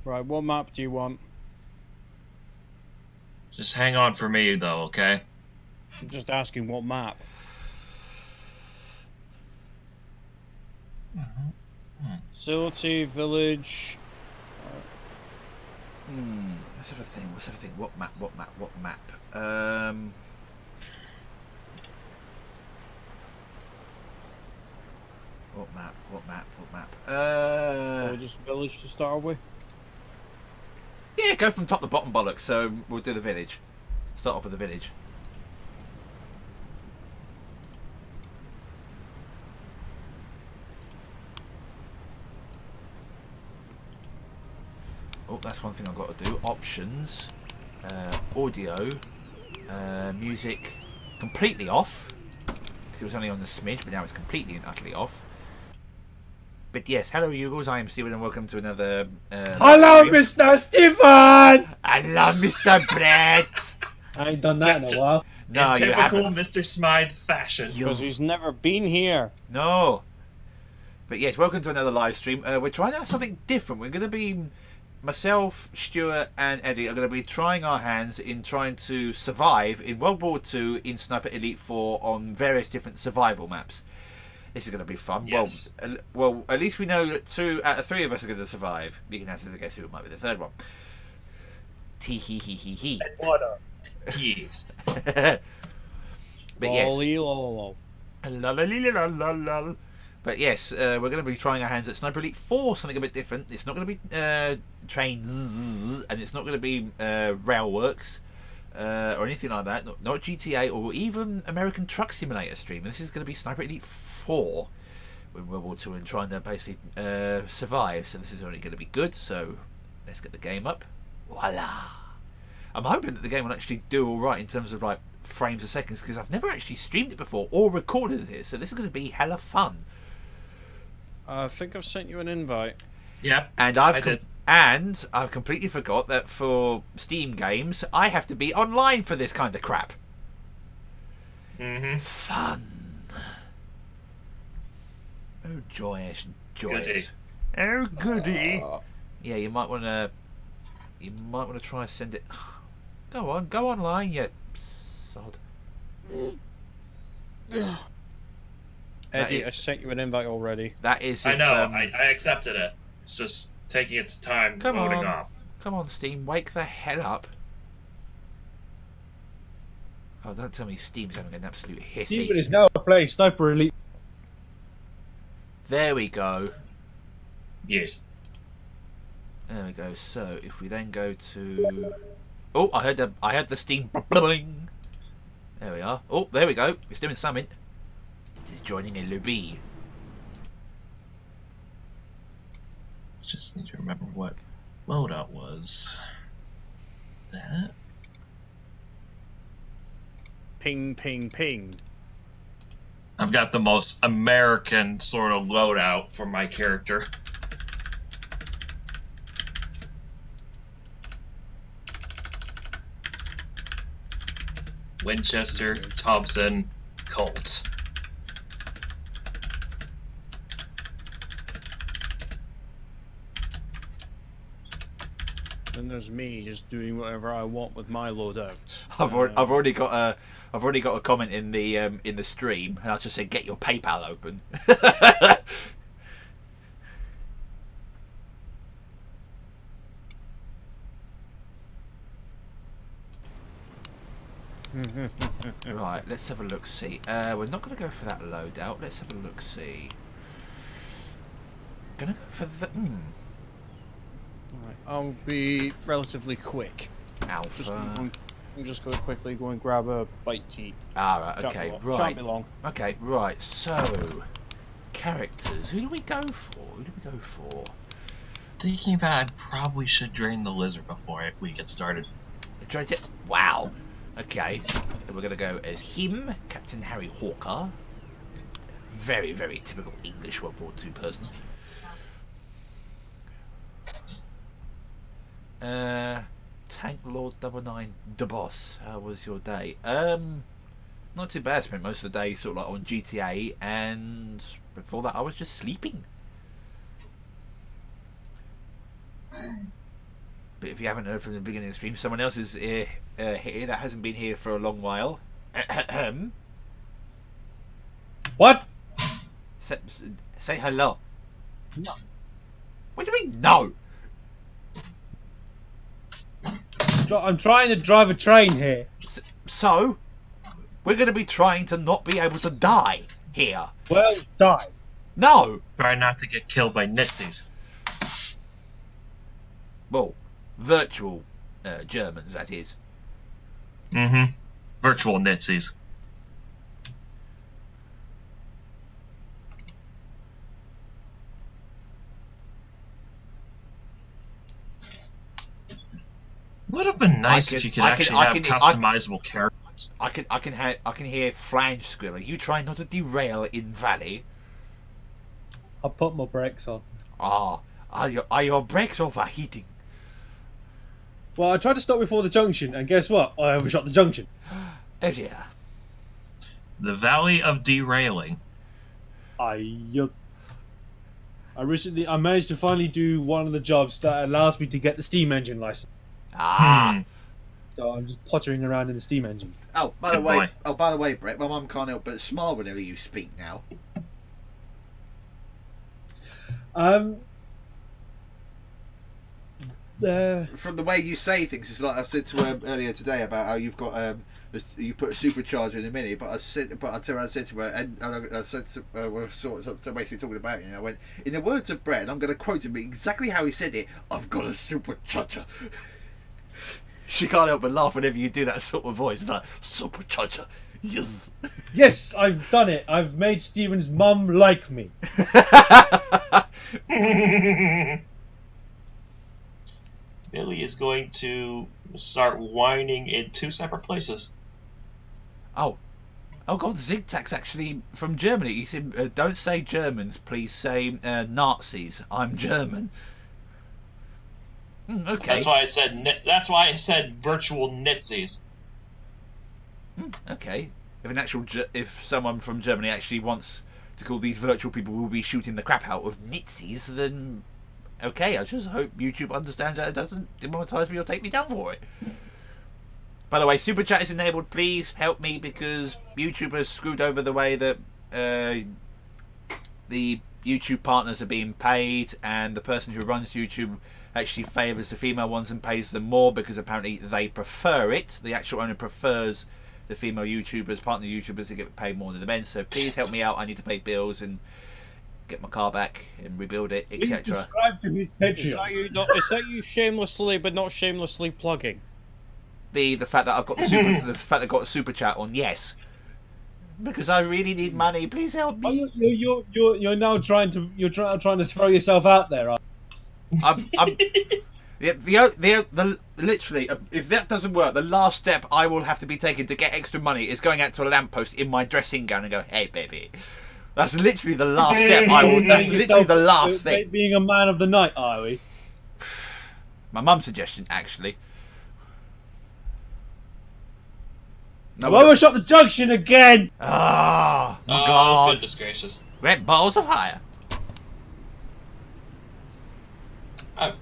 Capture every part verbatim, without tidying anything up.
Right, what map do you want? Just hang on for me, though, okay? I'm just asking what map. Mm-hmm. Facility, village. Hmm. Let's have a thing. Let's have a thing. What map? What map? What map? Um. What map? What map? What map? Uh. Or just village to start with? Yeah, go from top to bottom, bollocks. So we'll do the village. Start off with the village. Oh, that's one thing I've got to do. Options, uh, audio, uh, music, completely off. Because it was only on the smidge, but now it's completely and utterly off. But yes, hello Eagles, I am Steven and welcome to another... Uh, Hello, Mister Stephen! Hello, Mister Brett! I ain't done that in a while. No, in you typical haven't. Mister Smythe fashion. Because he's never been here. No. But yes, welcome to another live stream. Uh, we're trying out something different. We're going to be... Myself, Stuart and Eddie are going to be trying our hands in trying to survive in World War Two in Sniper Elite four on various different survival maps. This is going to be fun. Yes. Well, well, at least we know that two out of three of us are going to survive. You can answer the guess who might be the third one. Tee hee hee hee hee. Yes. But yes. Lol. La, la, la, la, la, la. But yes, uh, we're going to be trying our hands at Sniper Elite four, something a bit different. It's not going to be uh, trains, and it's not going to be uh, Railworks, uh, or anything like that. Not, not G T A, or even American Truck Simulator stream. This is going to be Sniper Elite four in World War Two and trying to basically uh, survive. So this is only going to be good, so let's get the game up. Voila! I'm hoping that the game will actually do alright in terms of like frames a second, because I've never actually streamed it before or recorded it, so this is going to be hella fun. I think I've sent you an invite. Yep. And I've I com- did. and I've completely forgot that for Steam games I have to be online for this kind of crap. Mm-hmm. Fun. Oh joyous, joyous. Goody. Oh goody. Yeah, you might want to. You might want to try and send it. Go on, go online, you sod. Eddie, That I sent you an invite already. That is. I If, know. um, I, I accepted it. It's just taking its time Come loading on. up. Come on, Steam, wake the hell up. Oh, don't tell me Steam's having an absolute hissy. Stephen is now playing Sniper Elite. There we go. Yes. There we go. So if we then go to, oh, I heard the I heard the Steam bubbling. There we are. Oh, there we go. It's doing something. It is joining a lobby. Just need to remember what loadout was. That. Ping, ping, ping. I've got the most American sort of loadout for my character. Winchester, Thompson, Colt. Then there's me just doing whatever I want with my loadout. I've already, Um, I've already got a I've already got a comment in the um, in the stream, and I just said get your PayPal open. Right, let's have a look. See, uh, we're not going to go for that loadout. Let's have a look. See, gonna go for the hmm. Right, I'll be relatively quick. Alpha. Just I'm just going to quickly go and grab a bite to eat. Ah, right, Shan't okay, be long. right. Shan't be long. Okay, right. So, characters. Who do we go for? Who do we go for? Thinking that I probably should drain the lizard before we get started. Try to- Wow. Okay, then we're gonna go as him, Captain Harry Hawker. Very, very typical English World War Two person. Uh, Tank Lord Double Nine, the boss. How was your day? Um, not too bad. Spent most of the day sort of like on G T A, and before that I was just sleeping. But if you haven't heard from the beginning of the stream, someone else is uh, uh, here that hasn't been here for a long while. What? Say, say hello. No. What do you mean, no? I'm trying to drive a train here. So, we're going to be trying to not be able to die here. Well, die. No! Try not to get killed by Nazis. Well, virtual uh, Germans, that is. Mm-hmm. Virtual Nazis. Would have been nice can, if you could I actually can, I have can, customizable I, characters. I can, I can, ha I can hear Flange Squirrel. You trying not to derail in Valley? I'll put my brakes on. Ah, are your, are your brakes overheating? Well, I tried to stop before the junction, and guess what? I overshot the junction. Oh dear. The Valley of Derailing. I, uh, I recently, I managed to finally do one of the jobs that allows me to get the steam engine license. Ah. Hmm. So I'm just pottering around in the steam engine. Oh, by the Good way, boy. oh, by the way, Brett, my mum can't help but smile whenever you speak now. Um. Uh, From the way you say things, it's like I said to her earlier today about how you've got um, this- you put a supercharger in a Mini, but I said, but I turned around and said to her, and I, I said to uh, we're sort of so basically talking about it, and I went, in the words of Brett, and I'm going to quote him exactly how he said it. I've got a supercharger. She can't help but laugh whenever you do that sort of voice, like supercharger. Yes. yes, I've done it. I've made Steven's mum like me. Billy is going to start whining in two separate places. Oh. Oh god, Zigtag's actually from Germany. He said, uh, don't say Germans, please say uh, Nazis. I'm German. Hmm, okay. That's why I said. ni- That's why I said virtual Nazis. Hmm, okay. If an actual, Ge- if someone from Germany actually wants to call these virtual people who will be shooting the crap out of Nazis, then okay. I just hope YouTube understands that it doesn't demonetize me or take me down for it. By the way, Super Chat is enabled. Please help me because YouTube has screwed over the way that uh, the YouTube partners are being paid, and the person who runs YouTube actually favours the female ones and pays them more because apparently they prefer it. The actual owner prefers the female YouTubers, partner YouTubers, to get paid more than the men. So please help me out. I need to pay bills and get my car back and rebuild it, et cetera. Subscribe to his Is Patreon. that you? Not, is that you shamelessly but not shamelessly plugging? The the fact that I've got the super the fact that I've got a super chat on, yes, because I really need money. Please help Oh, me. you're, you're, you're, you're now trying to you're try, trying to throw yourself out there. Aren't I'm, I'm the, the the the literally uh, if that doesn't work, the last step I will have to be taking to get extra money is going out to a lamppost in my dressing gown and go, "Hey, baby." That's literally the last step I will. you? That's Being literally the yourself- last uh, thing. Being a man of the night, are we? My mum's suggestion, actually. No, I've overshot the junction again. Ah, my Oh, God! goodness gracious. Red balls of fire. Oh,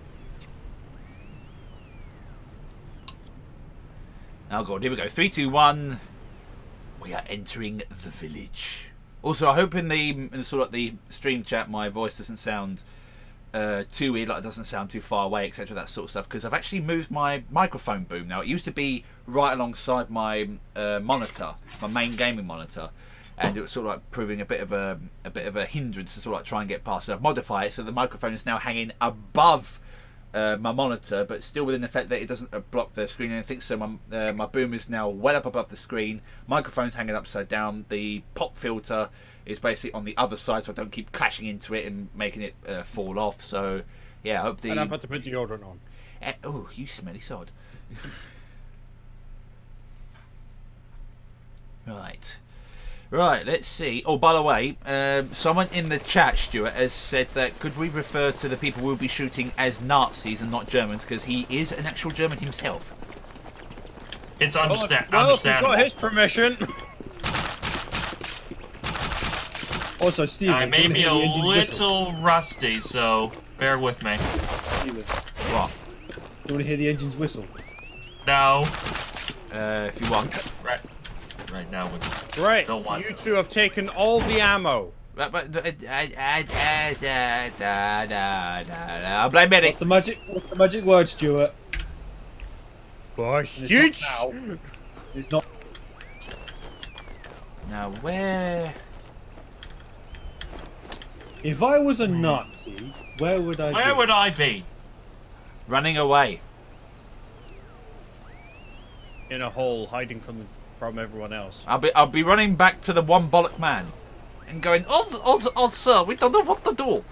Oh god, here we go. Three, two, one. We are entering the village. Also, I hope in the, in the sort of the stream chat my voice doesn't sound uh, too weird, like it doesn't sound too far away, et cetera. That sort of stuff. Because I've actually moved my microphone boom now. It used to be right alongside my uh, monitor, my main gaming monitor, and it was sort of like proving a bit of a a bit of a hindrance to sort of like try and get past. So I've modified it so the microphone is now hanging above Uh, my monitor, but still within the fact that it doesn't uh, block the screen or anything. So my uh, my boom is now well up above the screen. Microphone's hanging upside down. The pop filter is basically on the other side, so I don't keep clashing into it and making it uh, fall off. So yeah, I hope the. And I've had to put deodorant on. Uh, oh, you smelly sod. Right. Right, let's see. Oh, by the way, um, someone in the chat, Stuart, has said that could we refer to the people we'll be shooting as Nazis and not Germans, because he is an actual German himself. it's Well, understa- well, if you've understandable. got his permission. Also, Steve. I may be a little rusty, so bear with me. Steven, What? You want to hear the engine's whistle? No. Uh, if you want. Right. Right now. We Right, don't want. you two have taken all the ammo. But, but, uh, uh, uh, uh, da, da, da, da, da. I'll blame Eddie. What's the magic? What's the magic word, Stuart? Bosh. It's not now. It's not. Now where? If I was a Nazi, where would I Where be? would I be? Running away. In a hole, hiding from from everyone else. I'll be I'll be running back to the one bollock man, and going, Oz, Oz, Oz, sir, we don't know what to do.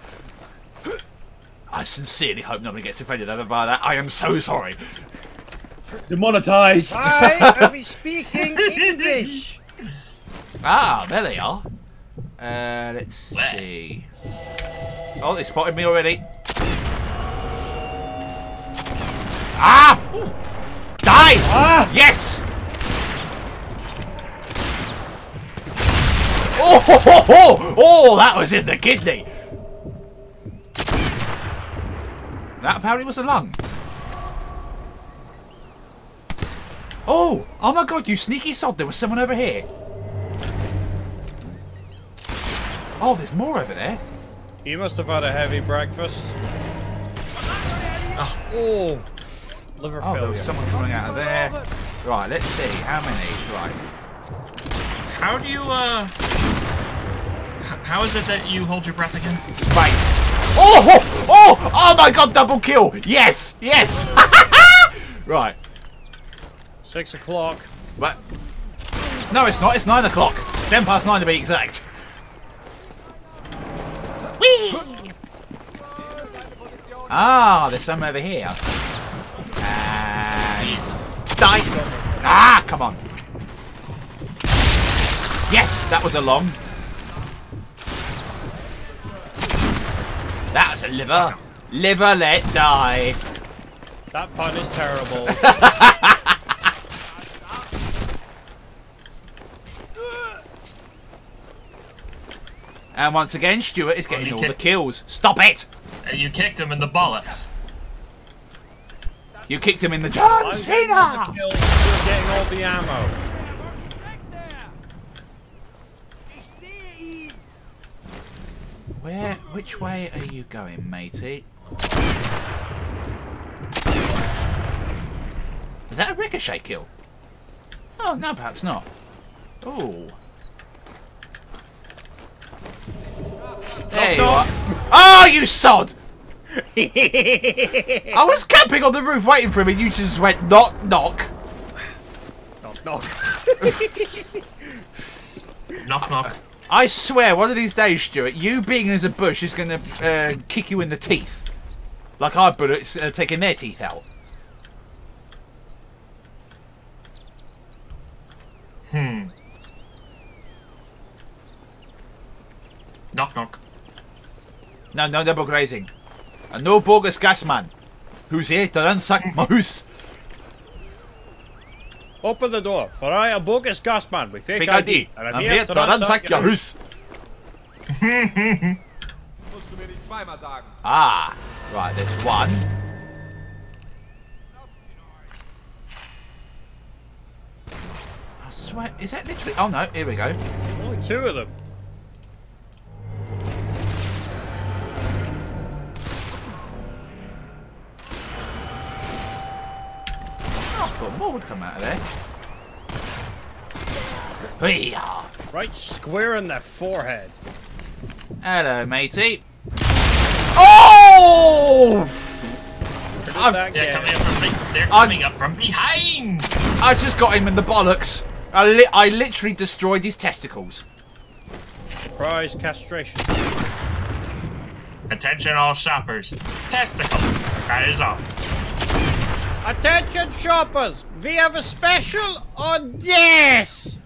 I sincerely hope nobody gets offended by that. I am so sorry. Demonetized. I will be speaking English. Ah, there they are. Uh, let's Where? see. Oh, they spotted me already. Ah! Ooh. Die! Ah! Yes! Oh, ho, ho, ho! Oh, that was in the kidney. That apparently was a lung. Oh! Oh my god, you sneaky sod, there was someone over here. Oh, there's more over there. You must have had a heavy breakfast. Oh, liver Oh, there failure. was someone coming out of there. Right, let's see. How many? Right. How do you, uh... h- How is it that you hold your breath again? Space. Oh! Oh! Oh, oh my god, double kill! Yes! Yes! Right. Six o'clock. But... No, it's not. It's nine o'clock. Ten past nine to be exact. Whee! Ah, there's some over here. And... Jeez. Die! Ah, come on. Yes, that was a long. That's a liver. Liver, let die. That pun is terrible. And once again, Stuart is getting you all kick- the kills. Stop it! And you kicked him in the bollocks. You kicked him in the John I'm Cena! getting all the kills, you're getting all the ammo. Where, which way are you going, matey? Is that a ricochet kill? Oh, no, perhaps not. Oh. There you are. Oh, you sod! I was camping on the roof waiting for him and you just went knock, knock. Knock, knock. Knock, knock. I swear, one of these days, Stuart, you being as a bush is going to uh, kick you in the teeth. Like our bullets uh, taking their teeth out. Hmm. Knock, knock. No, no double grazing. And no bogus gas man. Who's here to ransack my house? Open the door, for I am bogus gasman with fake, Fake I D. I D. And I'm here to ransack your house. Ah, right, there's one. I swear, is that literally... Oh no, here we go. Only two of them. I thought more would come out of there. Hey-ya. Right square in the forehead. Hello, matey. Oh! Where did I've- that Yeah, get? coming up from be- they're I'm- coming up from behind. I just got him in the bollocks. I, li I literally destroyed his testicles. Surprise castration. Attention, all shoppers. Testicles. That is all. Attention shoppers! We have a special on this!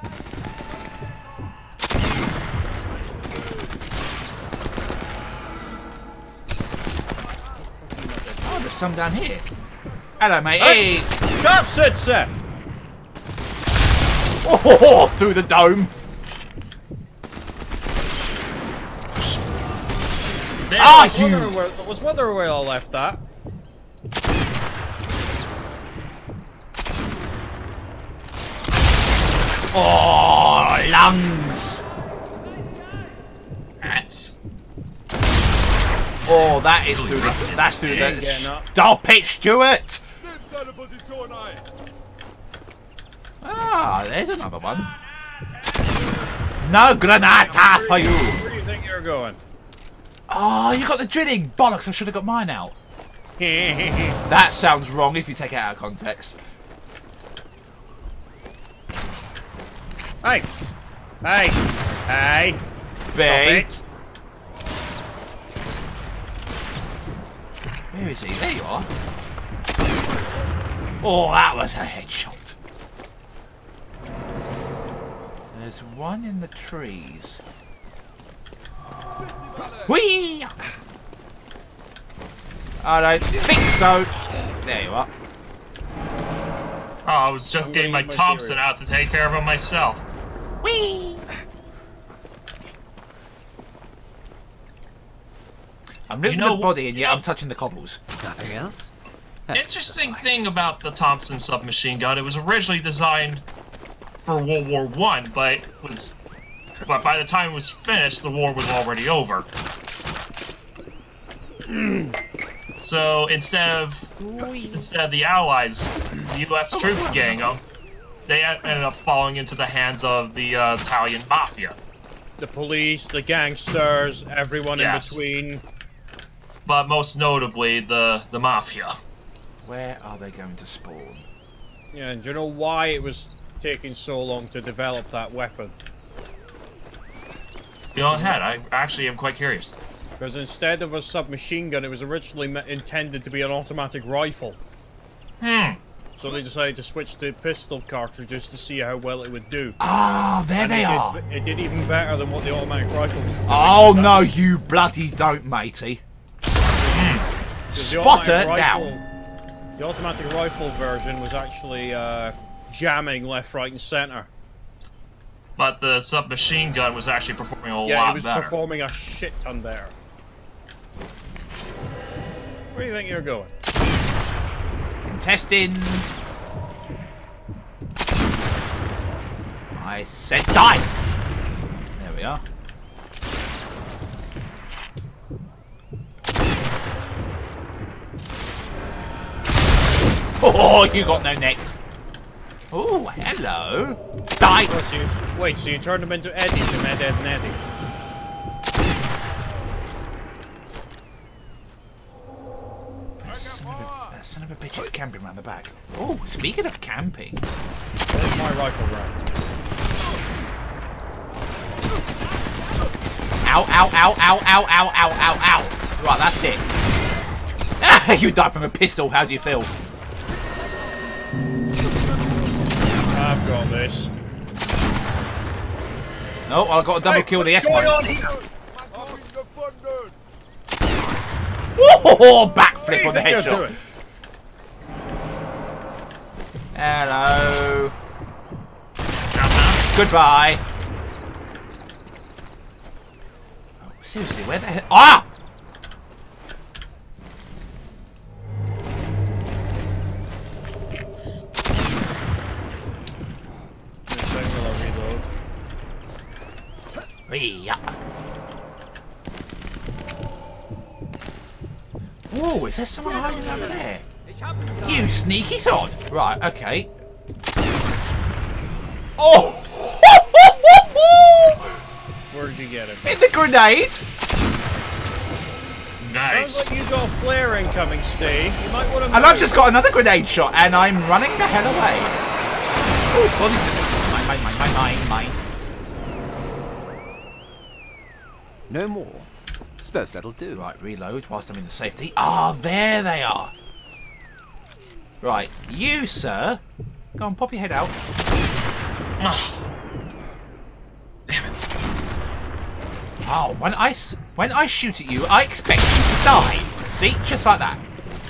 Oh, there's some down here. Hello, mate. Hey. Shot sitzer! Oh, through the dome. There Ah, I was you. wondering where, I was wondering where I left that. lungs. Rats. Oh, that is through the. That's through Ain't the. getting up. Stop it, Stuart! Ah, there's another one. No granata for you. Where do you think you're going? Oh, you got the drilling. Bollocks! I should have got mine out. That sounds wrong if you take it out of context. Hey! Hey! Hey! Bay. Stop it! Where is he? There you are. Oh, that was a headshot. There's one in the trees. Whee! I don't think so. There you are. Oh, I was just I'm getting my gonna eat my Thompson cereal. out to take care of him myself. Whee! I'm lifting You know the what- body and yet I'm touching the cobbles. Nothing else? Interesting thing about the Thompson submachine gun, it was originally designed for World War One, but it was, but by the time it was finished, the war was already over. So instead of instead of the Allies, the U S troops getting them, they ended up falling into the hands of the uh, Italian mafia. The police, the gangsters, everyone Yes. in between. But most notably, the the mafia. Where are they going to spawn? Yeah, and do you know why it was taking so long to develop that weapon? Go ahead. I actually am quite curious. Because instead of a submachine gun, it was originally me- intended to be an automatic rifle. Hmm. So they decided to switch to pistol cartridges to see how well it would do. Ah, there And they it are. Did, it did even better than what the automatic rifle was doing. Oh So- no, you bloody don't, matey. because the Spotter automatic down. rifle- The automatic rifle version was actually uh, jamming left, right, and center. But the submachine gun was actually performing a Yeah, lot it was better. performing a shit ton better. Where do you think you're going? Intestine. I said die. There we are. Oh, you got no neck. Oh, hello. Die. Oh, so you, wait, so you turned him into Eddie from Ed, Ed, and Eddie? That son of a, that son of a bitch is camping around the back. Oh, speaking of camping. There's my rifle round. Ow, ow, ow, ow, ow, ow, ow, ow, ow. Right, that's it. Ah, you died from a pistol. How do you feel? I've got this. No, I got a double kill the S one. Oh, backflip on the headshot. Hello. Goodbye. Oh, seriously, where the hell? Ah! This thing will reload. Yeah. Whoa, is there someone hiding over there? You sneaky sod! Right, okay. Oh! Where did you get him? In the grenade! Nice. Sounds like you got a flare incoming, Steve. You might want to. And I've just got another grenade shot, and I'm running the hell away. Oh, body mine, mine, mine, mine, mine. No more. Suppose that'll do. Right, reload whilst I'm in the safety. Ah, there they are. Right, you, sir. Go on, pop your head out. Oh, when I, s- when I shoot at you, I expect you to die. See? Just like that.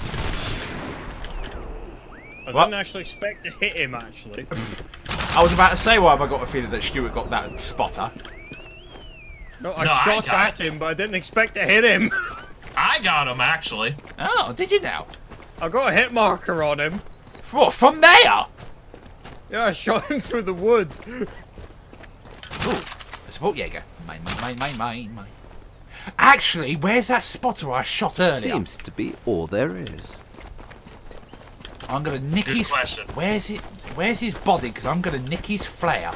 I What? didn't actually expect to hit him, actually. I was about to say, why have I got a feeling that Stuart got that spotter? No, I No, I shot got at him, but I didn't expect to hit him. I got him, actually. Oh, did you now? I got a hit marker on him. What, from there? Yeah, I shot him through the wood. Ooh, a support Jaeger. Mine, mine, mine, mine, mine, mine. Actually, where's that spotter I shot earlier? Seems to be all there is. I'm gonna nick Good his. question. Where's it? Where's his body? Because I'm gonna nick his flare.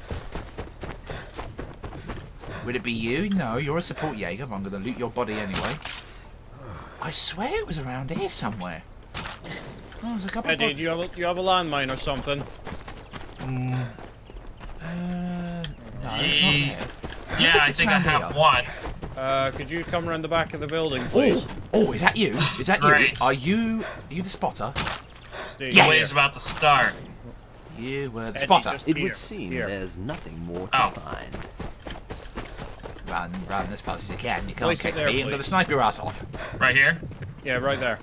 Would it be you? No, you're a support Jaeger. But I'm gonna loot your body anyway. I swear it was around here somewhere. Oh, there's a couple Eddie, of do you have a, do you have a landmine or something? Uh, no, it's not there. Yeah, I it's think I round have here. one. Uh, could you come around the back of the building, please? Oh, is that you? Is that you? Great. Are you? Are you the spotter? Steve, Yes. The wave's about to start. You were the Eddie, spotter. just- It Here, would seem here. there's nothing more to Oh. find. Run, run as fast as you can. You can't Place it catch there, me. I'm gonna please. snipe your ass off. Right here. Yeah, right there.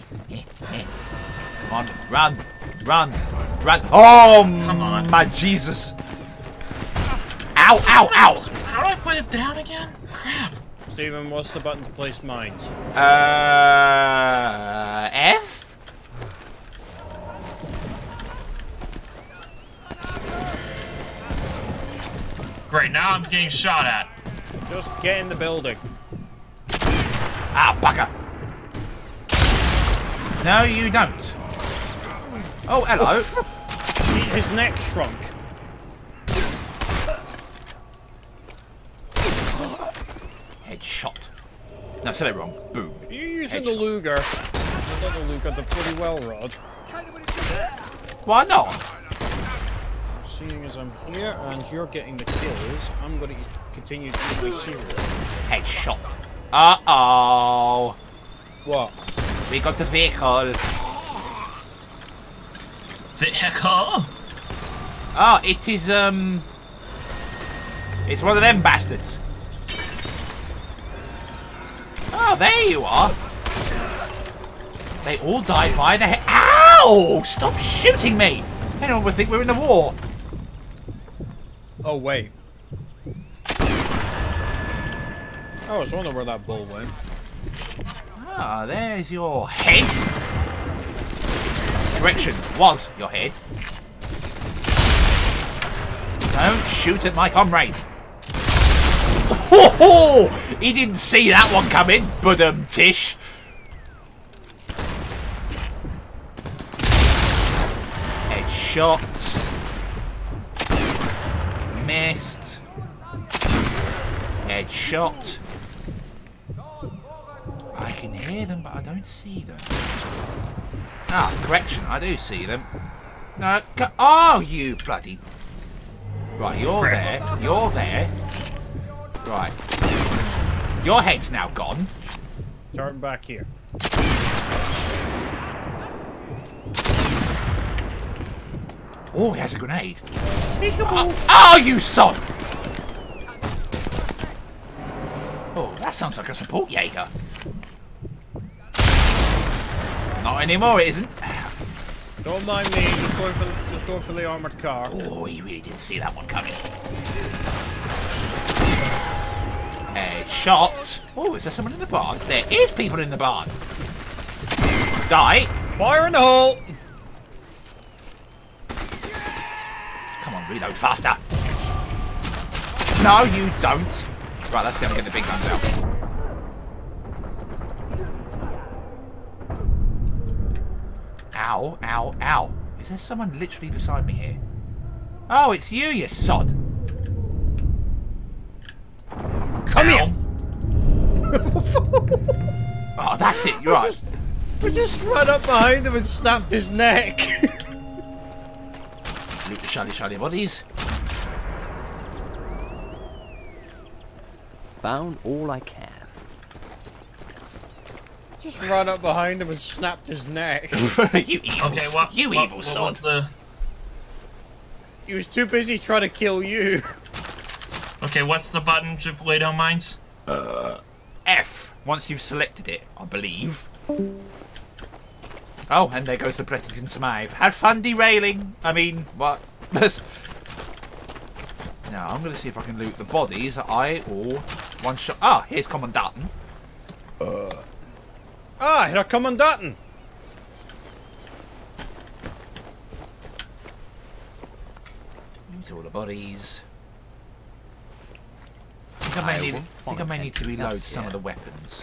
Come on, run, run, run. Oh, Come on. my Jesus. Ow, ow, ow. How do I put it down again? Crap. Stephen, what's the button to place mines? Uh, F? Great, now I'm getting shot at. Just get in the building. Ah, bugger. No, you don't. Oh, hello. He- His neck shrunk. Headshot. No, I said it wrong. Boom. Are you using Headshot. the Luger? Not the Luger, the pretty well rod. Why not? Seeing as I'm here and you're getting the kills, I'm going to continue to use my serial. Headshot. Uh-oh. What? We got the vehicle. Vehicle? Ah, it is, um... It's one of them bastards. Oh, there you are. They all died by the head. Ow! Stop shooting me! Anyone would think we're in the war. Oh, wait. Oh, I was wondering where that bull went. Ah, there's your head. Correction, was your head. Don't shoot at my comrade. Oh, he didn't see that one coming, budum tish. Headshot. Missed. Headshot. I can hear them, but I don't see them. Ah, correction, I do see them. No, co- oh, you bloody... Right, you're there, you're there. Right. Your head's now gone. Turn back here. Oh, he has a grenade. Oh, oh, you son! Oh, that sounds like a support Jaeger. Not anymore, it isn't. Don't mind me, just going for the, just going for the armored car. Oh, he really didn't see that one coming. Headshot. Oh, is there someone in the barn? There is people in the barn. Die. Fire in the hole! Come on, reload faster. No, you don't. Right, let's see if I can get the big guns out. Ow, ow, ow. Is there someone literally beside me here? Oh, it's you, you sod. Come here! Oh, that's it, you're right. Just, we just ran up behind him and snapped his neck. Loot the shally shally bodies. Found all I can. Just ran up behind him and snapped his neck. You evil, Okay, what? you what, evil what sod. was the? He was too busy trying to kill you. Okay, what's the button to lay down mines? F, once you've selected it, I believe. Oh, and there goes the Predator Smive. Have fun derailing. I mean, what? Now, I'm going to see if I can loot the bodies that I all one shot. Ah, here's Commandant. Ah, Herr Kommandanten. Loot all the bodies. I may I need. won't I think I find may need to anything reload else some of here. the weapons.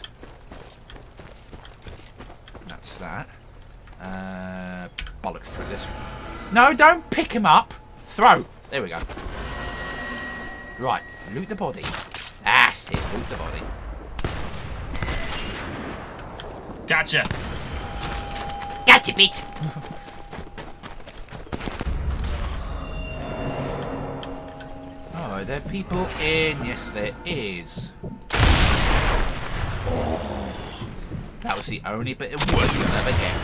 That's that. Uh, bollocks to this. No, don't pick him up. Throw. There we go. Right, loot the body. That's it. Loot the body. Gotcha. Gotcha, bitch. Oh, are there people in? Yes, there is. Oh, that was the only bit of wood you'll ever get.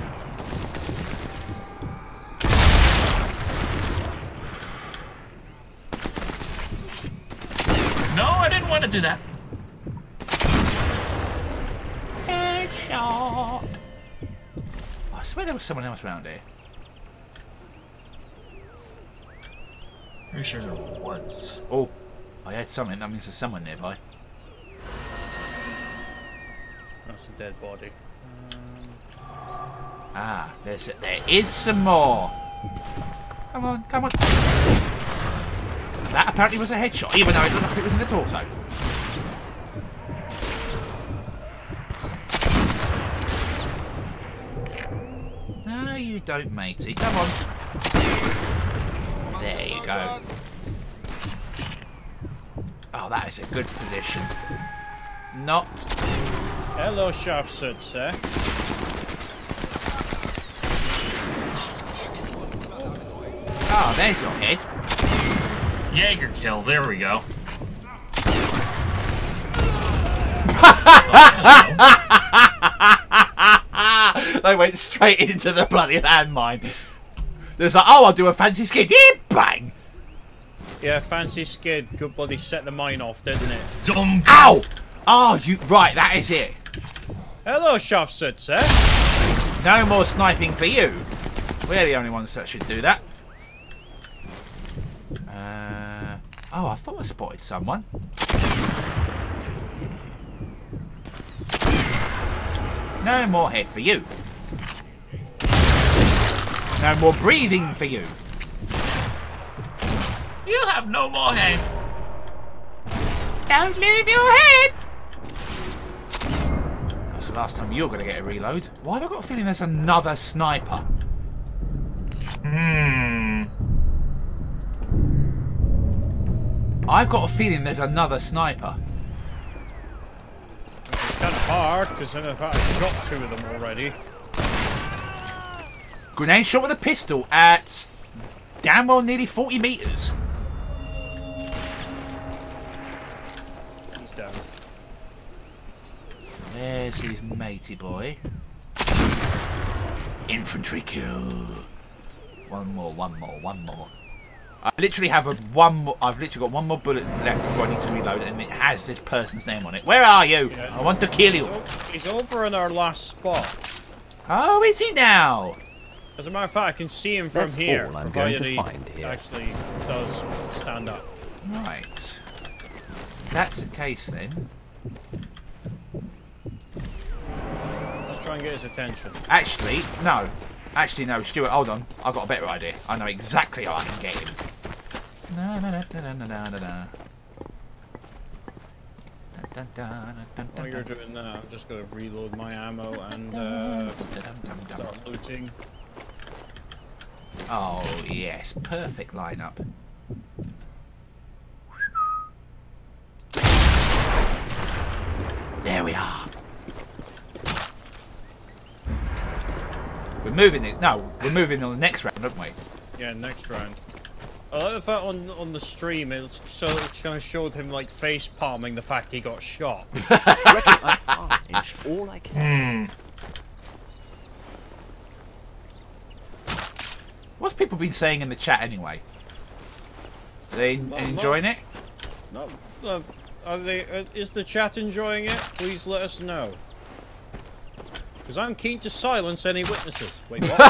No, I didn't want to do that. Headshot. I swear there was someone else around here. Pretty sure there was. Oh, I heard something. That means there's someone nearby. That's a dead body. Ah, there's there is some more. Come on, come on. That apparently was a headshot, even though it looked like it was in the torso. No, you don't, matey. Come on. There you go. Oh, that is a good position. Not. Hello, Shafsut, sir. Oh, there's your head. Jaeger kill. There we go. They went straight into the bloody landmine. There's like, oh, I'll do a fancy skid. Yeah, bang. Yeah, fancy skid. Good bloody set the mine off, didn't it? Dumb. Ow! Oh, you right. That is it. Hello, Shafsut, sir. No more sniping for you. We're the only ones that should do that. Uh, oh, I thought I spotted someone. No more head for you. No more breathing for you. You have no more head. Don't lose your head. That's the last time you're going to get a reload. Why have I got a feeling there's another sniper? Hmm. I've got a feeling there's another sniper. It's kind of hard, because I've shot two of them already. Grenade shot with a pistol at damn well nearly forty metres. He's down. There's his matey boy. Infantry kill. One more, one more, one more. I literally have a one more. I've literally got one more bullet left before I need to reload, and it has this person's name on it. Where are you? Yeah. I want to kill He's, you. o he's over in our last spot. Oh, is he now? As a matter of fact, I can see him from That's here. all I'm going provided to he find here. actually does stand up. Right. That's the case then. Let's try and get his attention. Actually, no. Actually, no, Stuart, hold on. I've got a better idea. I know exactly how I can get him. Na, na, na, na, na, na, na, na. Dun, dun, dun, dun, dun, While you're dun. doing that, I'm just going to reload my ammo and uh, Dun, dun, dun, dun. start looting. Oh, yes. Perfect lineup. There we are. We're moving it. No, we're moving on the next round, aren't we? Yeah, next round. I like the fact on on the stream it's so it kind of showed him like face palming the fact he got shot. I reckon I've half-inched all I can. Hmm. What's people been saying in the chat anyway? Are they Not enjoying much. it? No, uh, are they? Uh, is the chat enjoying it? Please let us know. Because I'm keen to silence any witnesses. Wait, what?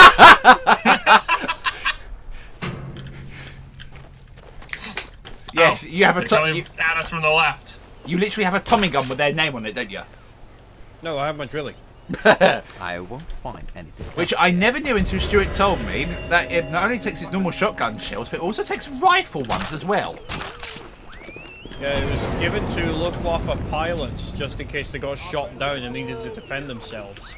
Yes, Oh, you have a they're to coming you, at us from the left. you literally have a Tommy gun with their name on it, don't you? No, I have my drilling. I won't find anything. Which else I here. never knew until Stuart told me that it not only takes its normal shotgun shells, but it also takes rifle ones as well. Yeah, it was given to Luftwaffe pilots just in case they got shot down and needed to defend themselves.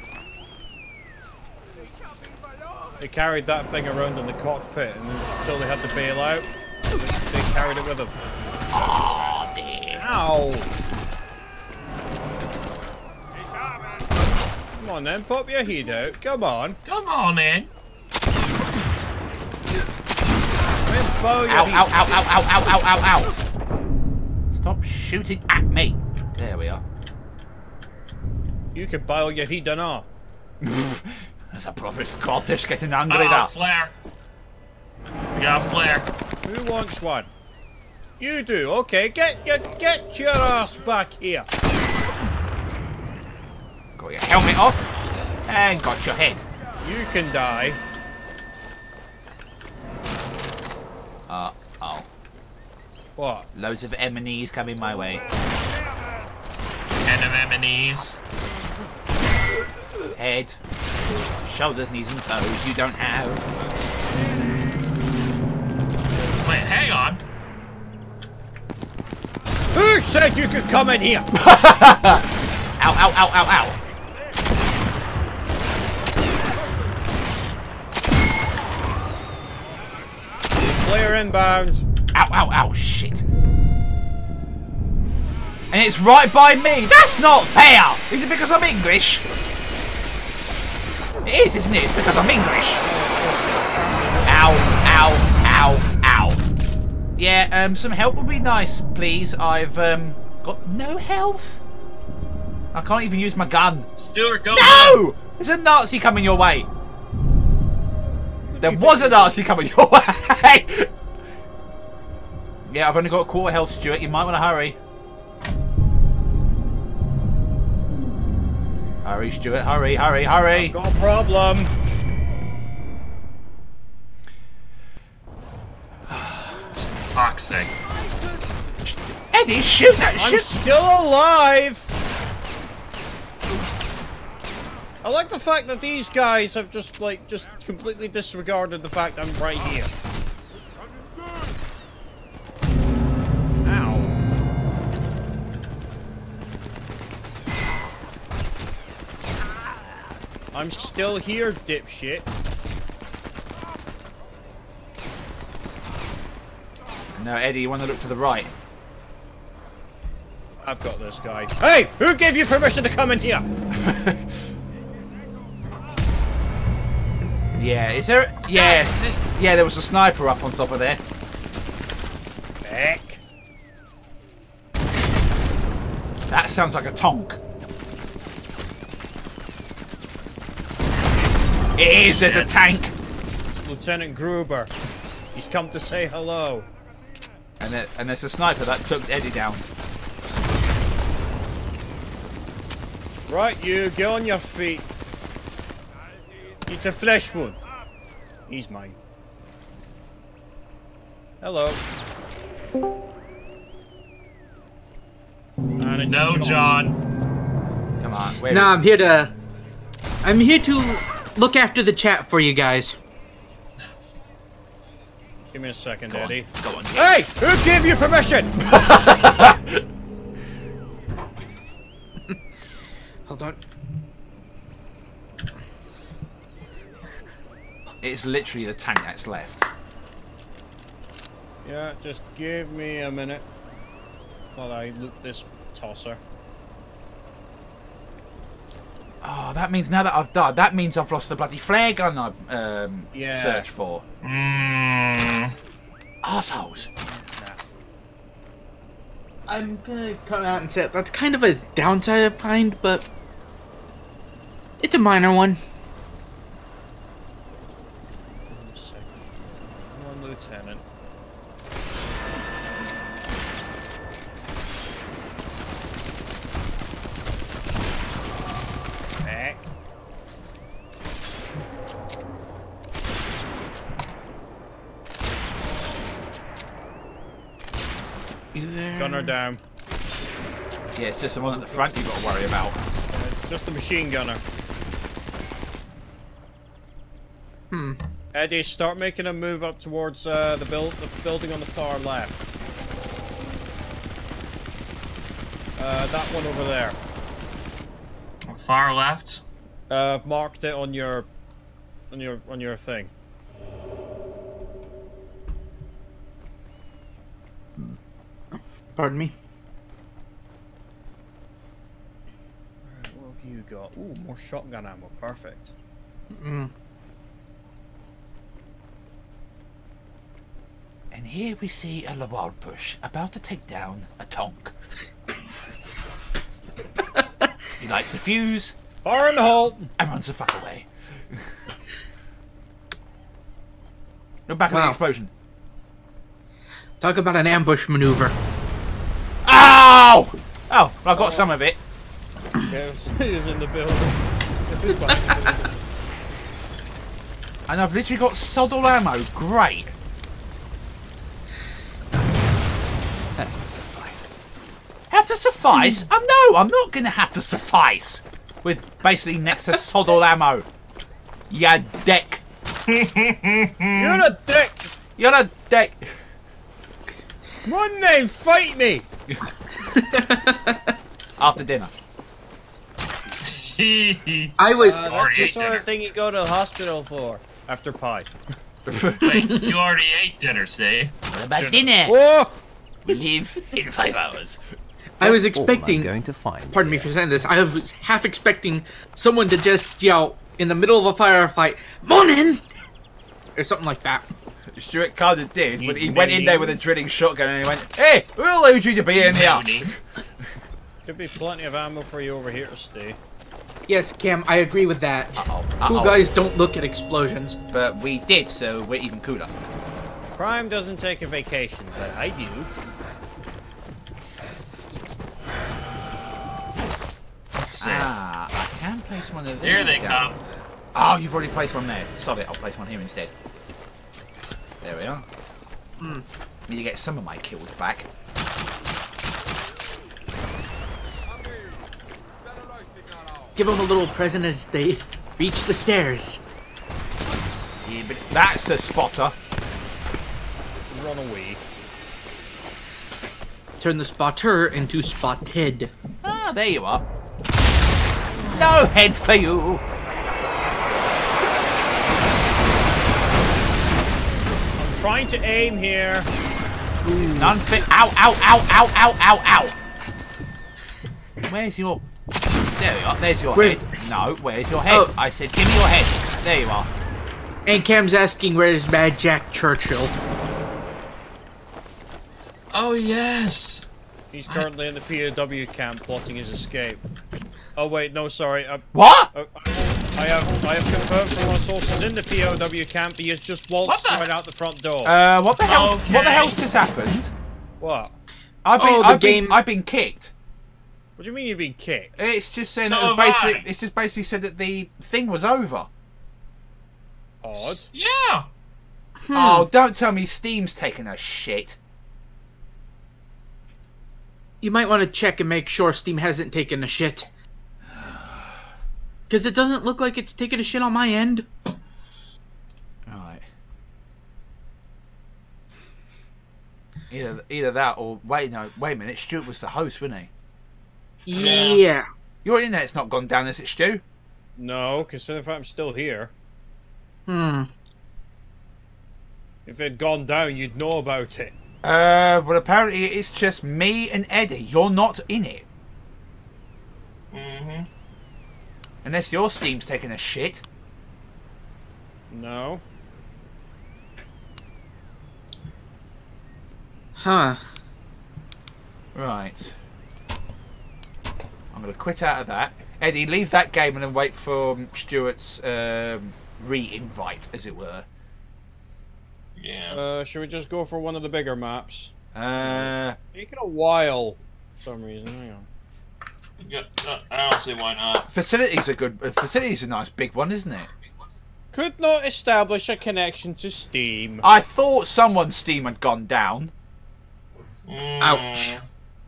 They carried that thing around in the cockpit and until they had to bail out, they, they carried it with them. Oh, dear. Ow! Come on then, pop your head out. Come on. Come on, man. Bow Ow, your ow, head. ow, ow, ow, ow, ow, ow, ow. Stop shooting at me. There we are. You could bow your head and all. That's a proper Scottish getting angry, Uh-oh, that. flare. We got a flare. Who wants one? You do. Okay, get your get your ass back here. Got your helmet off and got your head. You can die. Uh oh. What? Loads of M and E's coming my way. Anemones. Head, shoulders, knees and toes you don't have. Wait, hang on. Who said you could come in here? Ow, ow, ow, ow, ow. Player inbound. Ow, ow, ow, shit. And it's right by me. That's not fair. Is it because I'm English? It is, isn't it? It's because I'm English. Ow, ow, ow, ow. Yeah, um, some help would be nice, please. I've, um, got no health. I can't even use my gun. Stuart, go. No! There's a Nazi coming your way. There was a Nazi coming your way. Yeah, I've only got a quarter health, Stuart. You might want to hurry. Hurry, Stuart. Hurry, hurry, hurry. Got a problem. Fuck's sake. Eddie, shoot that I'm shit. still alive. I like the fact that these guys have just like just completely disregarded the fact I'm right here. Ow. I'm still here, dipshit. No, Eddie, you want to look to the right. I've got this guy. Hey! Who gave you permission to come in here? Yeah, is there... Yes. Yeah, there was a sniper up on top of there. Heck. That sounds like a tonk. It is, there's a tank. It's Lieutenant Gruber. He's come to say hello. And, there, and there's a sniper that took Eddie down. Right, you, get on your feet. It's a flesh wound. He's mine. Hello. And it's No, John. Come on, where No, is I'm here to. I'm here to look after the chat for you guys. Give me a second, Go on, Eddie. go on. Hey! Who gave you permission? Hold on. It's literally the tank that's left. Yeah, just give me a minute while I loot this tosser. Oh, that means now that I've died, that means I've lost the bloody flare gun I um, Yeah. searched for. Mmm. Arseholes. I'm gonna come out and say that's kind of a downside I find, but it's a minor one. One second. Come on, Lieutenant. Back. You there? Gunner down. Yeah, it's just the one at the front you've got to worry about. Yeah, it's just a machine gunner. Hmm. Eddie, start making a move up towards uh, the, build the building on the far left. Uh, that one over there. Far left. Uh, I've marked it on your, on your, on your thing. Pardon me. Alright, what have you got? Ooh, more shotgun ammo. Perfect. Mm. And here we see a Laward Bush about to take down a Tonk. He lights the fuse. Fire in the hole! And runs the fuck away. Look back at Wow. the explosion. Talk about an ambush maneuver. Ow! Oh, I got some of it. Yeah, it was, it was in the building. It was behind the building. And I've literally got sod all ammo. Great. Have to suffice. Have to suffice? Um, no, I'm not going to have to suffice. With basically next to sod all ammo. Ya dick. You're a dick! You're a dick. Run then, fight me! After dinner. I was. Uh, that's Already the ate sort dinner. of thing you go to the hospital for. After pie. Wait, you already ate dinner, Stay. What about dinner? Whoa! We leave in five hours. I was All I'm expecting. going to find. Pardon me for saying this. I was half expecting someone to just yell in the middle of a firefight, "Morning!" or something like that. Stuart kind of did, but he went in there with a drilling shotgun and he went, "Hey, we'll allow you to be in here." Could be plenty of ammo for you over here to stay. Yes, Cam, I agree with that. Uh-oh, Cool uh-oh. guys don't look at explosions. But we did, so we're even cooler. Crime doesn't take a vacation, but I do. Let's see. Ah, I can place one of these. Here they down. come. Oh, you've already placed one there. Sod it, I'll place one here instead. There we are. Mm. Need to get some of my kills back. Give them a little present as they reach the stairs. Yeah, but that's a spotter. Run away. Turn the spotter into spotted. Ah, there you are. No head for you. I'm trying to aim here. None fit. Ow, ow, ow, ow, ow, ow, ow. Where's your... There you are. There's your Where's- head. No, where's your head? Oh. I said, give me your head. There you are. And Cam's asking where's Mad Jack Churchill. Oh yes. He's currently in the P O W camp plotting his escape. Oh wait, no, sorry. I, What? I, I have I have confirmed from our sources in the P O W camp he has just waltzed What the- right out the front door. Uh, what the hell? What the Okay. hell's just happened? what? I've been, Oh, the I've game- been, I've been kicked. What do you mean you've been kicked? It's just saying So that have basically, I. it's just basically said that the thing was over. Odd. Yeah. Hmm. Oh, don't tell me Steam's taking a shit. You might want to check and make sure Steam hasn't taken a shit. Because it doesn't look like it's taking a shit on my end. Right. Either either that or wait no wait a minute. Stuart was the host, wasn't he? Yeah. Yeah. Your internet's not gone down, is it, Stu? No, consider if I'm still here. Hmm. If it had gone down, you'd know about it. Uh, but apparently it's just me and Eddie. You're not in it. Mm-hmm. Unless your Steam's taking a shit. No. Huh. Right. I'm going to quit out of that. Eddie, leave that game and then wait for um, Stuart's um, re-invite, as it were. Yeah. Uh, should we just go for one of the bigger maps? Uh, Taking a while, for some reason. Hang on. Yeah, uh, I don't see why not. facility's a good. Uh, facility's a nice big one, isn't it? Could not establish a connection to Steam. I thought someone's Steam had gone down. Mm. Ouch.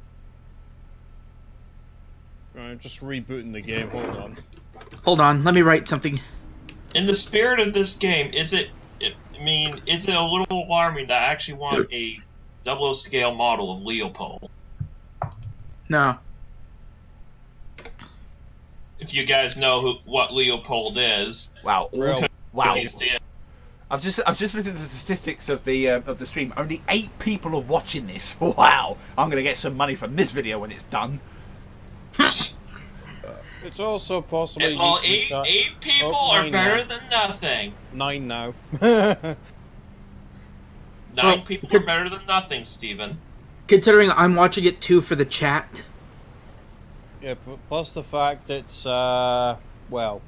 I'm just rebooting the game. Hold on. Hold on, let me write something. In the spirit of this game, is it? it I mean, is it a little alarming that I actually want a double scale model of Leopold? No. if you guys know who what Leopold is. Wow. All, Real. wow. He's the- I've just I've just listened to the statistics of the uh, of the stream. Only eight people are watching this. Wow! I'm gonna get some money from this video when it's done. It's also possible. It- well, eight, eight people Oh, are nine better now. than nothing. Nine now. Nine Well, people could- are better than nothing, Steven. Considering I'm watching it too for the chat. Yeah, p- plus the fact it's, uh, well...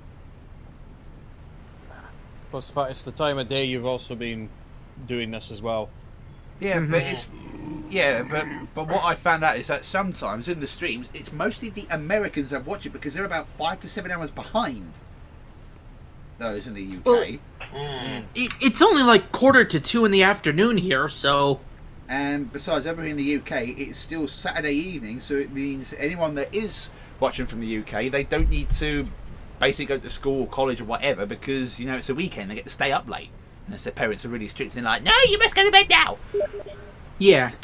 Plus the fact it's the time of day you've also been doing this as well. Yeah, but it's yeah, but but what I found out is that sometimes in the streams it's mostly the Americans that watch it because they're about five to seven hours behind those in the U K. Well- Mm. It, it's only like quarter to two in the afternoon here, so... And besides, over in the U K, it's still Saturday evening, so it means anyone that is watching from the U K, they don't need to basically go to school or college or whatever because, you know, it's a weekend, they get to stay up late. Unless their parents are really strict and like, no, you must go to bed now. Yeah.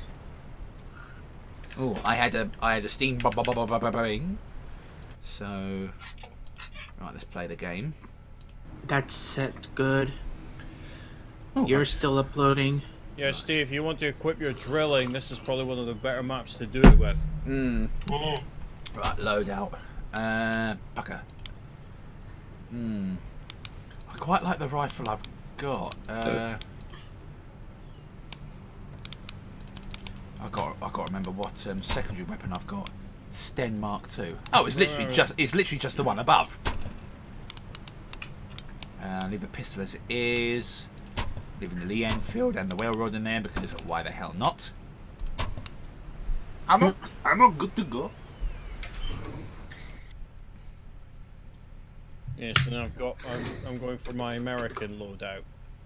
Oh, I had a I had a steam ba ba ba ba ba ba bing. So, right, let's play the game. That's set good. Oh, You're gosh. still uploading. Yeah, Steve, if you want to equip your drilling, this is probably one of the better maps to do it with. Hmm. Mm. Right, load out. Uh, Bucker. Hmm. I quite like the rifle I've got. Uh, I got. I got to remember what um, secondary weapon I've got. Sten Mark Two. Oh, it's literally just. It's literally just the one above. Uh, leave the pistol as it is. Leaving the Lee Enfield and the whale rod in there because why the hell not? I'm. I'm all good to go. Yes, and I've got. I'm, I'm going for my American loadout.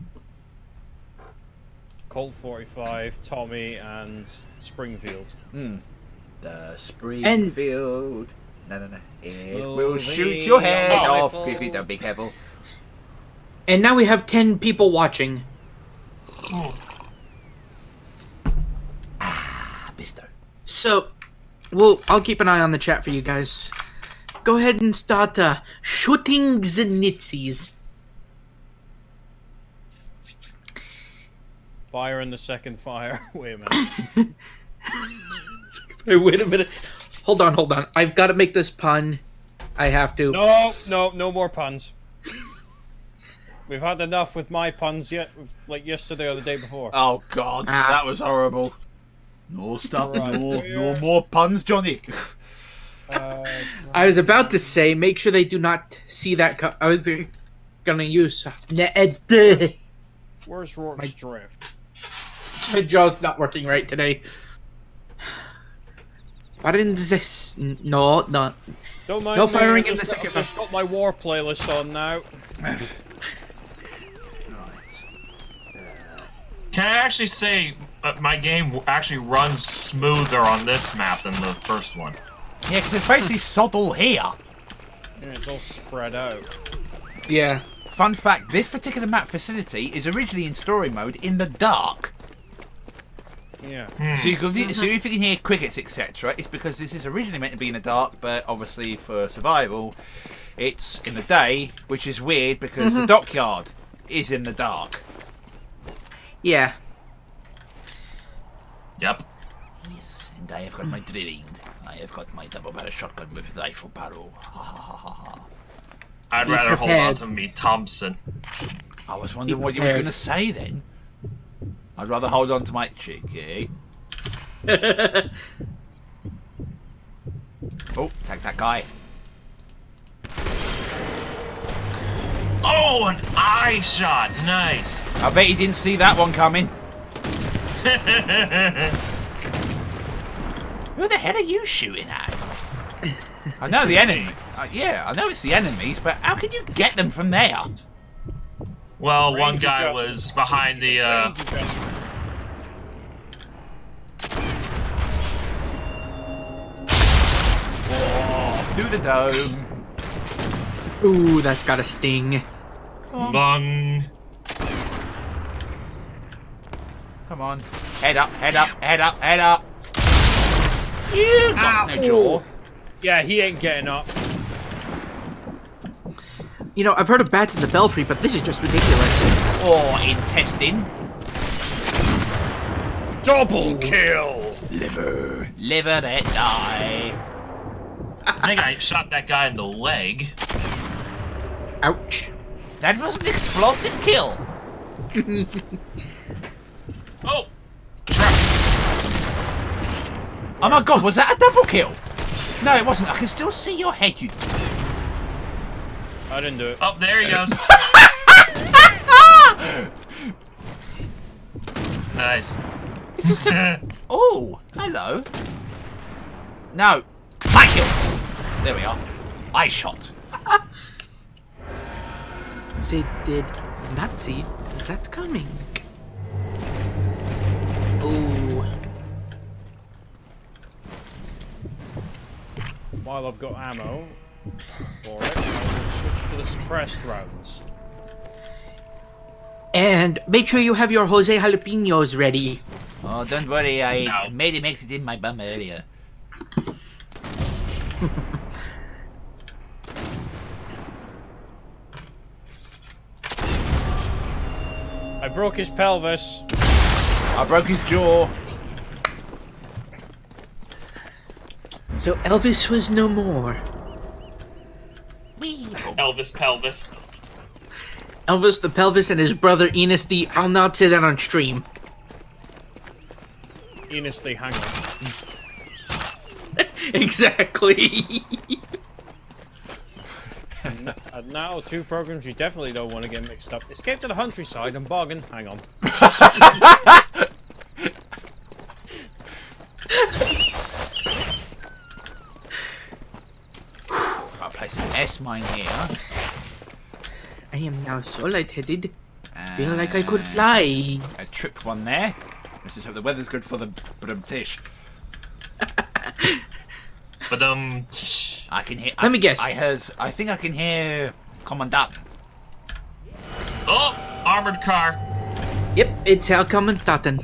Colt forty-five, Tommy, and Springfield. Hmm. The Springfield. No, no, no. It Will will be shoot your head a off rifle. if you don't be careful. And now we have ten people watching. Ah, Bisto. So, well, I'll keep an eye on the chat for you guys. Go ahead and start uh, shooting the Nazis. Fire in the second fire. Wait a minute. Hey, wait a minute. Hold on, hold on. I've got to make this pun. I have to. No, no, no more puns. We've had enough with my puns yet, like yesterday or the day before. Oh God, Ah. that was horrible. No stuff, Right, no, where- no more puns, Johnny. Uh, I was about to say, make sure they do not see that. Co- I was gonna use. My where's Rourke's Drift? jaw's not working right today. What is this? No, no. Don't mind No me, firing I've in just the got- I've second just got my war playlist on now. Right. Can I actually say uh, my game actually runs smoother on this map than the first one? Yeah, because it's basically sod all here. Yeah, it's all spread out. Yeah. Fun fact: this particular map facility is originally in story mode in the dark. Yeah. So, you can, so if you can hear crickets, et cetera, it's because this is originally meant to be in the dark, but obviously for survival, it's in the day, which is weird because the dockyard is in the dark. Yeah. Yep. Yes, and I have got my drilling. I have got my double barrel shotgun with rifle barrel. Ha ha ha ha ha. I'd Be rather hold on prepared. to me Thompson. I was wondering what you were prepared. going to say then. I'd rather hold on to my cheeky. Oh, tag that guy. Oh, an eye shot! Nice. I bet he didn't see that one coming. Who the hell are you shooting at? I know the enemy. Uh, yeah, I know it's the enemies, but how can you get them from there? Well, one Range guy adjustment. was behind the. Uh, Range adjustment. Oh, through the dome. Ooh, that's got a sting. Bung. Come on. Head up, head up, head up, head up. You got no jaw. Yeah, he ain't getting up. You know, I've heard of bats in the belfry, but this is just ridiculous. Or intestine. Double kill! Liver. Liver that die. I think I shot that guy in the leg. Ouch. That was an explosive kill. Oh! Trap! Oh my god, was that a double kill? No, it wasn't. I can still see your head, you... I didn't do it. Oh, there he goes. Nice. It's just a... Oh, hello. No. My kill. There we are. I shot. They did not see that coming. Oh. While I've got ammo for it, I will switch to the suppressed rounds. And make sure you have your Jose Jalapenos ready. Oh, don't worry. I No. made him exit in my bum earlier. I broke his pelvis. I broke his jaw. So Elvis was no more. Elvis pelvis. Elvis the pelvis and his brother Enos the... I'll not say that on stream. Enos the hanger. Exactly. And now, two programs you definitely don't want to get mixed up. Escape to the Countryside and Bargain. Hang on. I'll place an S mine here. I am now so lightheaded. Feel like I could fly. I tripped one there. Let's just hope the weather's good for the British. But um, I can hear. Let I, me guess. I heard. I think I can hear Commandant. oh, armored car. Yep, it's Herr Kommandanten.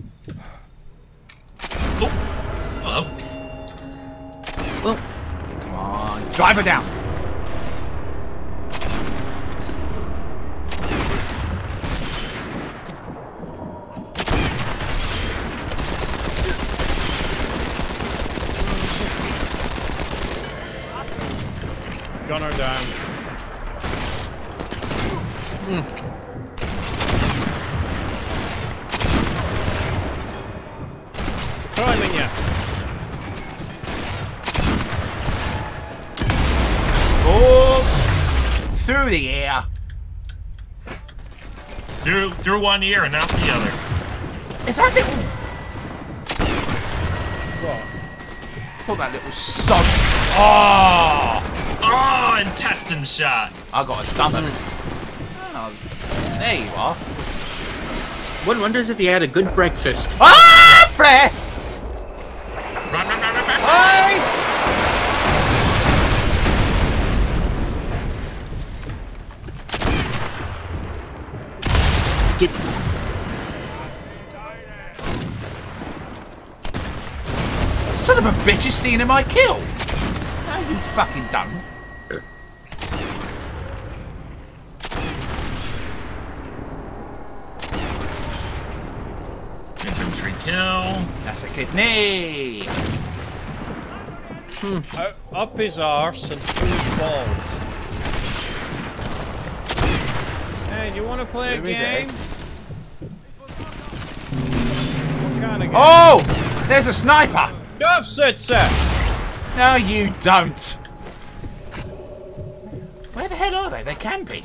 Oh, hello. Well, Come on, drive her down. Gunner down. mm. Climbing ya. Oh, through the air. Through through one ear and out the other. Is that little? What? I thought that little sod. Oh, Oh, intestine shot. I got a stomach. Oh, there you are. One wonders if he had a good breakfast. Ah, Flair! Run, run, run, run, run. Get. Son of a bitch is seeing my kill. How you fucking done? Infantry kill. That's a kidney. Out, up his arse and through his balls. Hey, do you want to play a Where is game? it? What kind of game? Oh, there's a sniper. I've said so. No, you don't. Where the hell are they? They can be.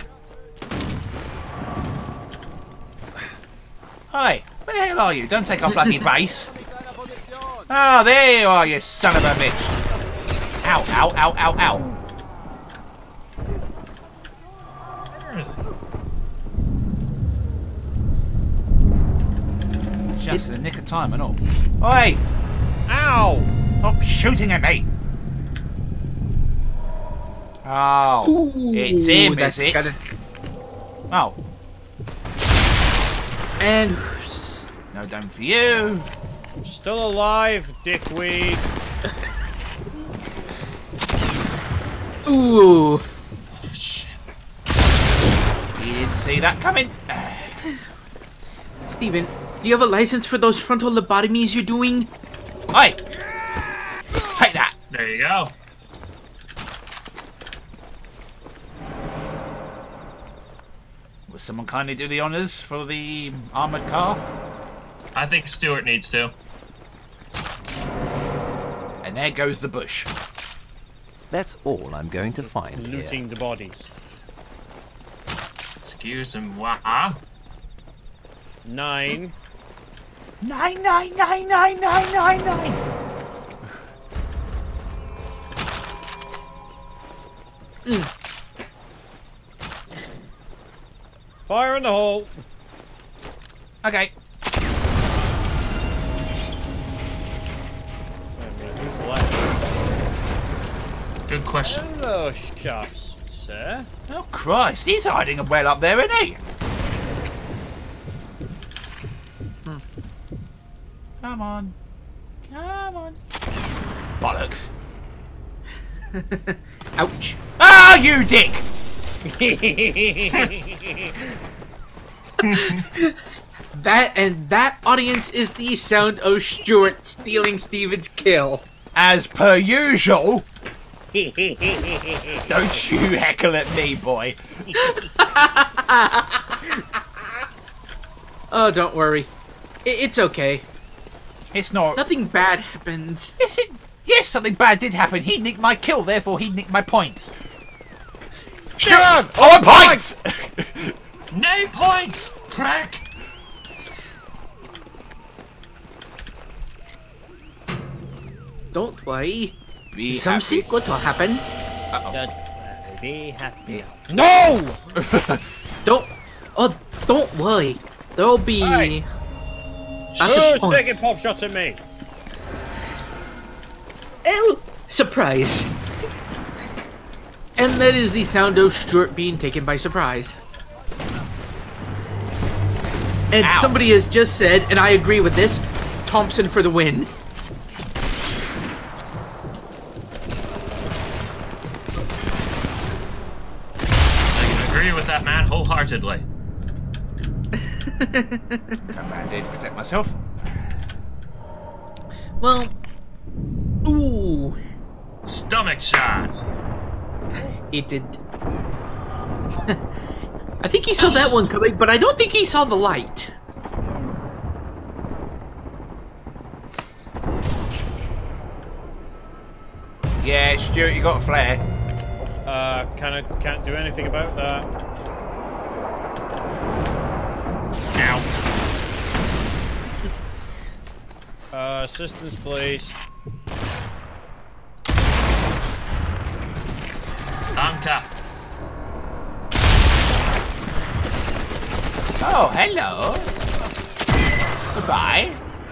Hi, where the hell are you? Don't take our bloody base. Oh, there you are, you son of a bitch. Ow, ow, ow, ow, ow. Just in the nick of time and all. Oi! Ow! Stop shooting at me! Oh, Ooh, it's him, that's is it? gotta- Oh, And no done for you. Still alive, dickweed. ooh, Shit. He didn't see that coming. Steven, do you have a license for those frontal lobotomies you're doing? Hey! Take that! There you go. Will someone kindly do the honours for the armoured car? I think Stuart needs to. And there goes the bush. That's all I'm going to find here. Looting the bodies. Excuse moi. Nine. Nine, nine, nine, nine, nine, nine, nine. Mm. Fire in the hole. Okay. Who's left? Good question. Hello, shafts, sir. Oh Christ, he's hiding well up there, isn't he? Hmm. Come on. Come on. Bollocks. Ouch. Ah, you dick! That and that audience is the sound of Stuart stealing Steven's kill. As per usual. Don't you heckle at me, boy. Oh, don't worry. I it's okay. It's not. Nothing bad happens. Yes, it. Yes, something bad did happen. He nicked my kill, therefore he nicked my points. Sure, I want points. Nay points, crack. Don't worry. Be Something happy. good will happen. Uh-oh. Be happy. No! Don't. Oh, don't worry. There'll be. Hey. Lots of Who's fun. taking pop shots at me? Oh, surprise. And that is the sound of Stuart being taken by surprise. And Ow. somebody has just said, and I agree with this, Thompson for the win. I can agree with that man wholeheartedly. Come back here to protect myself. Well, ooh, Stomach shot. he did. I think he saw that one coming, but I don't think he saw the light. Yeah, Stuart, you got a flare. Uh, kind of can't do anything about that. Ow. Uh, assistance, please. Danke. Oh, hello. Goodbye.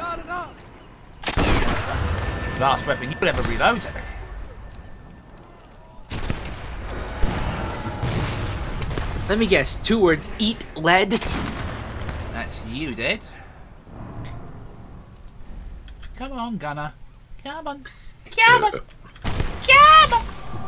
Last weapon you'll ever reload it. Let me guess, two words, eat lead. That's you, dead. Come on, Gunner. Come on. Come on. Come on.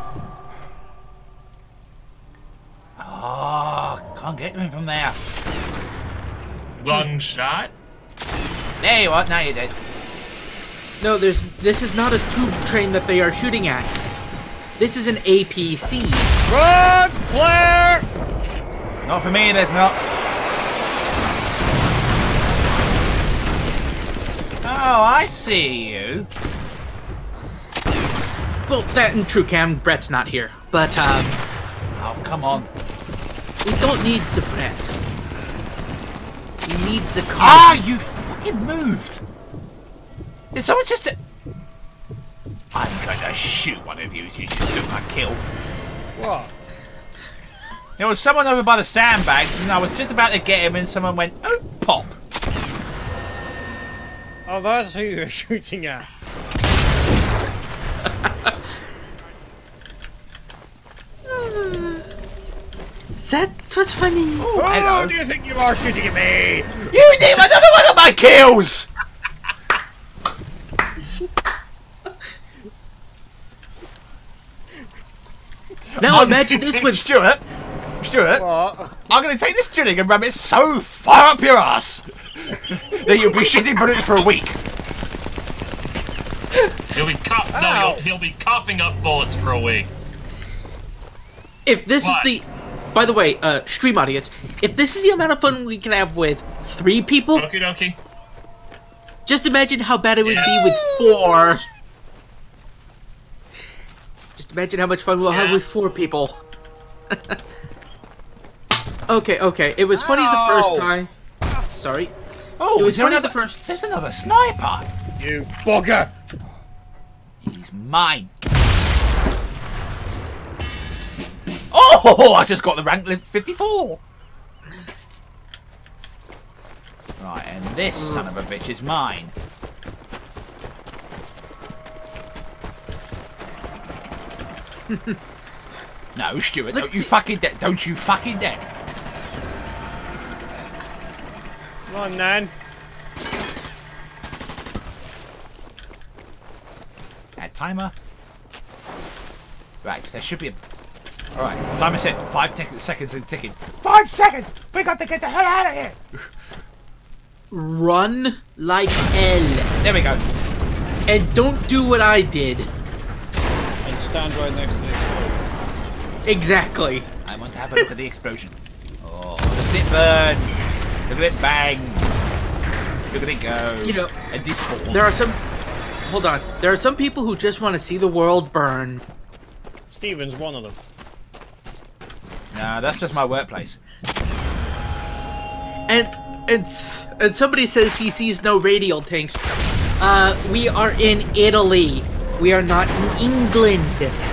Oh, can't get him from there. Lung shot. There you are. Now you're dead. No, there's. This is not a tube train that they are shooting at. This is an A P C. Run! Flare! Not for me, there's not. Oh, I see you. Well, that and True Cam, Brett's not here. But, um, Oh, come on. we don't need the Brett. We need the car. Ah, you fucking moved. Did someone just... I'm going to shoot one of you if you just took my kill. What? There was someone over by the sandbags and I was just about to get him and someone went, oh, pop. Oh, that's who you're shooting at. That was funny. Oh, Who hello. do you think you are shooting at me? You did another one of my kills! Now imagine this one. Stuart, Stuart, What? I'm going to take this drilling and ram it so far up your ass that you'll be shitting bullets for a week. He'll be cop- no, Ow. he'll, he'll be coughing up bullets for a week. If this What? is the, by the way, uh, stream audience, if this is the amount of fun we can have with three people, Okie dokie. just imagine how bad it would Yes. be with four. Just imagine how much fun we'll have Yeah. with four people. okay, okay. It was funny the first Ow. time. Sorry. Oh, It was is there funny another... the first. There's another sniper. You bugger! He's mine. Oh, I just got the rank limp fifty-four. Right, and this son of a bitch is mine. No, Stuart, don't Let's you see- fucking dare. Don't you fucking dare. Come on, Nan. Add timer. Right, there should be a... Alright, timer set. Five tic- seconds and ticking. Five seconds! We got to get the hell out of here! Run like hell. There we go. And don't do what I did. And stand right next to the explosion. Exactly. I want to have a look at the explosion. Oh, look at it burn! Look at it bang! Look at it go! You know, and despawn. There are some. Hold on. There are some people who just want to see the world burn. Steven's one of them. Nah, that's just my workplace. And and s- and somebody says he sees no radial tanks. Uh, we are in Italy. We are not in England.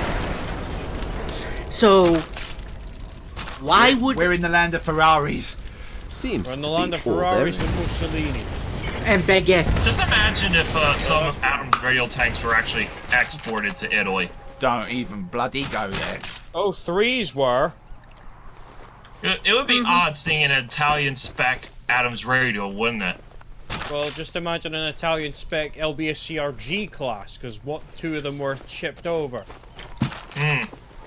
So why would We're in the land of Ferraris. Seems We're in to the land be of all Ferraris there and Mussolini. and baguettes? Just imagine if uh, some of Adam's radial tanks were actually exported to Italy. Don't even bloody go there. Oh, threes were. It, it would be odd seeing an Italian spec Adams radial, wouldn't it? Well, just imagine an Italian spec L B S C R G class, because what two of them were shipped over. Hmm.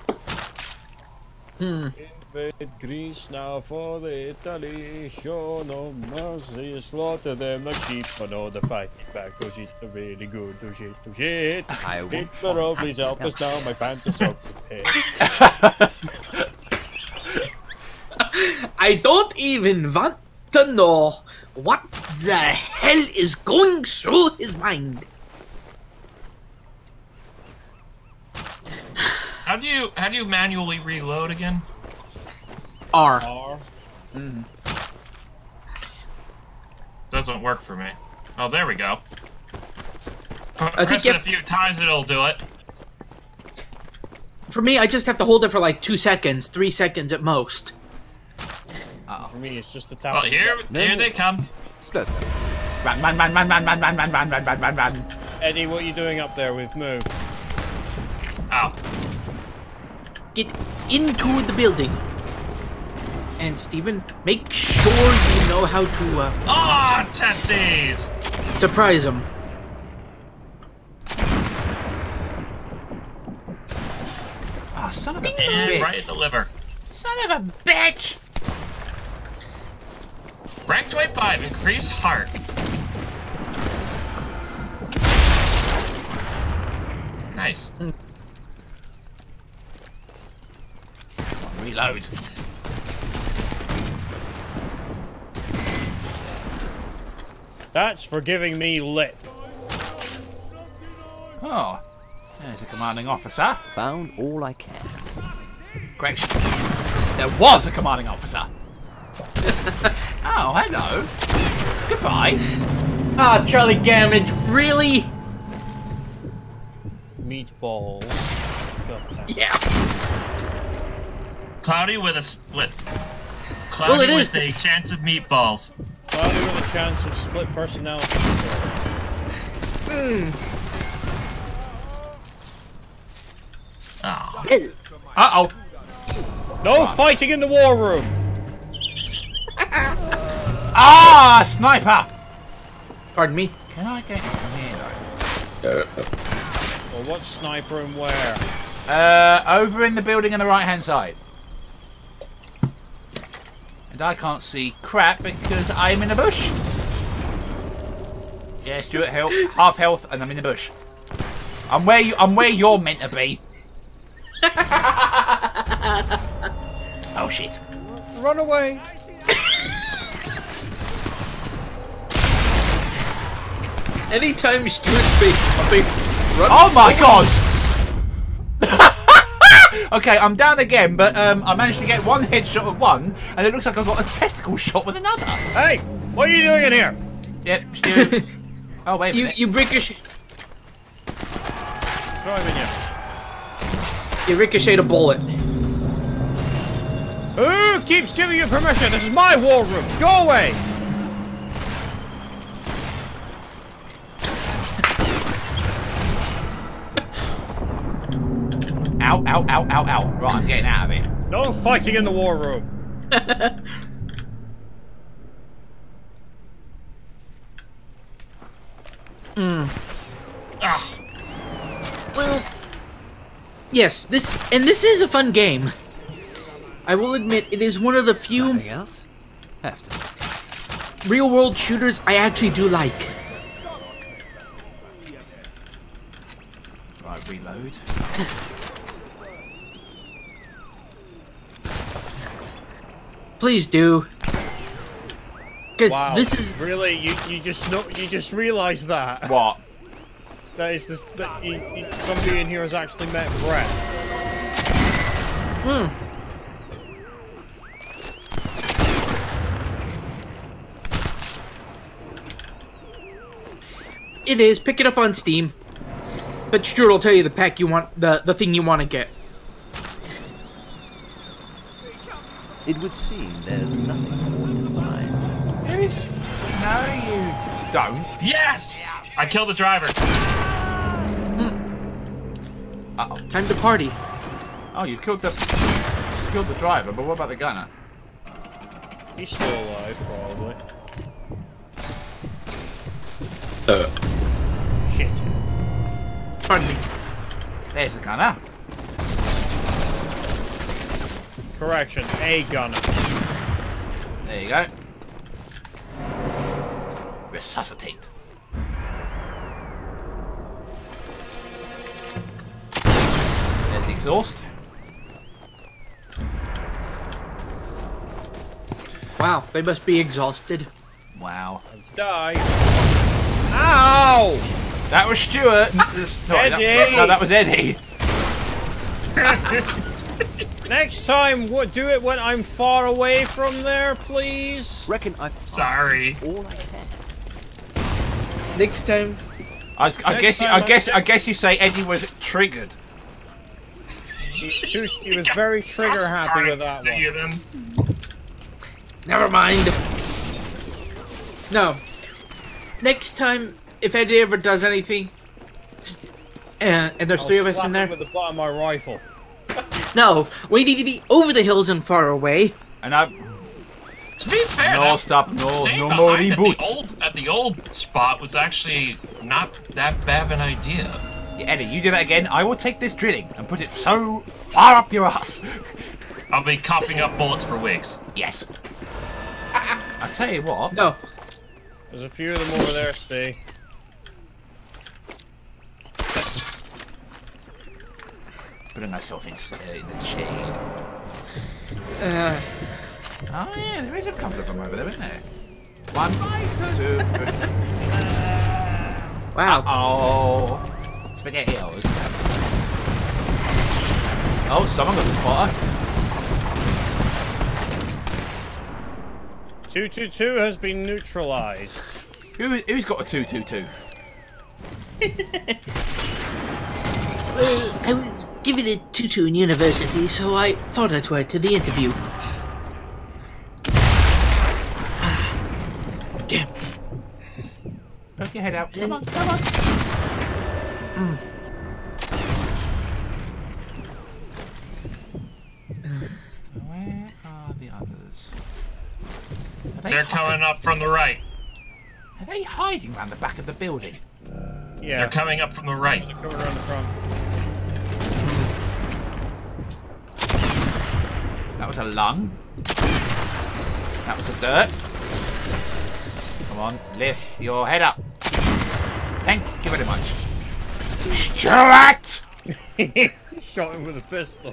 Hmm. Invade Greece now for the Italy. Show no mercy, slaughter them like sheep. But no, they're fighting back, oh shit, they're really good, oh shit, oh shit. I won't Hitler, oh please help us now, my pants are soaked with piss. I don't even want to know what the hell is going through his mind. How do you how do you manually reload again? R. R. Doesn't work for me. Oh, there we go. think Press you it a have- few times, it'll do it. For me, I just have to hold it for like two seconds, three seconds at most. For me, it's just the tap. Well, of the here, button. here they come. explosive. Run, run, run, run, run, run, run, run, run, run, run, run, run. Eddie, what are you doing up there with move? Ow. Get into the building. And Steven, make sure you know how to uh, Ah, testes! surprise him. Ah, son of a And bitch. right in the liver. Son of a bitch. Rank twenty-five, increase heart. Nice. Reload. That's for giving me lip. Oh, there's a commanding officer. Found all I can. Correction. There was a commanding officer. Oh, hello. Goodbye. Ah, Charlie Gamage, really? Meatballs. God damn. Yeah. Cloudy with a s- with. Cloudy Well, it with is- a chance of meatballs. Cloudy with a chance of split personality disorder. Oh. Hell. Uh oh. No fighting in the war room! Ah, sniper. Pardon me. Can I get in here though? Well, what sniper and where? Uh, over in the building on the right hand side. And I can't see crap because I'm in a bush. Yeah, Stuart, help. Half health, and I'm in the bush. I'm where you. I'm where you're meant to be. Oh shit! Run away! Anytime Stuart's big, a big run. Oh my god! Okay, I'm down again, but um, I managed to get one headshot of one, and it looks like I've got a testicle shot with another. Hey, what are you doing in here? Yep, Stuart. Oh wait a You minute. you ricochet Driving you. you ricocheted a bullet. Who keeps giving you permission? This is my war room. Go away! Ow! Ow! Ow! Ow! Ow! Right, I'm getting out of here. No fighting in the war room. Hmm. Ah, Well, yes, this and this is a fun game. I will admit it is one of the few Nothing else? Have to suffice. real-world shooters I actually do like. Right, reload. Please do, because Wow. this is really you. You just know. You just realised that. What? That is this. That he, he, somebody in here has actually met Brett. mm, it is. Pick it up on Steam, but Stuart will tell you the pack you want, the the thing you want to get. It would seem there's nothing more to find. There is. No, you don't. yes! I killed the driver. Uh oh. Time to party. Oh, you killed the. You killed the driver, but what about the gunner? He's still alive, probably. Shit. Pardon me. There's the gunner. Correction. A gunner. There you go. Resuscitate. There's the exhaust. Wow, they must be exhausted. Wow. Die. Ow! That was Stuart. N- Sorry, that- Eddie! no, that was Eddie. Next time, what? Do it when I'm far away from there, please. Reckon I've Sorry. all I can. Next time, I, was, I Next guess. You, time I I- guess. I guess you say Eddie was triggered. He's too, he was very trigger happy with that one. one. never mind. No. Next time, if Eddie ever does anything, and, and there's I'll three of us slap in him there, with the butt of my rifle. no, we need to be over the hills and far away. And I. To be fair, No, that- stop. No, staying no more behind at the reboots. old- At the old spot was actually not that bad of an idea. Yeah, Eddie, you do that again. I will take this drilling and put it so far up your ass. I'll be coughing up bullets for weeks. Yes. I tell you what. No. There's a few of them over there, Steve. Putting myself in, uh, in the shade. Uh, Oh yeah, there is a couple of them over there, isn't there? One, two, three. wow. Oh, SpaghettiOs. Oh, someone got the spotter. two two two has been neutralized. Who, who's got a two two two? Well, I was given a tutu in university, so I thought I'd wear it to the interview. Damn. Poke your head out. Come on, come on. Mm. Where are the others? Are they They're hi- coming up from the right. Are they hiding around the back of the building? Yeah. They're coming up from the right. They're coming around the front. That was a lung. That was the dirt. Come on, lift your head up. Thank you very much. Stuart! Shot him with a pistol.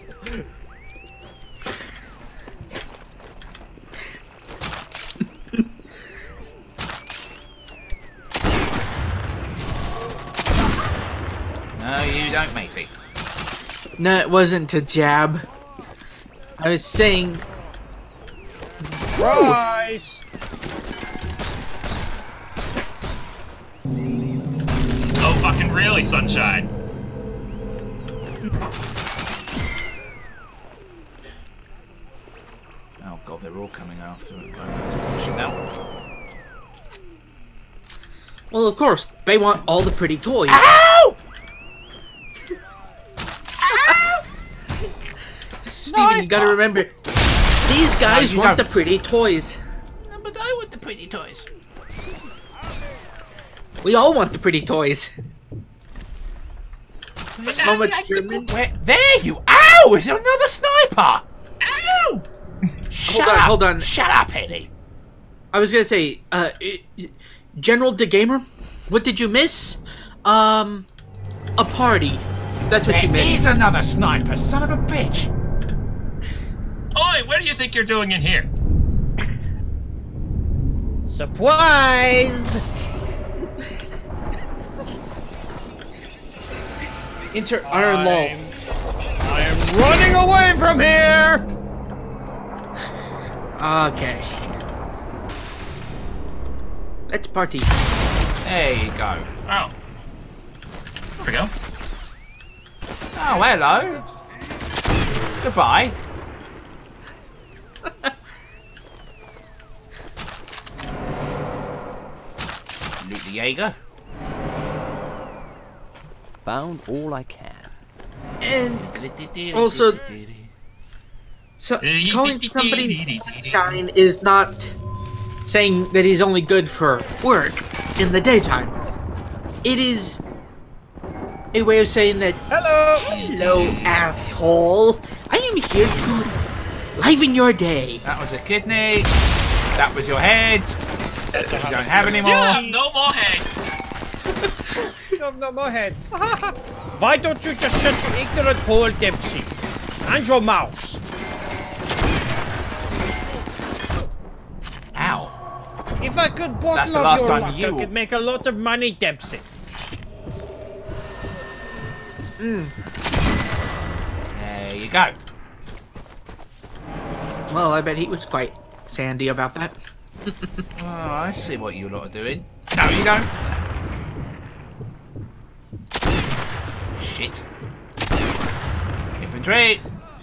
No, you don't, matey. No, it wasn't a jab. I was saying... Rise! Oh, fucking really, Sunshine? Oh god, they're all coming after it. Let's push it now. Well, of course, they want all the pretty toys. Ow! Ow! Steven, you gotta remember, these guys No, you want don't. the pretty toys. No, but I want the pretty toys. We all want the pretty toys. But So I much like the German. good- Where- There you. Ow! Is there another sniper? Ow! Shut on, up! hold on. Shut up, Eddie. I was gonna say, uh, i- i- General the Gamer, what did you miss? Um, a party. That's what you There missed. is another sniper, son of a bitch. Oi, what do you think you're doing in here? Surprise! Enter Iron Law. I'm, I am running away from here! Okay. Let's party. There you go. Oh. There we go. Oh, hello. Goodbye. Loot the Jaeger. Found all I can. And also, so calling somebody sunshine is not saying that he's only good for work in the daytime. It is a way of saying that, Hello! hello, asshole. I am here to liven your day. That was a kidney. That was your head. That's You a don't have any You more. have no more head. No, no more head. Why don't you just shut your ignorant hole, Dempsey? And your mouse. Ow. If I could That's bottle the up last your time luck, you- I could make a lot of money, Dempsey. There you go. Well, I bet he was quite sandy about that. Oh, I see what you lot are doing. No, you don't. Shit. Infantry.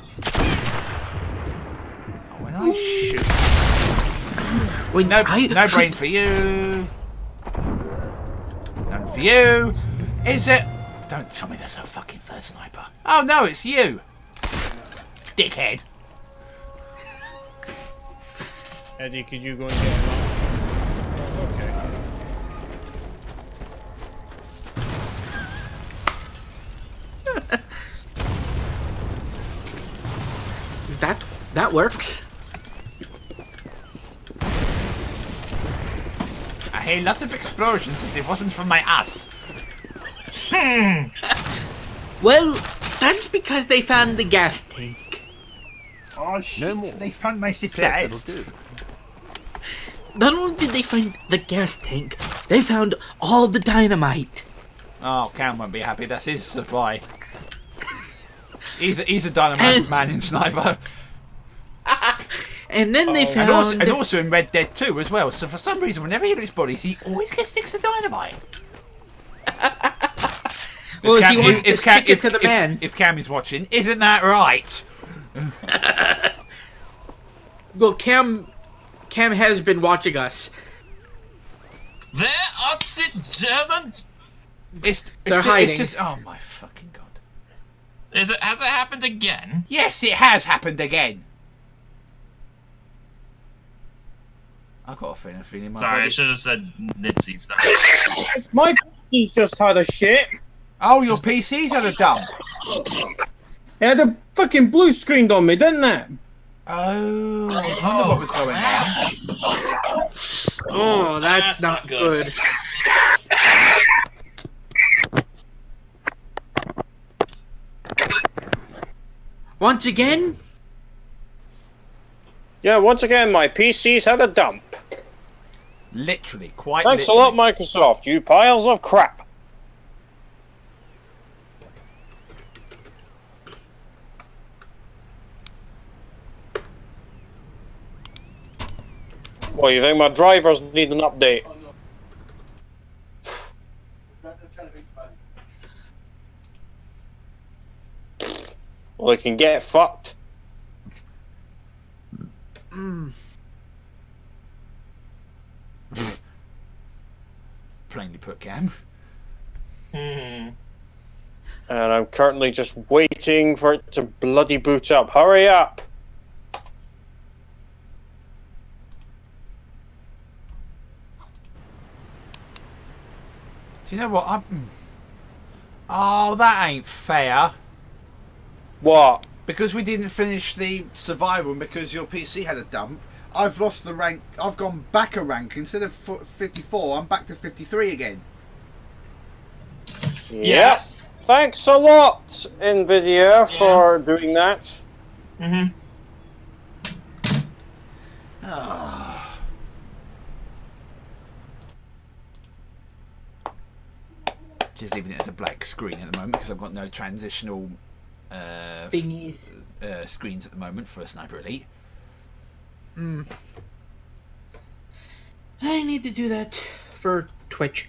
Oh, when I shoot. When No, I, no brain for you. None for you. Is it? Don't tell me there's a fucking third sniper. Oh no, it's you. Dickhead. Eddie, could you go and get him up? Okay. that that works. I hear lots of explosions and it wasn't from my ass. Hmm. Well, that's because they found the gas tank. Oh shit, No more. they found my Suppose that'll supplies. do. Not only did they find the gas tank, they found all the dynamite. Oh, Cam won't be happy, that's his supply. He's a, he's a dynamite And- man in Sniper. And then they And found... also, and also in Red Dead two as well. So for some reason, whenever he loots bodies, he always gets sticks of dynamite. well, if Cam- he wants to if Cam- stick it if- to the if- man. If Cam is watching, isn't that right? Well, Cam... Cam has been watching us. There are the Germans. It's, it's They're just, hiding. It's just, oh my fucking god. Is it? Has it happened again? Yes, it has happened again. I got a feeling, feeling my Sorry, I body. should have said Nitsy stuff. My P C's just had a shit. Oh, your P Cs are the dumb. It had a fucking blue screened on me, didn't it? Oh, I was wondering what was going on. Oh, that's, That's not not good. good. Once again? Yeah, once again, my P C's had a dump. Literally, quite Thanks literally. a lot, Microsoft, you piles of crap. Well, you think my drivers need an update? Well, they can get fucked. Mm. Plainly put, Cam. Hmm. And I'm currently just waiting for it to bloody boot up. Hurry up! Do you know what? I'm... Oh, that ain't fair. What? Because we didn't finish the survival and because your P C had a dump, I've lost the rank. I've gone back a rank. Instead of fifty-four, I'm back to fifty-three again. Yes. Yep. Thanks a lot, Nvidia, yeah. for doing that. Mm-hmm. Oh. Just leaving it as a black screen at the moment because I've got no transitional uh, thingies uh, screens at the moment for Sniper Elite. Mm. I need to do that for Twitch.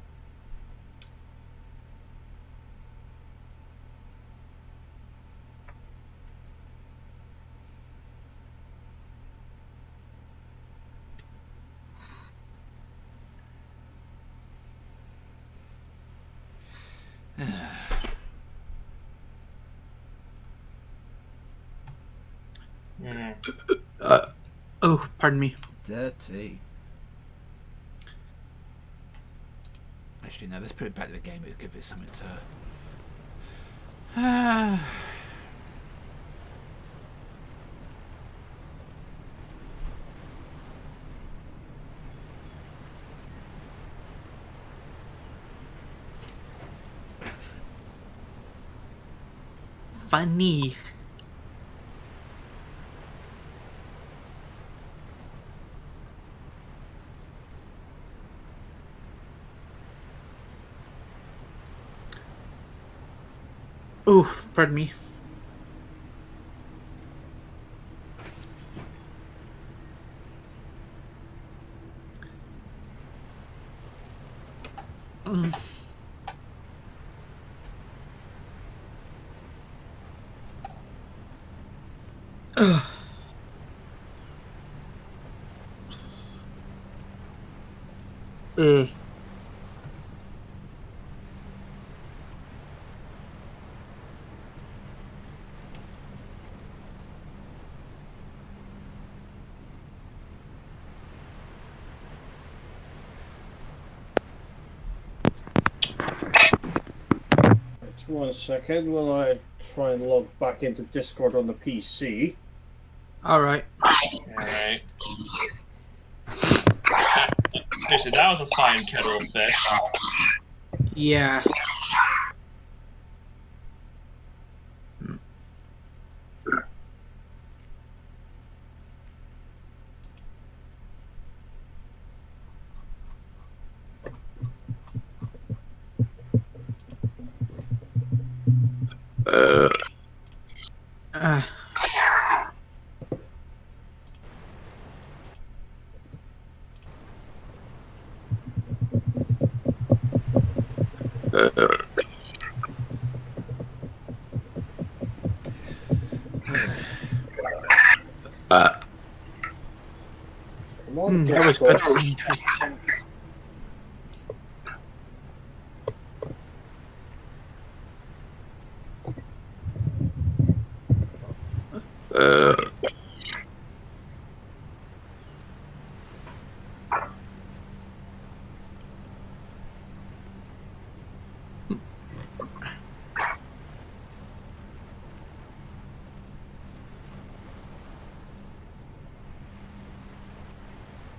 Mm. Uh, oh, pardon me. Dirty. Actually, no, let's put it back to the game and give it something to... Ah. Funny. Oh, pardon me. Mm. Ugh. Uh. One second while I try and log back into Discord on the P C. Alright. Alright. Seriously, that was a fine kettle of fish. Yeah. Uh. Uh. Uh. Come on, Mm, that was Discord. good. Uh.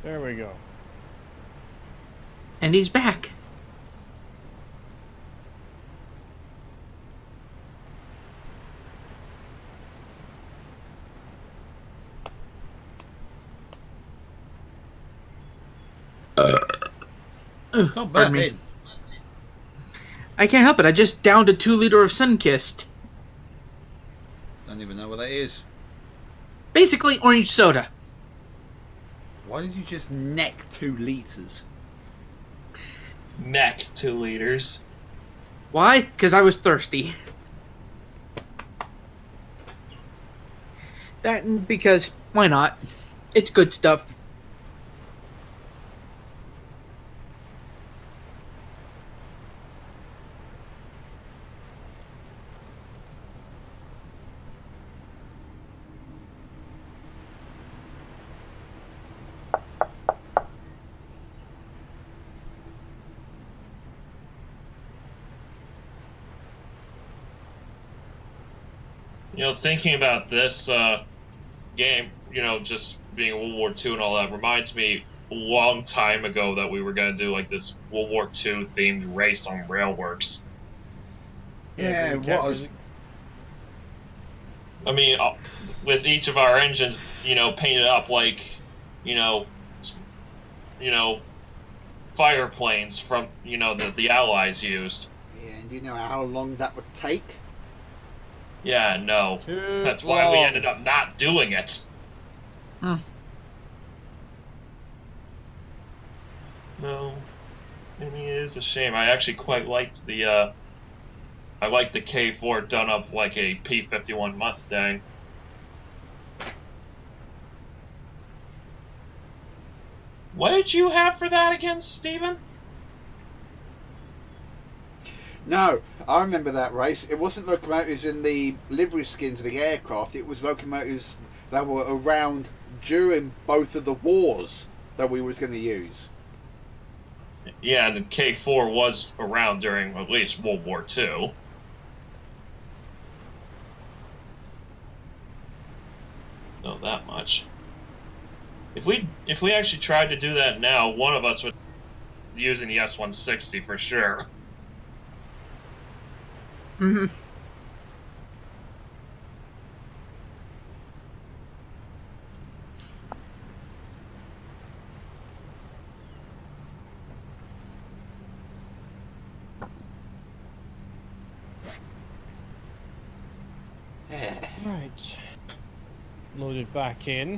There we go. And he's back. Not Pardon me. bad. I can't help it. I just downed a two liter of Sunkist. Don't even know what that is. Basically, orange soda. Why did you just neck two liters? Neck two liters. Why? Because I was thirsty. That and because, why not? It's good stuff. You know, thinking about this uh, game, you know, just being World War Two and all that, reminds me a long time ago that we were going to do, like, this World War Two themed race on Railworks. Yeah, we what was... can't I mean, uh, with each of our engines, you know, painted up like, you know, s- you know, fire planes from, you know, the, the Allies used. Yeah, and do you know how long that would take? Yeah, no. Too That's why we long. ended up not doing it. Hmm. No. I mean, it is a shame. I actually quite liked the, uh... I liked the K four done up like a P fifty-one Mustang. What did you have for that again, Steven? No, I remember that race. It wasn't locomotives in the livery skins of the aircraft. It was locomotives that were around during both of the wars that we was going to use. Yeah, and the K four was around during at least World War Two. Know that much. If we if we actually tried to do that now, one of us would be using the S one sixty for sure. Mm-hmm. Right. Loaded back in.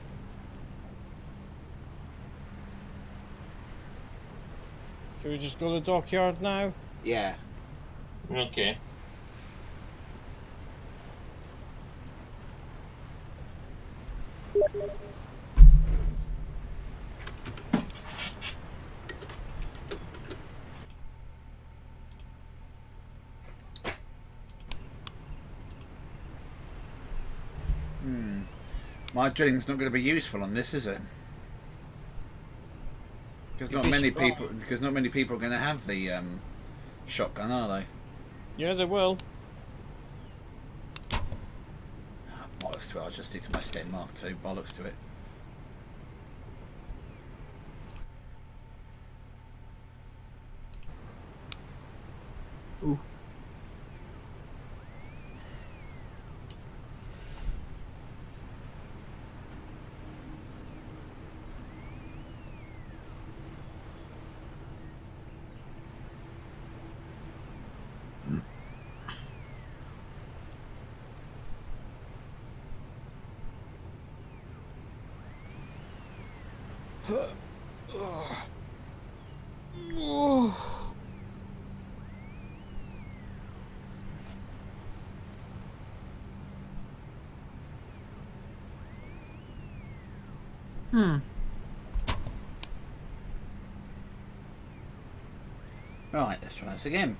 Should we just go to the dockyard now? Yeah. Okay. Hmm. My drilling's not going to be useful on this, is it? Because not You'd be many surprised. people. Because not many people are going to have the um, shotgun, are they? Yeah, they will. Oh, bollocks to it! I'll just stick to my Sten Mark two. Bollocks to it. Ooh. Hmm. Right, let's try this again.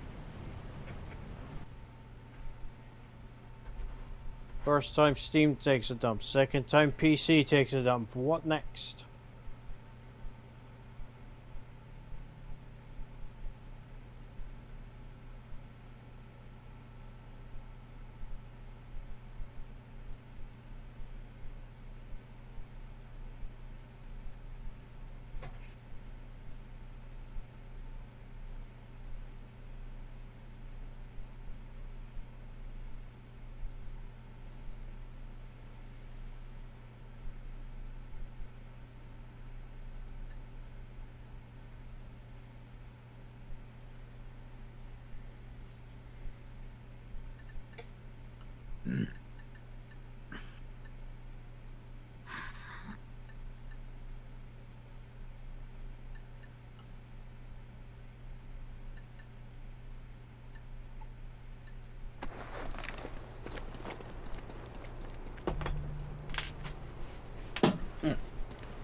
First time Steam takes a dump. Second time P C takes a dump. What next?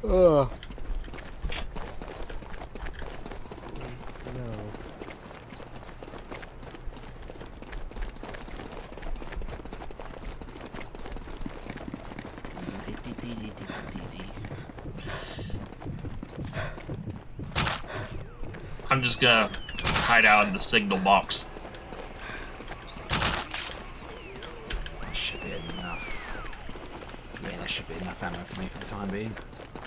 Ugh. I'm just gonna hide out in the signal box. That should be enough. Yeah, that should be enough ammo for me for the time being.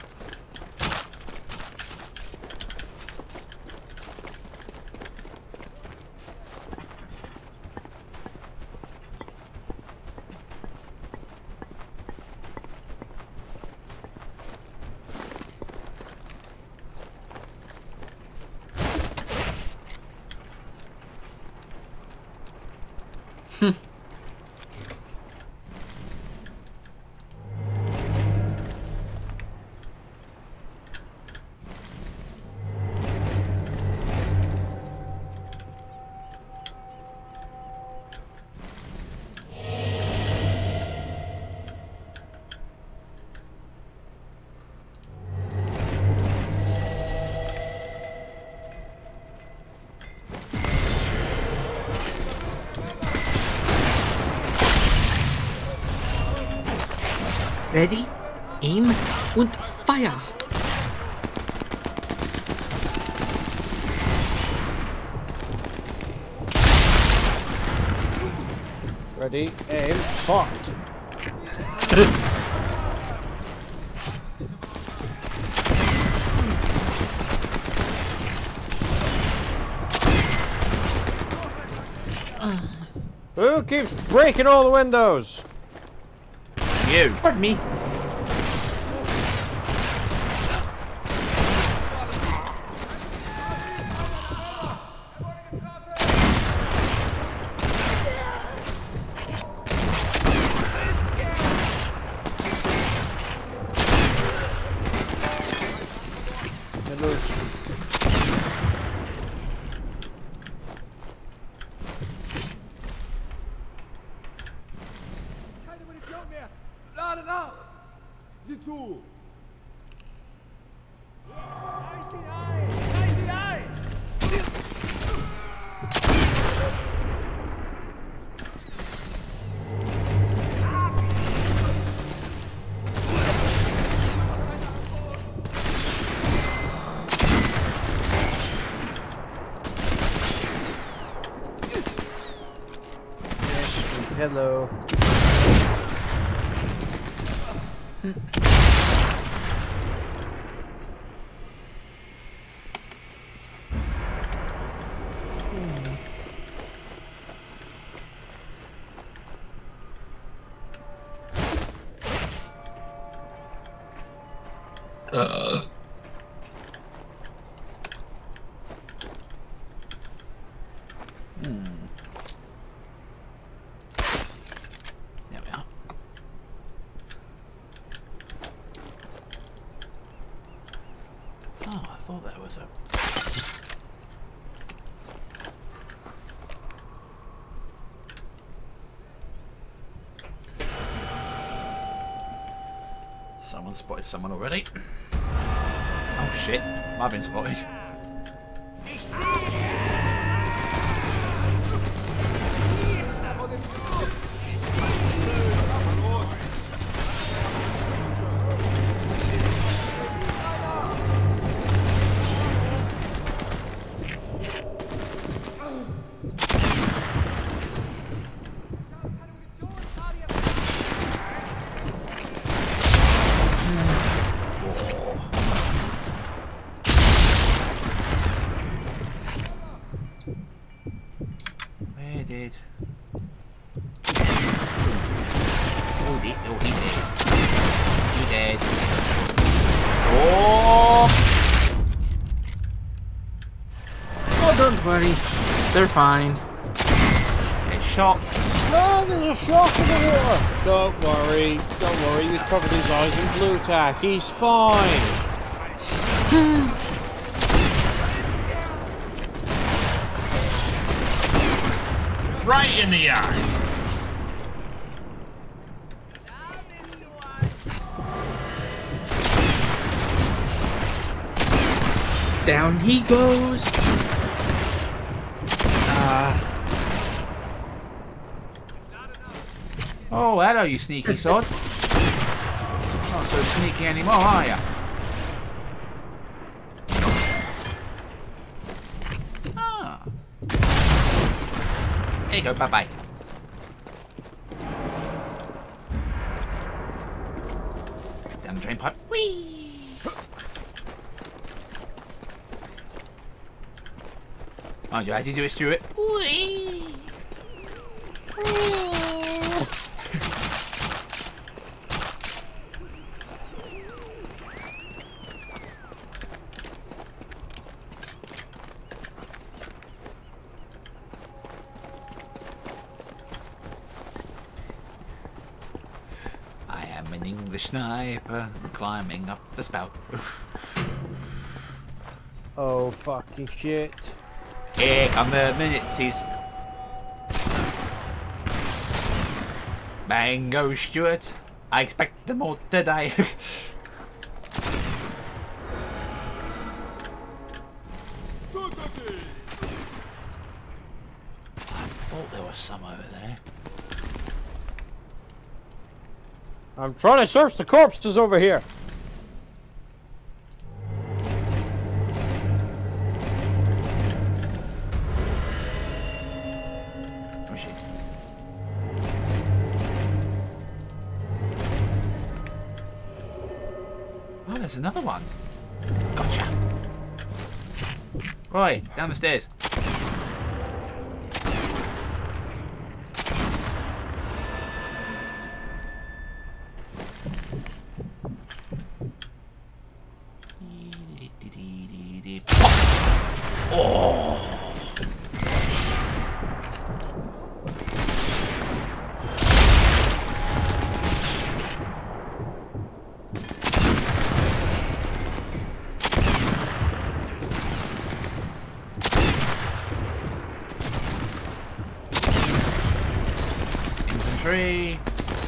Ready, aim und fire. Ready, aim, fight. Who keeps breaking all the windows? You. Pardon me. Get loose. Hello. Uh. Hmm. There we are. Oh, I thought there was a... Someone spotted someone already. Oh shit, I've been spotted. Where did... Oh, he, oh, he dead. He dead. Oh! Oh, don't worry. They're fine. Get shot. No, there's a shark in the water. Don't worry, don't worry. We've covered his eyes in blue tack. He's fine. Right in the eye. Down he goes. Uh, Oh, hello, you sneaky sod. Not so sneaky anymore, are you? Ah. There you go, bye-bye. Down the drain pipe. Whee! Mind you, how do you do it, Stuart? Whee! I am an English sniper climbing up the spout. Oh, fucking shit. Here come the minuses. Mango Stuart. I expect them all to die. I thought there was some over there. I'm trying to search the corpses over here. Oh shit. Oh, there's another one. Gotcha. Roy, down the stairs. Oh. Infantry.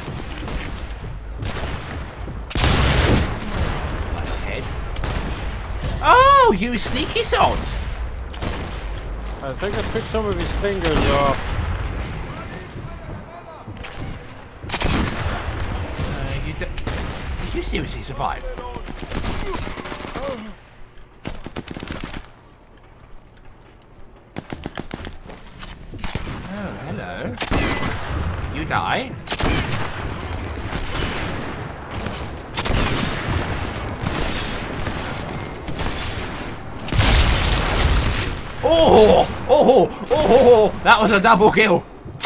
Nice head. Oh, you sneaky sods! I think I took some of his fingers off. Uh, you, did you seriously survive? Oh, hello. You die. Oh, oh, oh, oh, that was a double kill.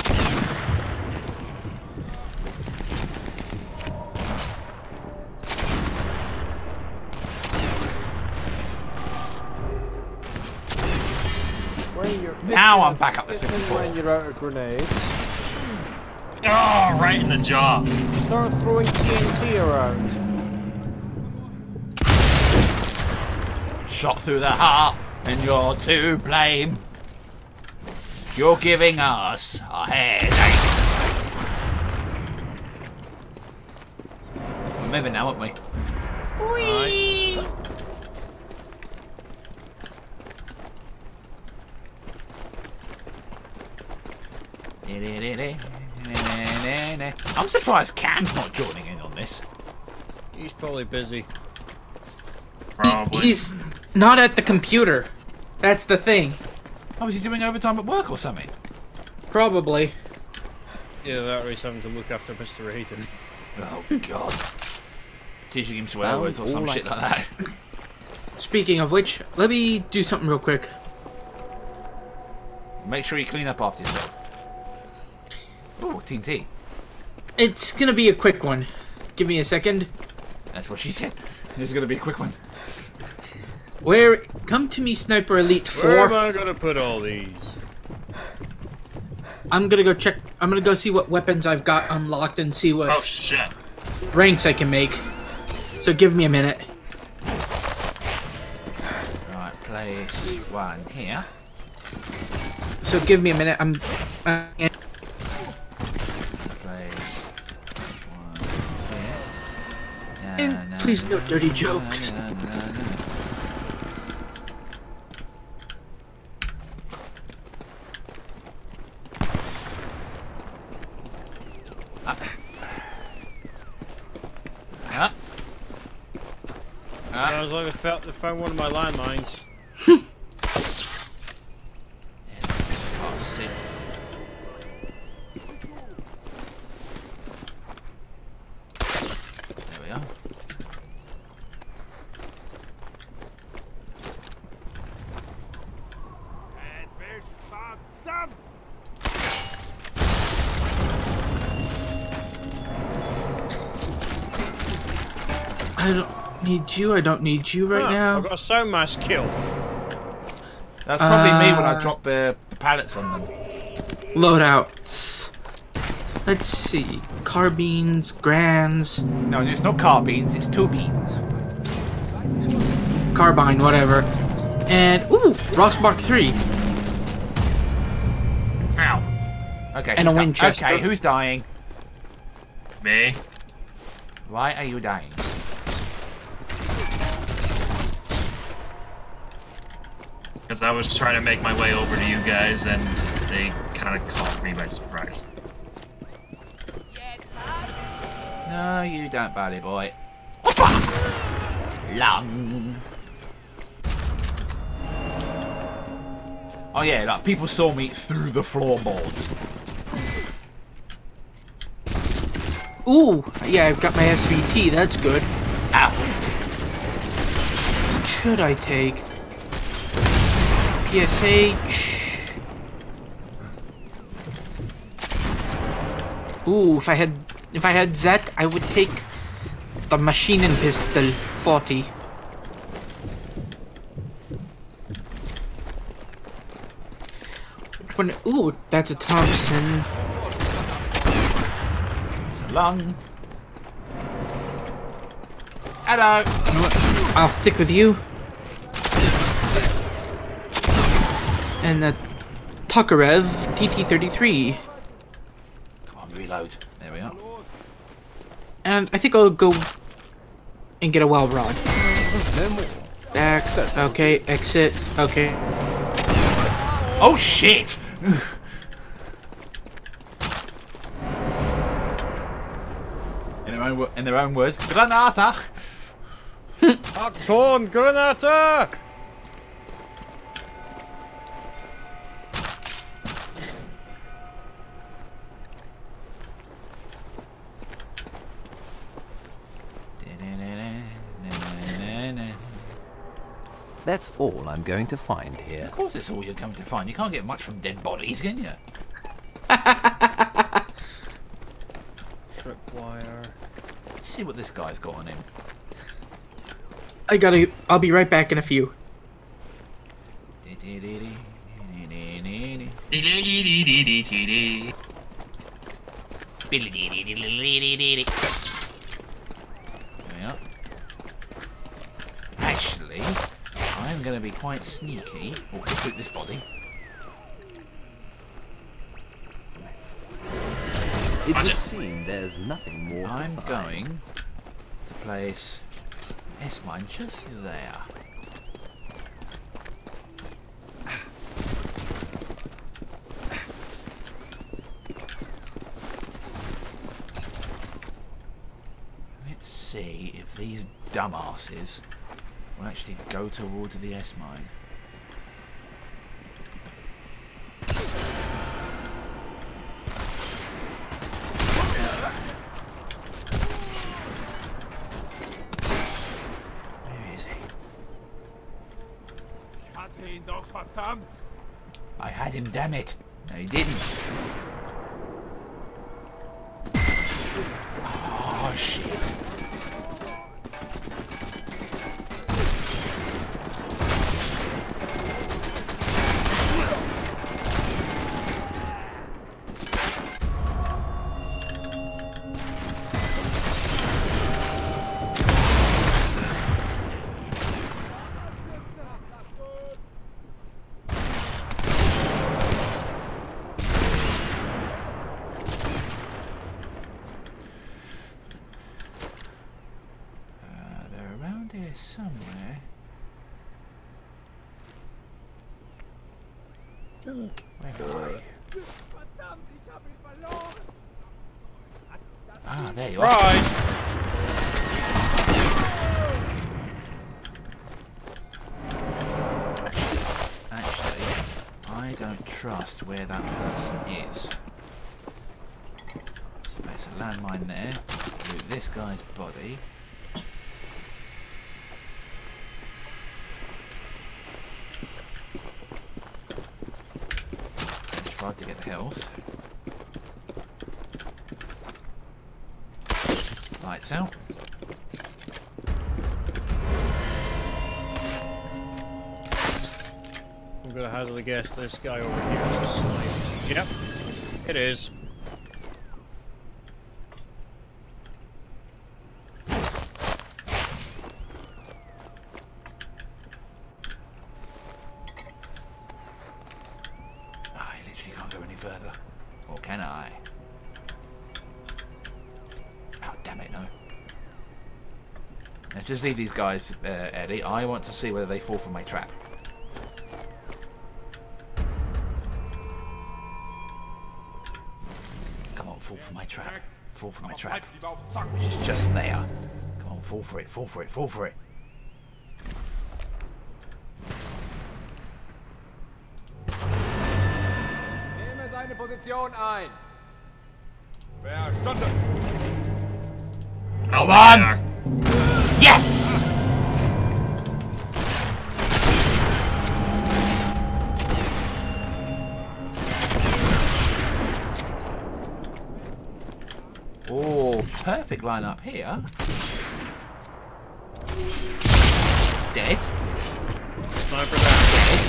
When you're, Now I'm back up to if and fifty-four. when you're out of grenades, Oh, right in the jaw. start throwing T N T around. Shot through the heart, and you're to blame. You're giving us a headache. We're moving now, aren't we? Right. I'm surprised Cam's not joining in on this. He's probably busy. Probably. He's not at the computer. That's the thing. Oh, was he doing overtime at work or something? Probably. Yeah, that or he's having to look after Mister Ethan. Oh, God. Teaching him swear words or some shit like that. Speaking of which, let me do something real quick. Make sure you clean up after yourself. Oh, T N T. It's gonna be a quick one. Give me a second. That's what she said. This is going to be a quick one. Where, come to me, Sniper Elite Where am four. I gonna put all these? I'm gonna go check. I'm gonna go see what weapons I've got unlocked and see what Oh shit. ranks I can make. So give me a minute. Right, place one here. So give me a minute. I'm. Uh, Place one here. Na, and na, please no na, dirty na, jokes. na, na, na. Sounds like they felt they found one of my landmines. Can't see. There we are. I don't need you. I don't need you right Huh, now. I've got a sound mask kill. That's probably me when I Uh, drop the pallets on them. Loadouts. Let's see. Carbines, Grands, No, it's not carbines, it's two beans. Carbine, whatever. And, ooh, Roxmark three. Ow. Okay, And a who's di- Winchester. Okay, who's dying? Me? Why are you dying? Because I was trying to make my way over to you guys, and they kind of caught me by surprise. No, you don't, buddy boy. Lung. Oh yeah, like people saw me through the floorboards. Ooh, yeah, I've got my S V T. That's good. Ow. What should I take? P S H. Ooh, if I had if I had that, I would take the machine and pistol forty. Which one? Ooh, that's a Thompson. It's a lung. Hello. You know what? I'll stick with you. And the Tokarev T T thirty-three. Come on, reload. There we are. And I think I'll go and get a well rod. No more. Back. Okay, exit. Okay. Oh shit! in their own wo- in their own words, Granata. Acton Granata! That's all I'm going to find here. Of course, it's all you're coming to find. You can't get much from dead bodies, can you? Tripwire. Let's see what this guy's got on him. I gotta. I'll be right back in a few. There we are. Actually, I'm going to be quite sneaky. Oh, let's loot this body. It would seem there's nothing more. I'm to find. going to place S-mine just there. Let's see if these dumbasses will actually go towards the S-mine. Where is he? I had him, damn it. No, he didn't. Oh, shit. Somewhere. Where are you? Ah, there you are. Surprise! don't trust where that person is. So there's a landmine there. Loot this guy's body. Tried to get the health. Lights out. I'm gonna hazard a guess this guy over here is a sniper. Yep, it is. Just leave these guys, uh, Eddie. I want to see whether they fall for my trap. Come on, fall for my trap. Fall for my trap. Which is just there. Come on, fall for it, fall for it, fall for it. Nehme seine Position ein. Verstanden. Come on! Yes! Oh, perfect line up here. Dead. Sniper down.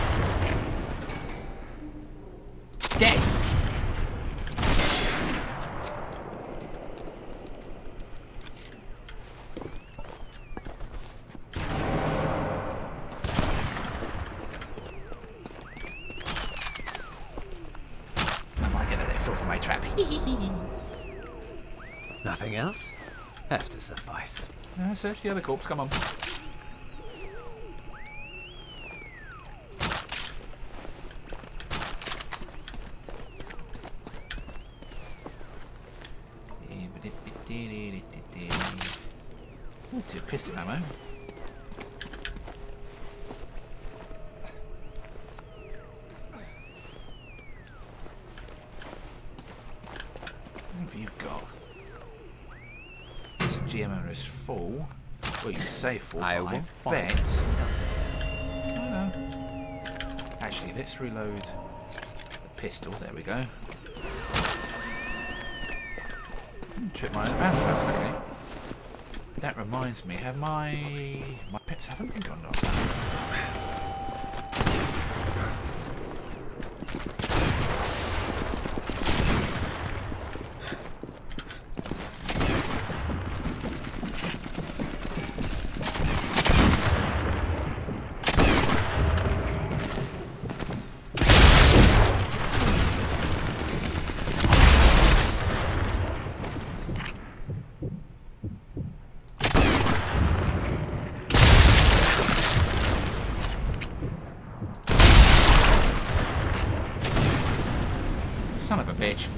Dead. Dead. Nothing else? Have to suffice. Uh, search the other corpse, come on. Ooh, two pistol ammo. What have you got? This G M ammo is full. Well, you say full, I but will I bet. Oh no. Actually, let's reload the pistol. There we go. Trip mine and bounce bounce, okay. That reminds me, have my my pips haven't been gone off. Son of a bitch.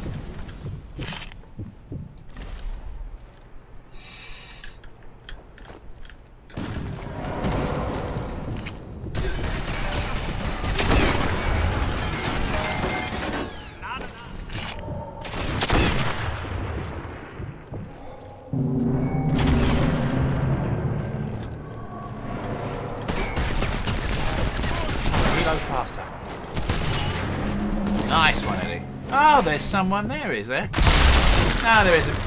Reload faster. Nice one, Eddie. Oh, there's someone there, is there? No, there isn't.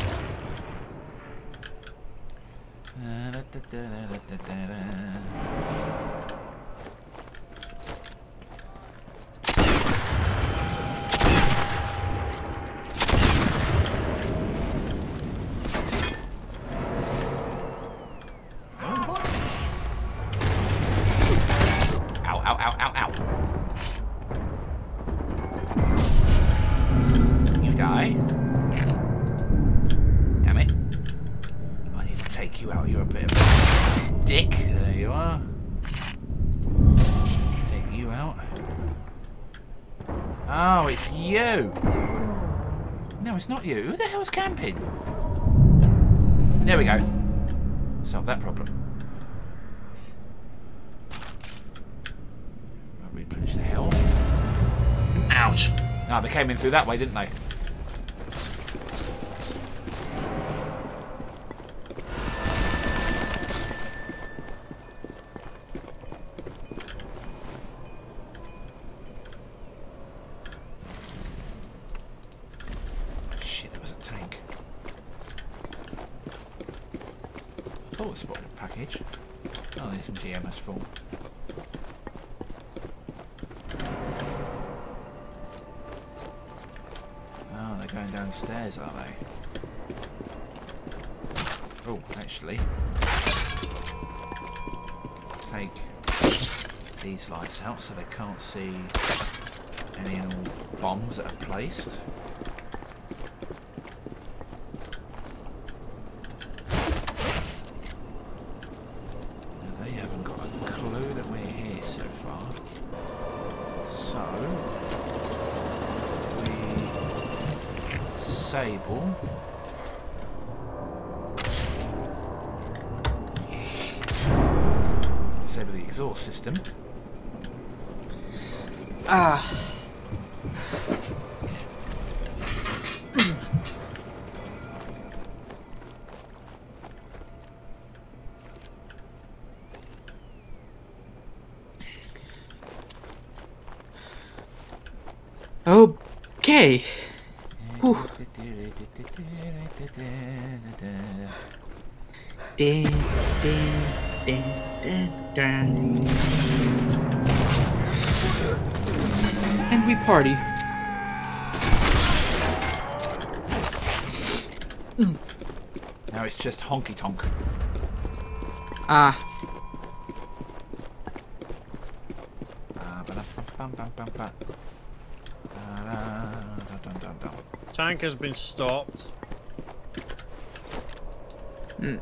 Ow, ow, ow, ow, ow. Die. Damn it. I need to take you out. You're a bit of a dick. There you are. Take you out. Oh, it's you. No, it's not you. Who the hell's camping? There we go. Solve that problem. I'll replenish the health. Ah, they came in through that way, didn't they? Shit, there was a tank. I thought I spotted a package. Oh, there's some G M S full. Oh, they're going downstairs, are they? Oh, actually, take these lights out so they can't see any and all bombs that are placed. Now, they haven't got a clue that we're here so far. So we disable disable the exhaust system. Ah. Okay. Whew. Dun, dun, dun, dun, dun. And we party. Now it's just honky tonk. Ah. Tank has been stopped. Hmm.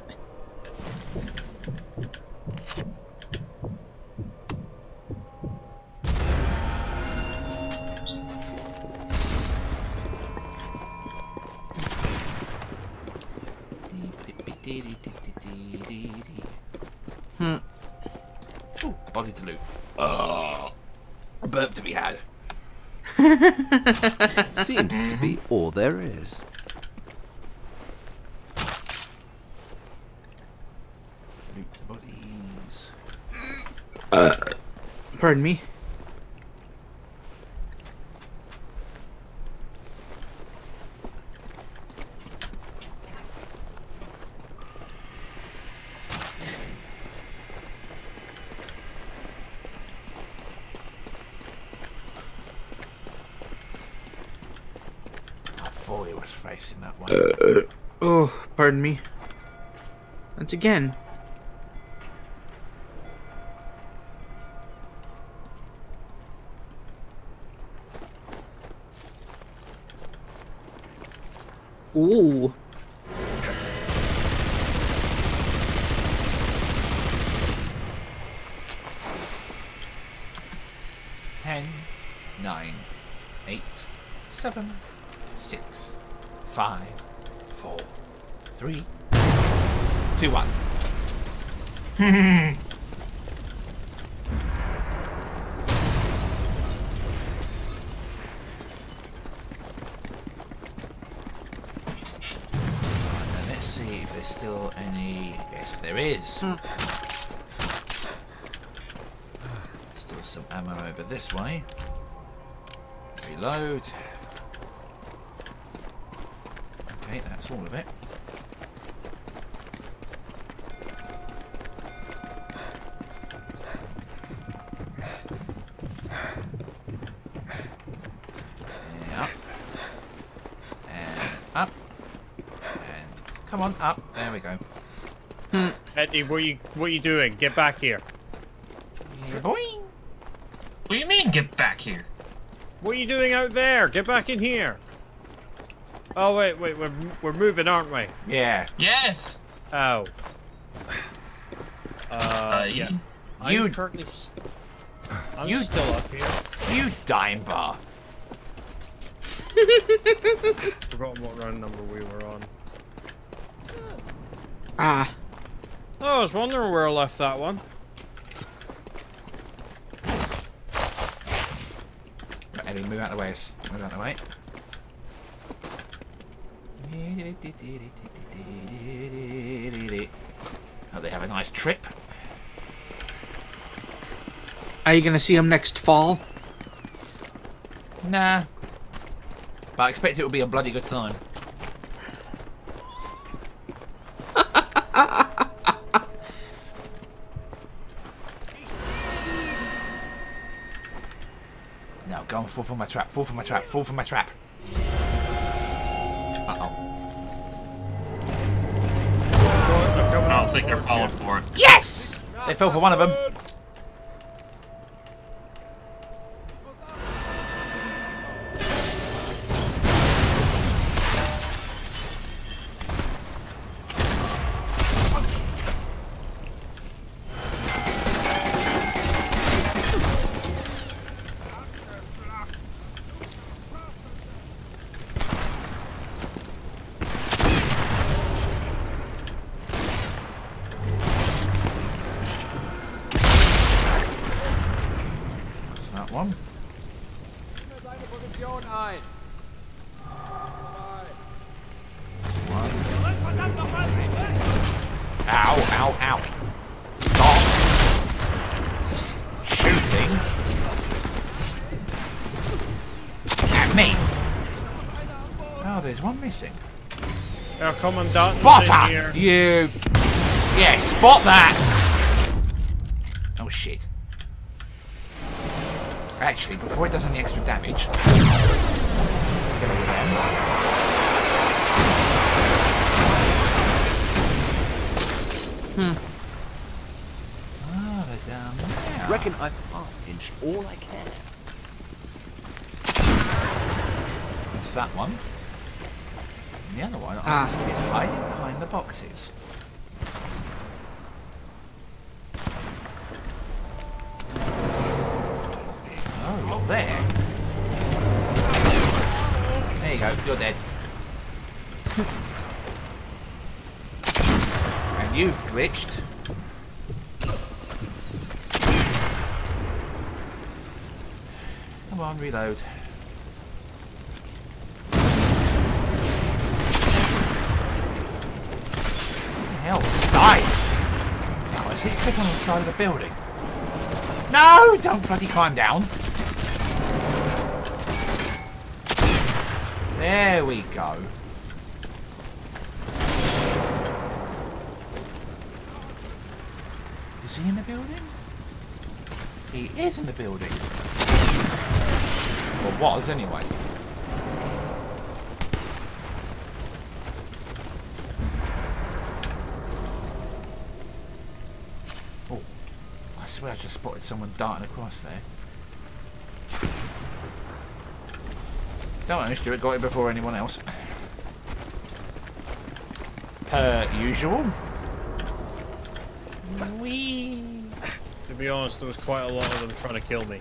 Hmm. Ooh, body to loot. Oh, a burp to be had. Seems to be all there is. Loot the bodies. Uh. Pardon me. He was facing that way. Uh, oh, pardon me. Once again. Ooh. Ten, nine, eight, seven, six, five, four, three, two, one. Let's see if there's still any. Yes, there is. Mm. Still some ammo over this way. Reload. Okay, that's all of it. And up. And up. And come on, up. There we go. Hmm. Eddie, what are you what are you doing? Get back here. Yeah, boy. What do you mean, get back here? What are you doing out there? Get back in here. Oh wait, wait, we're we're moving, aren't we? Yeah. Yes. Oh. Uh, Uh, yeah. You- I'm currently. s- I'm You- still up here. You dime bar. Forgotten what round number we were on. Ah. Oh, I was wondering where I left that one. Right, Eddie, move out of the way. Move out of the way. Hope they have a nice trip. Are you gonna see him next fall? Nah. But I expect it will be a bloody good time. No, go on, fall for my trap, fall for my trap, fall for my trap. Uh-oh. I don't think they're falling for it. Yes! They fell for one of them. One. Ow, ow, ow. Stop. Shooting. At me. Oh, there's one missing. Our commandant is in Spotter! here. You. Yeah, spot that. Oh, shit. Actually, before it does any extra damage, get over them. Hmm. Ah, they're down there. Reckon I've half pinched all I can. That's that one. And the other one Ah. is hiding behind the boxes. Oh, you're there. There you go, you're dead. And you've glitched. Come on, reload. Hell, die! Oh, I see it click on the side of the building. No! Don't bloody climb down. There we go. Is he in the building? He is in the building. Or was, anyway. Oh, I swear I just spotted someone darting across there. Don't worry, Stuart, got it before anyone else. Per usual. Whee! To be honest, there was quite a lot of them trying to kill me.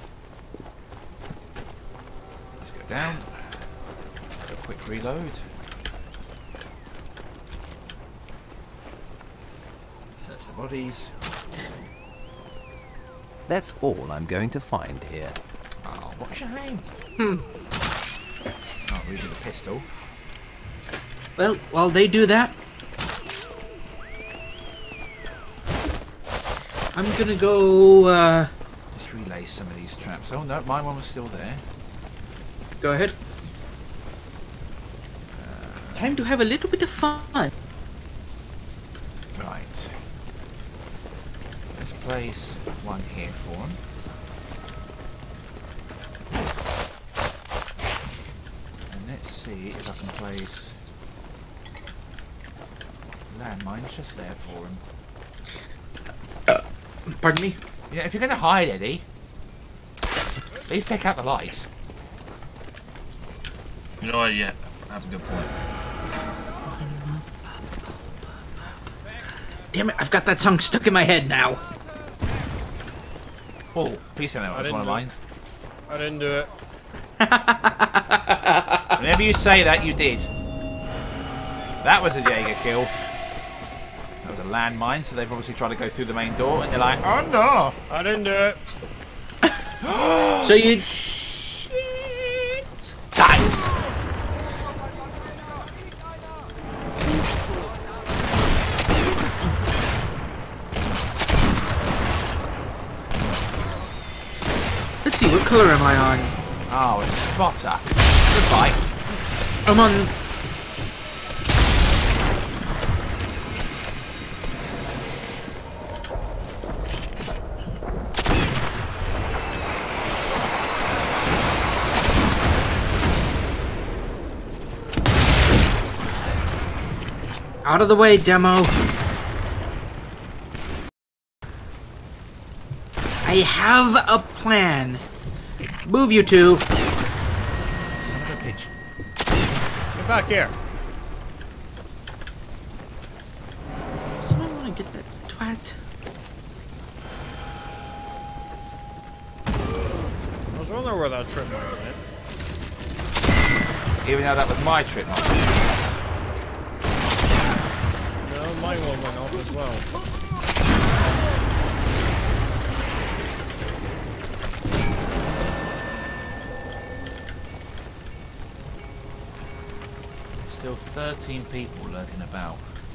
Let's go down. Do a quick reload. Search the bodies. That's all I'm going to find here. Oh, what's your name? Hmm. Oh, we're using a pistol. Well, while they do that, I'm gonna go, uh... Just relay some of these traps. Oh no, my one was still there. Go ahead. Time to have a little bit of fun. Right. Let's place one here for him. And let's see if I can place landmines just there for him. Pardon me? Yeah, if you're going to hide, Eddie, at least take out the lights. You know what? Yeah, I have a good point. Damn it, I've got that song stuck in my head now. Oh, please tell me that was one of mine. I didn't do it. Whenever you say that, you did. That was a Jaeger kill. That was a landmine, so they've obviously tried to go through the main door, and they're like, oh no! I didn't do it. So you... Shit! Let's see, what color am I on? Oh, it's Spotter. Goodbye. I'm on... Out of the way, demo. I have a plan. Move, you two. Son of a bitch. Get back here. Someone want to get that twat? I was wondering where that trip went. Even though that was my trip. No, my one went off as well. Still thirteen people lurking about.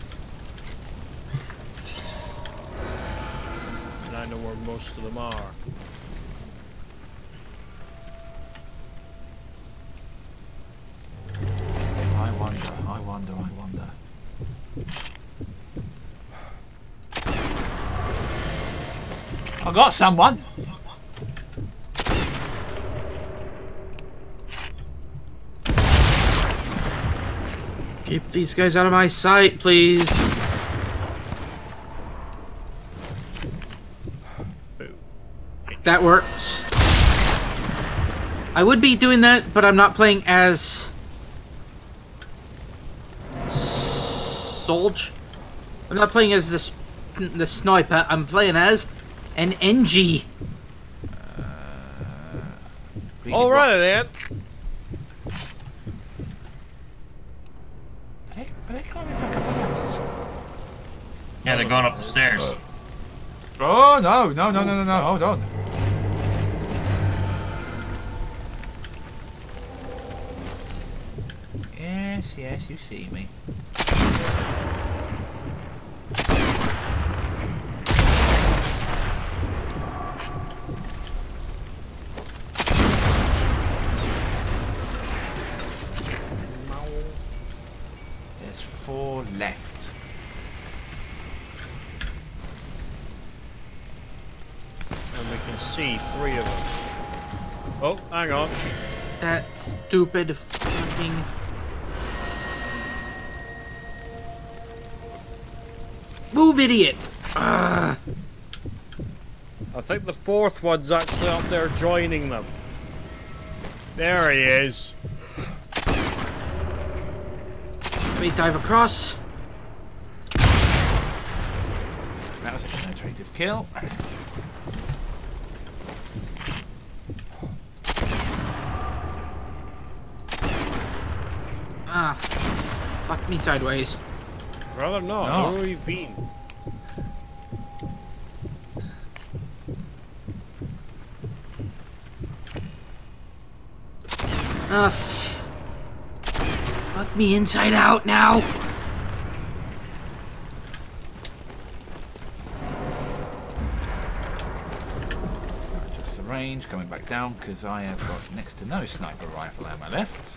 And I know where most of them are. I wonder, I wonder, I wonder. I got someone! Keep these guys out of my sight, please. That works. I would be doing that, but I'm not playing as... Solj. I'm not playing as the, sp the sniper, I'm playing as an N G. Uh, Alright then. Are they, are they climbing back up the ladders? Yeah, they're going up the stairs. Oh no, no, no, no, no, no, hold on. Yes, yes, you see me. There's four left. And we can see three of them. Oh, hang on. That stupid fucking... Move, idiot! Ugh. I think the fourth one's actually up there joining them. There he is. Let me dive across. That was a penetrative kill. Ah, fuck me sideways. I'd rather not. No. I don't know where you've been. Ah, fuck me inside out now. Just the range, coming back down because I have got next to no sniper rifle ammo left.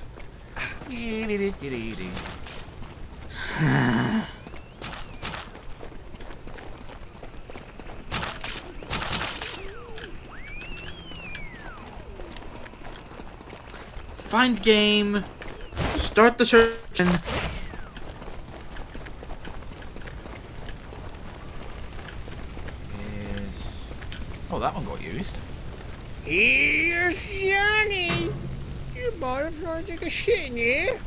Find game. Start the search. Is... Oh, that one got used. Here's Johnny. You might have tried to take a shit in here.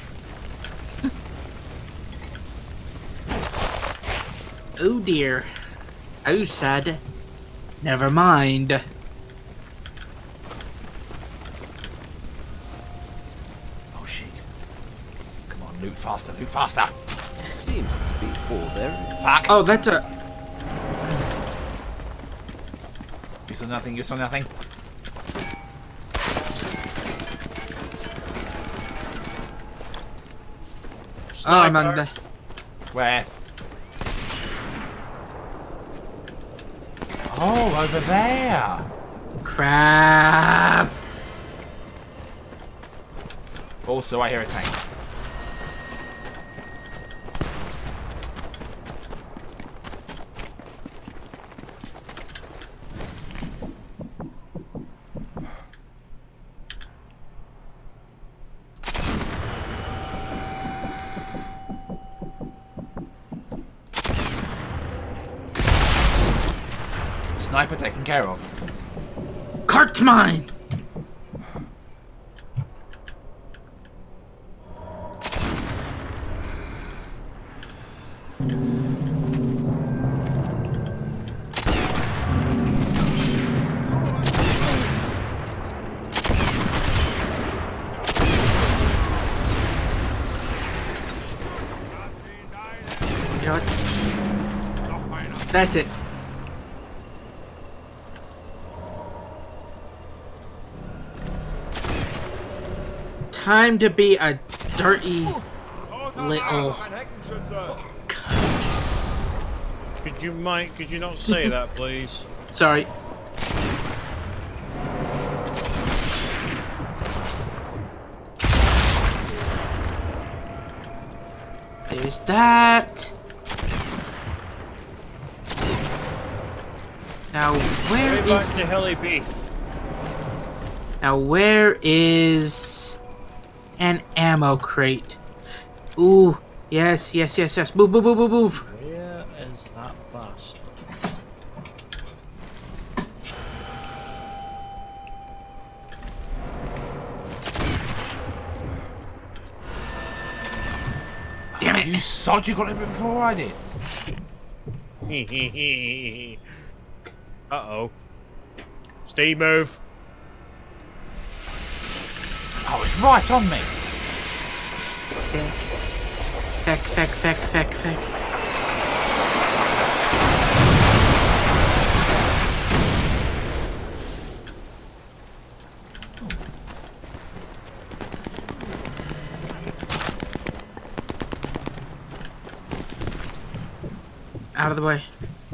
Oh dear. Oh sad. Never mind. Oh shit. Come on, loot faster, loot faster. Seems to be all there. Fuck. Oh, that's a... You saw nothing, you saw nothing. Oh, I'm on the... Where? Oh, over there. Crap. Also, I hear a tank. Sniper taken care of. Cart's mine. You know what? That's it. Time to be a dirty little. Could you, Mike? Could you not say that, please? Sorry. There's that. Now where Way is? back to Heli Beef. Now where is an ammo crate? Ooh, yes, yes, yes, yes. Move, move, move, move, move. Where is that bastard? Damn it! You sod, you got it before I did. Uh-oh. Steve, move. Oh, it's right on me. Feck, feck, feck, feck, feck. Out of the way.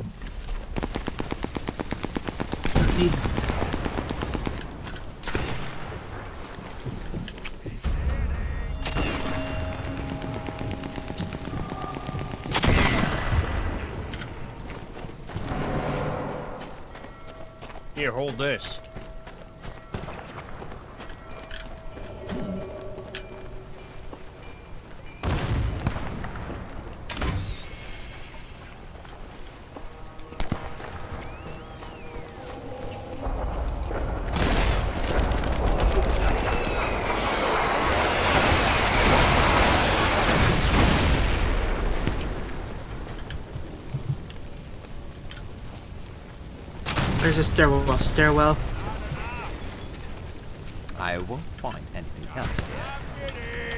Need. Here, hold this. There's a stairwell. Stairwell. I won't find anything else here.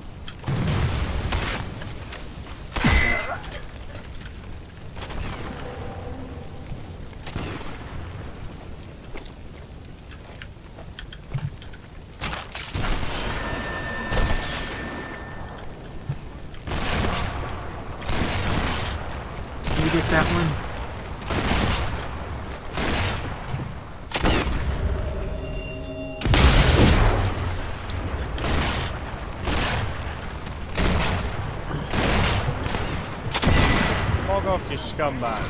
Can you get that one? Log off, you scumbag.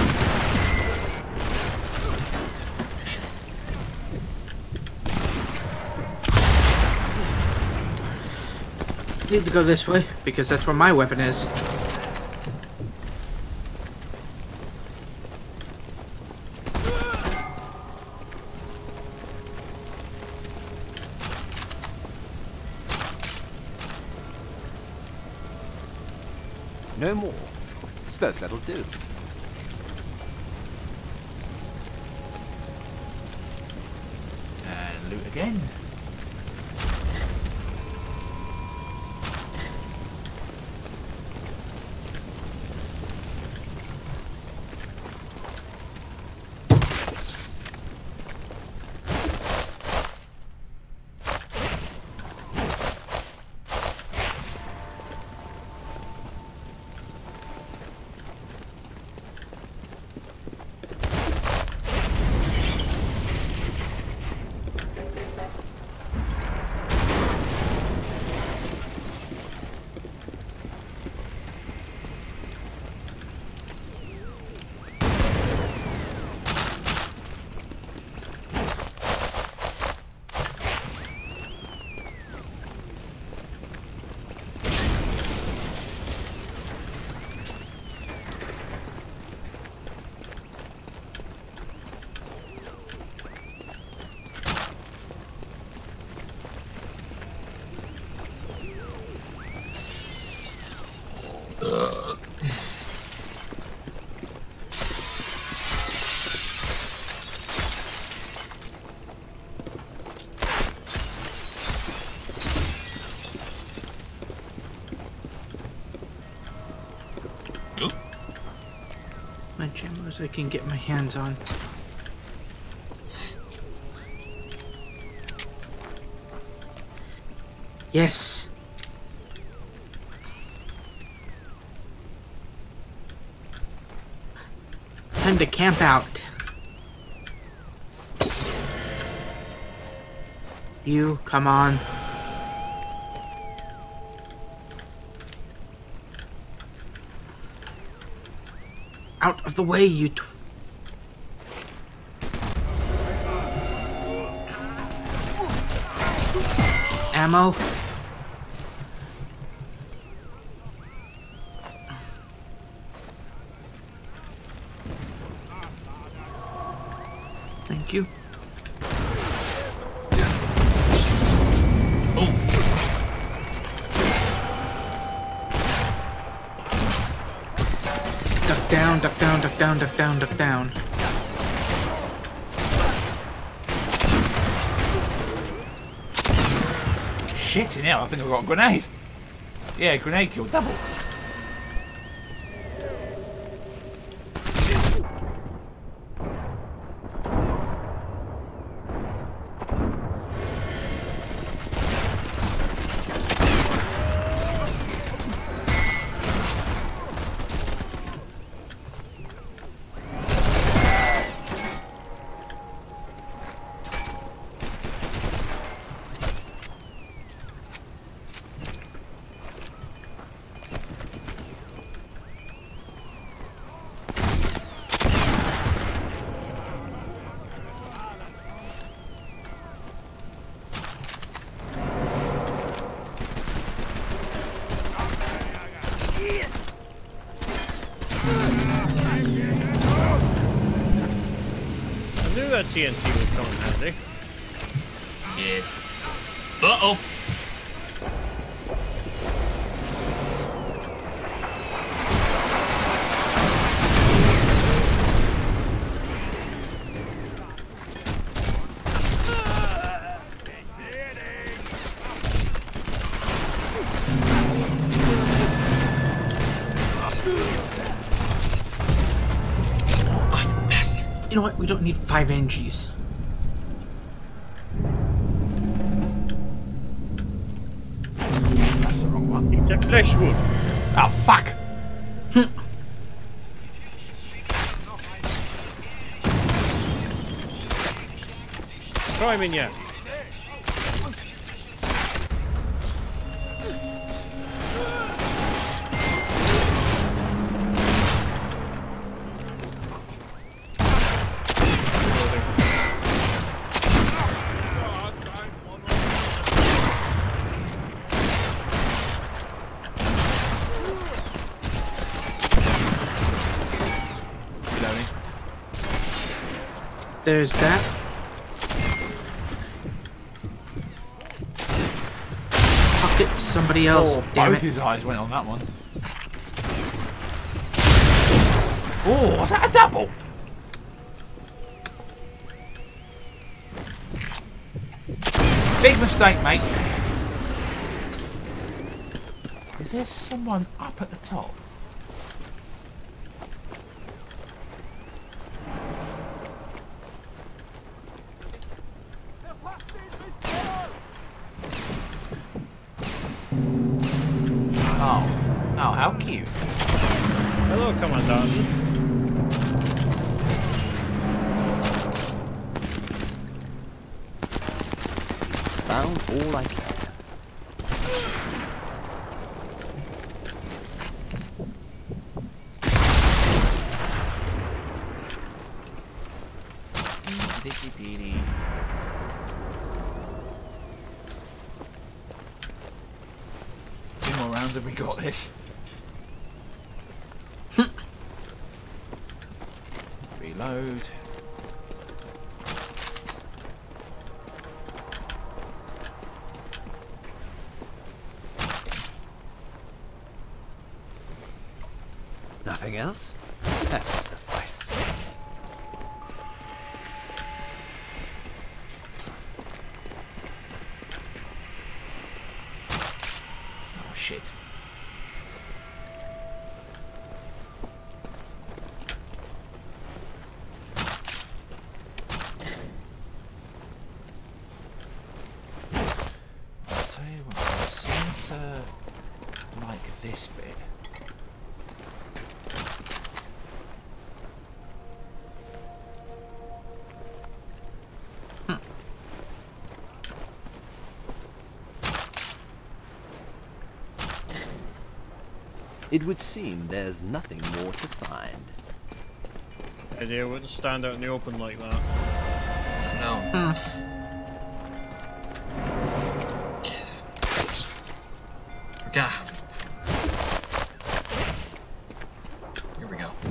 Need to go this way because that's where my weapon is. No more. Suppose that'll do. And loot again. as I can get my hands on. Yes. Time to camp out. You, come on. Out of the way, you tw- Ammo. Thank you. Duck down, duck down, duck down, duck down, duck down. Shit in hell, I think I've got a grenade. Yeah, grenade kill double. T N T would come in handy. Yes. Uh-oh. You know what? We don't need five N Gs. That's the wrong one. It's a fleshwood. Oh, fuck! Try him in, yeah. There's that. Pocket somebody else. Oh, damn both it. his eyes went on that one. Oh, was that a double? Big mistake, mate. Is there someone up at the top? Oh. Oh, how cute. Hello, Commandant. Found all I can. Two more rounds and we got this. Reload. Nothing else? That will suffice. Oh shit. It would seem there's nothing more to find. Idea wouldn't stand out in the open like that. No. Hmm. God. Here we go.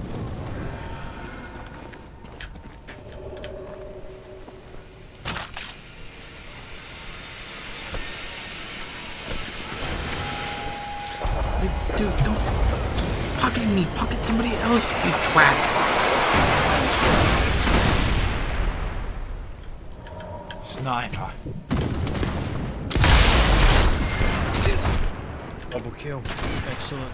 Dude, don't keep pocketing me. Pocket somebody else, you twat. Sniper. Double kill. Excellent.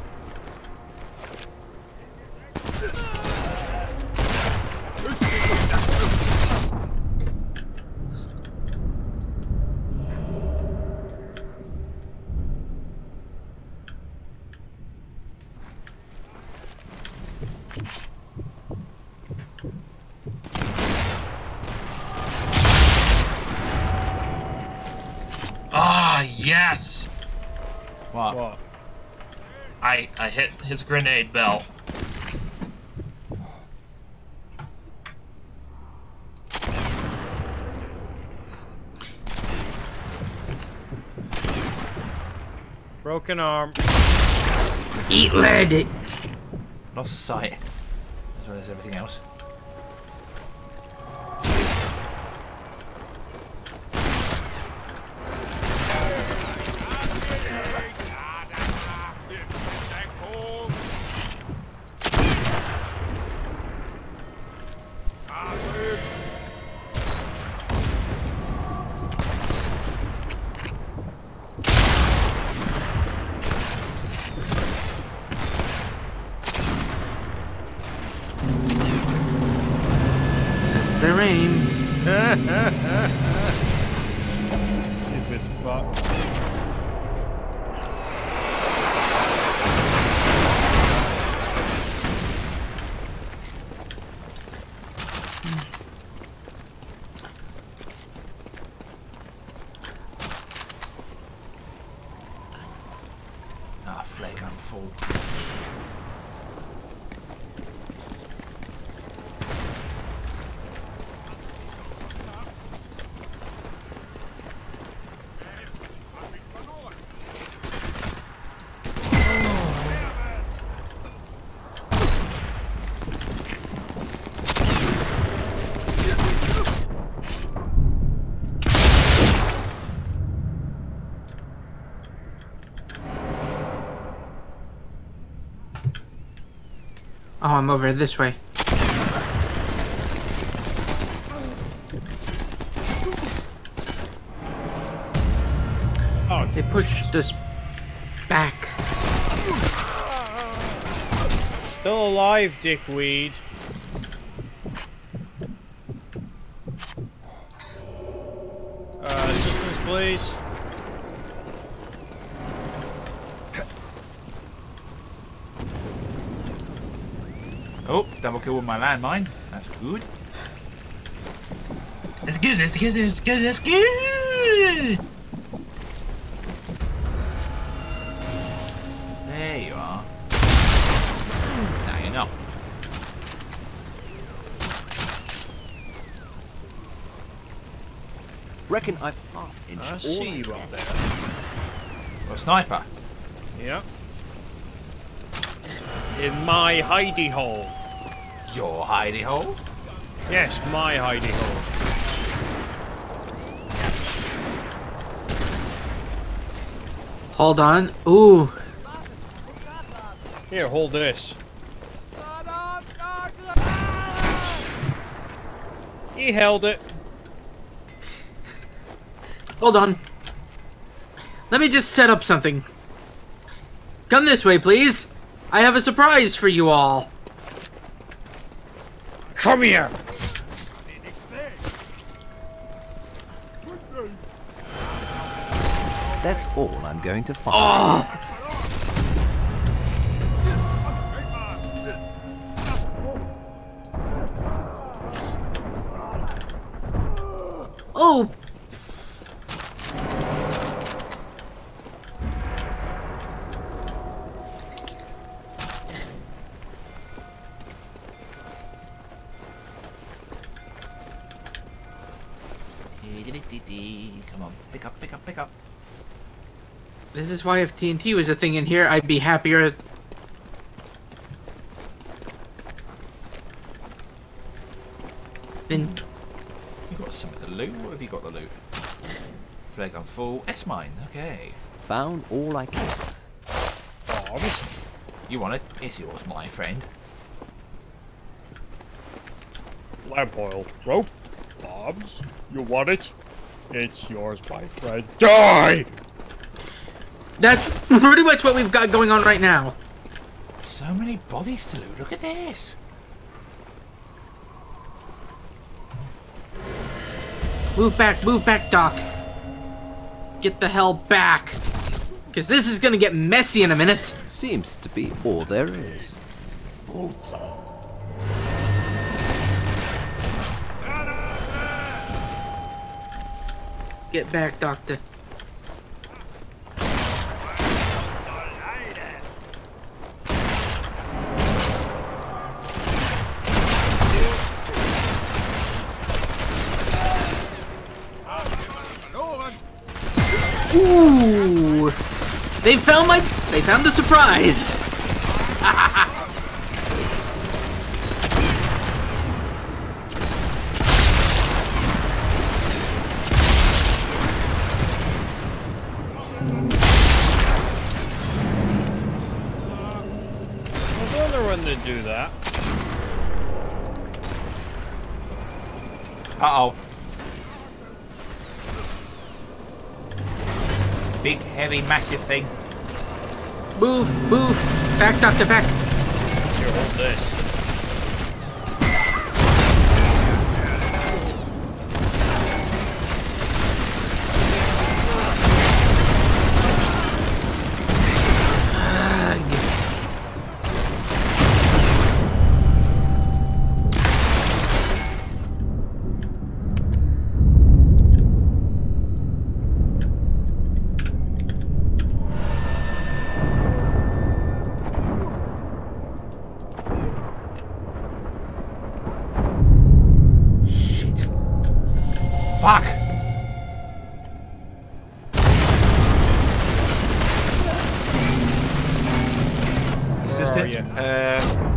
Ah, yes! What? What? I I hit his grenade belt. Broken arm. Eat lead. Loss of sight. As well as everything else. Their aim. Stupid fuck. Ah, flare gun full. Oh, I'm over this way. Oh, They pushed us back. still alive, dickweed. Uh, assistance, please. Oh, double kill with my landmine. That's good. It's good, it's good, it's good, it's good! There you are. Now you know. Reckon I've half inched I all see I you can. up there. Well, sniper. Yeah. In my hidey hole. Your hidey hole. Yes, my hidey hole. Hold on. Ooh. Here, hold this. He held it. Hold on. Let me just set up something. Come this way, please. I have a surprise for you all. Come here. That's all I'm going to find. Oh. Oh. Come on, pick up, pick up, pick up. This is why if T N T was a thing in here, I'd be happier. Then You got some of the loot. What have you got the loot? Flare gun full. S mine. Okay. Found all I can. Bombs. You want it? It's yours, my friend. Lamp oil. Rope. Bombs. You want it? It's yours, my friend. Die! that's pretty much what we've got going on right now. So many bodies to loot. Look at this. Move back, move back, Doc. Get the hell back. Because this is going to get messy in a minute. Seems to be all there is. Get back, Doctor. Ooh! They found my. They found the surprise. I was wondering when they do that. Uh oh. Big, heavy, massive thing. Move, move. Back, Doctor, back. Here, hold this. Fuck! Is this Where are it? you? Uh,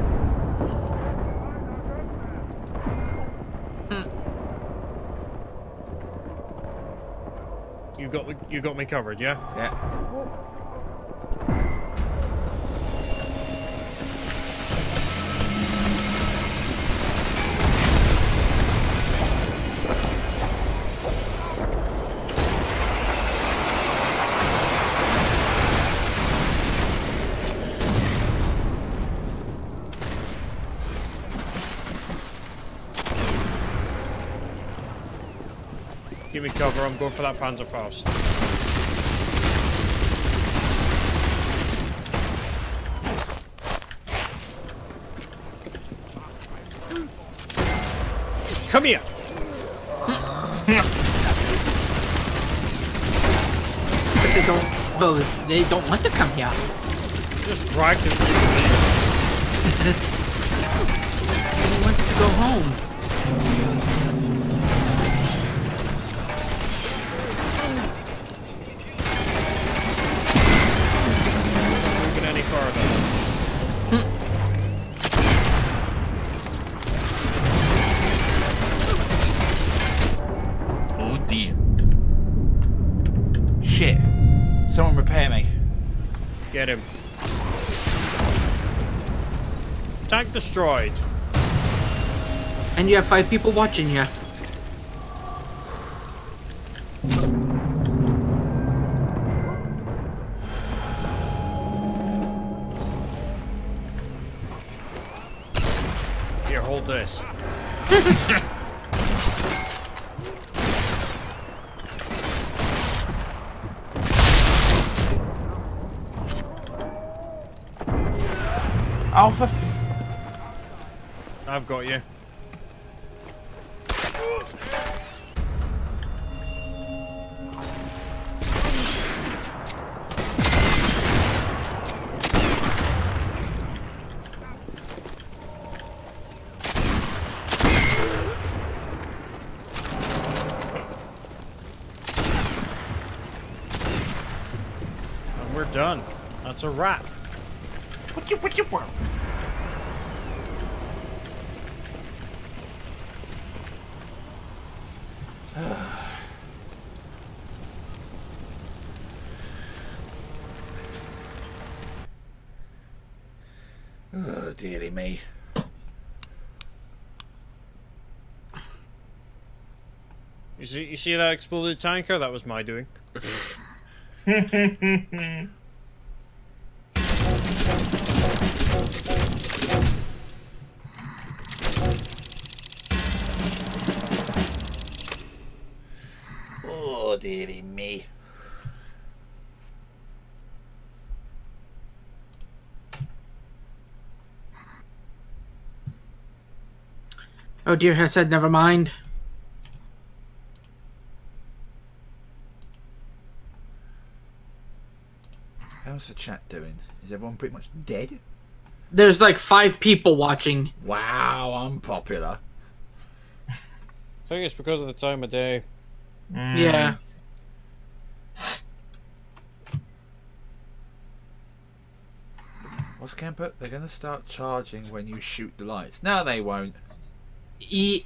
You got the, you got me covered, yeah? yeah. Give me cover, I'm going for that Panzerfaust. Come here! But they don't. Well, they don't want to come here. Just drag this thing. They want to go home. Moving any further. Oh dear. Shit. Someone repair me. Get him. Tank destroyed. And you have five people watching you. Here, hold this. Oh, for f I've got you. we're done. That's a wrap. What you, what you want? Oh, dearie me. You see, you see that exploded tanker? That was my doing. Oh, dearie me. Oh dear, I said never mind. How's the chat doing? Is everyone pretty much dead? There's like five people watching. Wow, I'm popular. I think it's because of the time of day. Mm. Yeah. What's Camper? They're going to start charging when you shoot the lights. No, they won't. E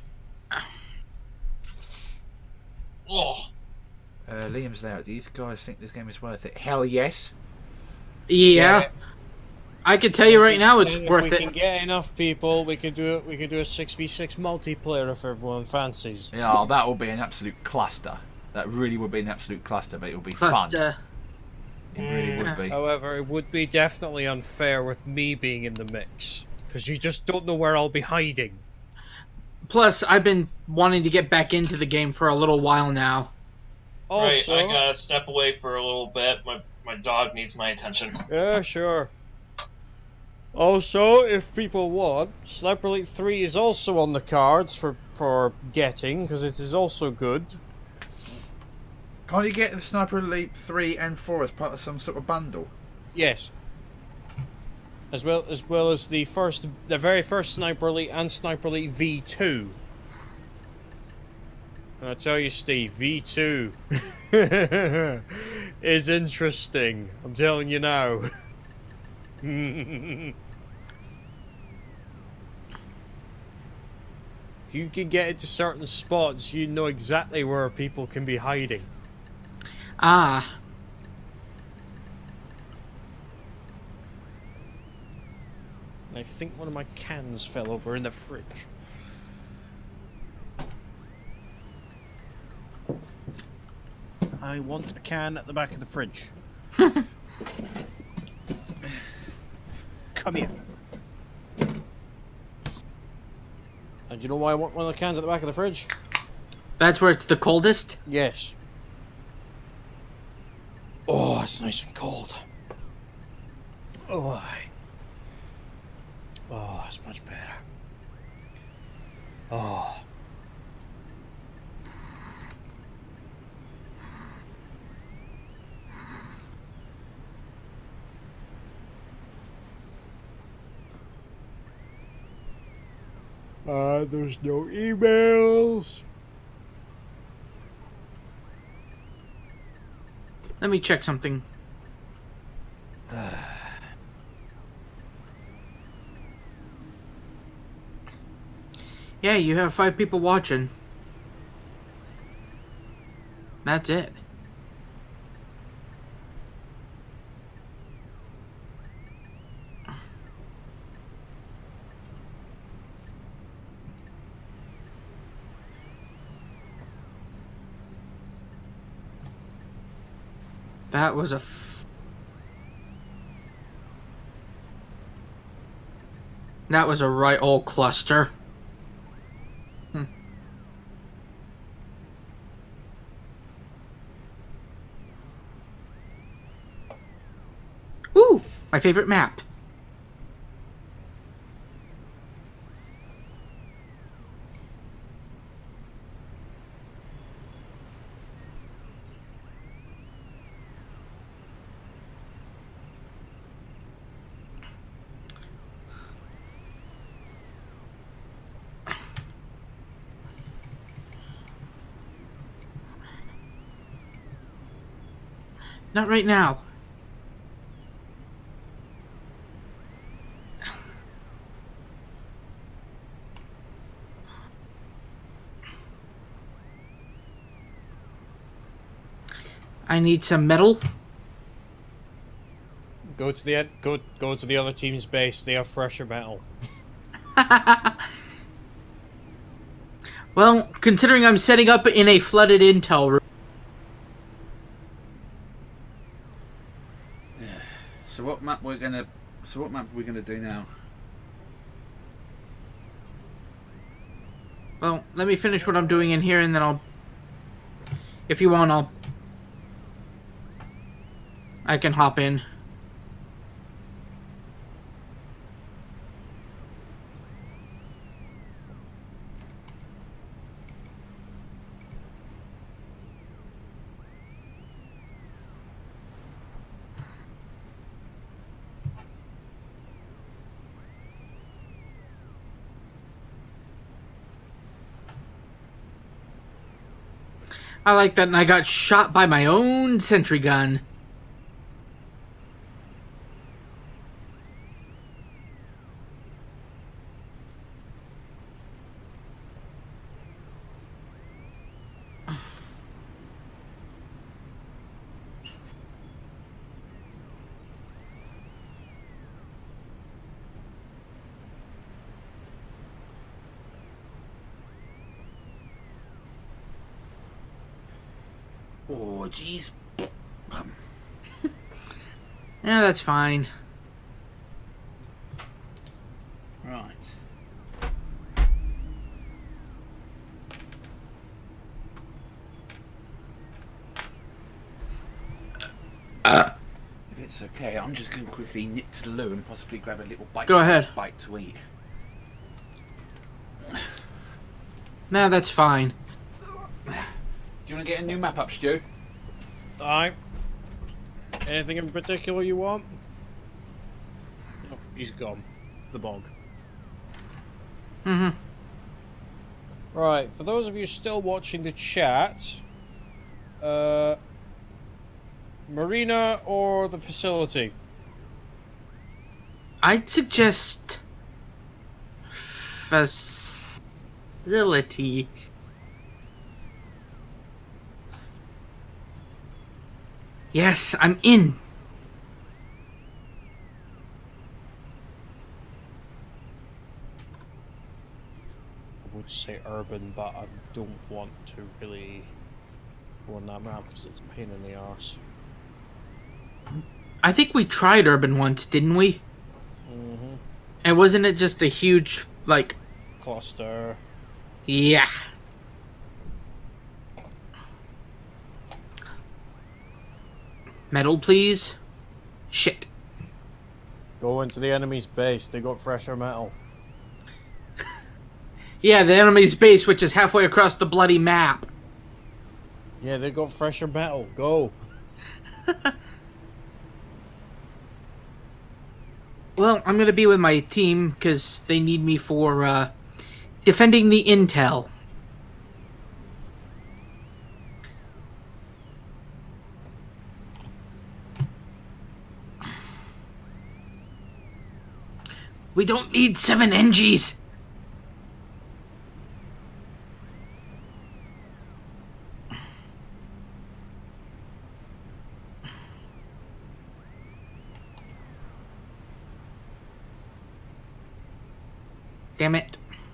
Oh. Uh, Liam's Layout. Do you guys think this game is worth it? Hell yes. yeah. Yeah. I can tell you right now it's And worth if we it. can get enough people, we could do it. We could do a six v six multiplayer if everyone fancies. Yeah, that will be an absolute cluster. That really would be an absolute cluster, but it would be Plus, fun. uh, It really would Yeah. be. However, it would be definitely unfair with me being in the mix because you just don't know where I'll be hiding. plus, I've been wanting to get back into the game for a little while now. Also, Right, I gotta step away for a little bit. My my dog needs my attention. yeah, sure. Also, if people want, Sniper Elite three is also on the cards for for getting because it is also good. Can't you get the Sniper Elite three and four as part of some sort of bundle? Yes. As well as well as the first, the very first Sniper Elite and Sniper Elite V two. And I tell you, Steve, V two is interesting. I'm telling you now. If you can get into certain spots, you know exactly where people can be hiding. Ah, I think one of my cans fell over in the fridge. I want a can at the back of the fridge. Come here. And do you know why I want one of the cans at the back of the fridge? that's where it's the coldest? Yes. Oh, it's nice and cold. Oh, I. Oh, that's much better. Oh. Uh, there's no emails. Let me check something. Yeah, you have five people watching. That's it. That was a f That was a right old cluster. Hmm. Ooh, my favorite map. Not right now. I need some metal. Go to the go go to the other team's base. They have fresher metal. Well, considering I'm setting up in a flooded intel room. So what map we're gonna? So what map are we gonna do now? Well, let me finish what I'm doing in here, and then I'll. If you want, I'll. I can hop in. I like that, and I got shot by my own sentry gun. Oh, jeez. Um. Yeah, that's fine. Right. Uh. If it's okay, I'm just going to quickly nip to the loo and possibly grab a little bite. Go ahead. Bite to eat. Nah, that's fine. Do you want to get a new map up, Stu? Aye. Anything in particular you want? Oh, he's gone. The bog. Mm-hmm. Right, for those of you still watching the chat, uh, Marina or the facility? I'd suggest facility. Yes, I'm in. I would say urban, but I don't want to really go on that map because it's a pain in the arse. I think we tried urban once, didn't we? Mm-hmm. And wasn't it just a huge, like... Cluster. Yeah. Metal, please. Shit. Go into the enemy's base. They got fresher metal. Yeah, the enemy's base, which is halfway across the bloody map. Yeah, they got fresher metal. Go. Well, I'm gonna be with my team because they need me for uh, defending the intel. We don't need seven N Gs. Damn it.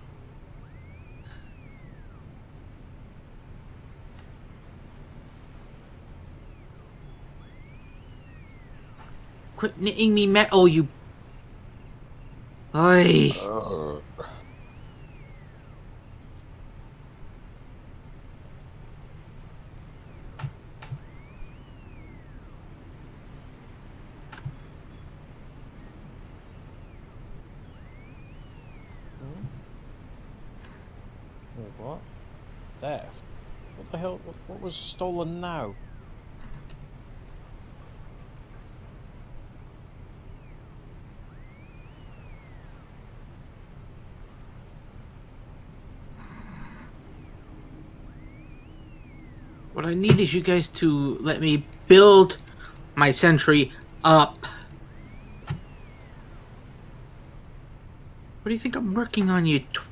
Quit knitting me metal, you... Oi. Uh. Wait, what? Theft? What the hell? What, what was stolen now? What I need is you guys to let me build my sentry up. What do you think I'm working on, you tw-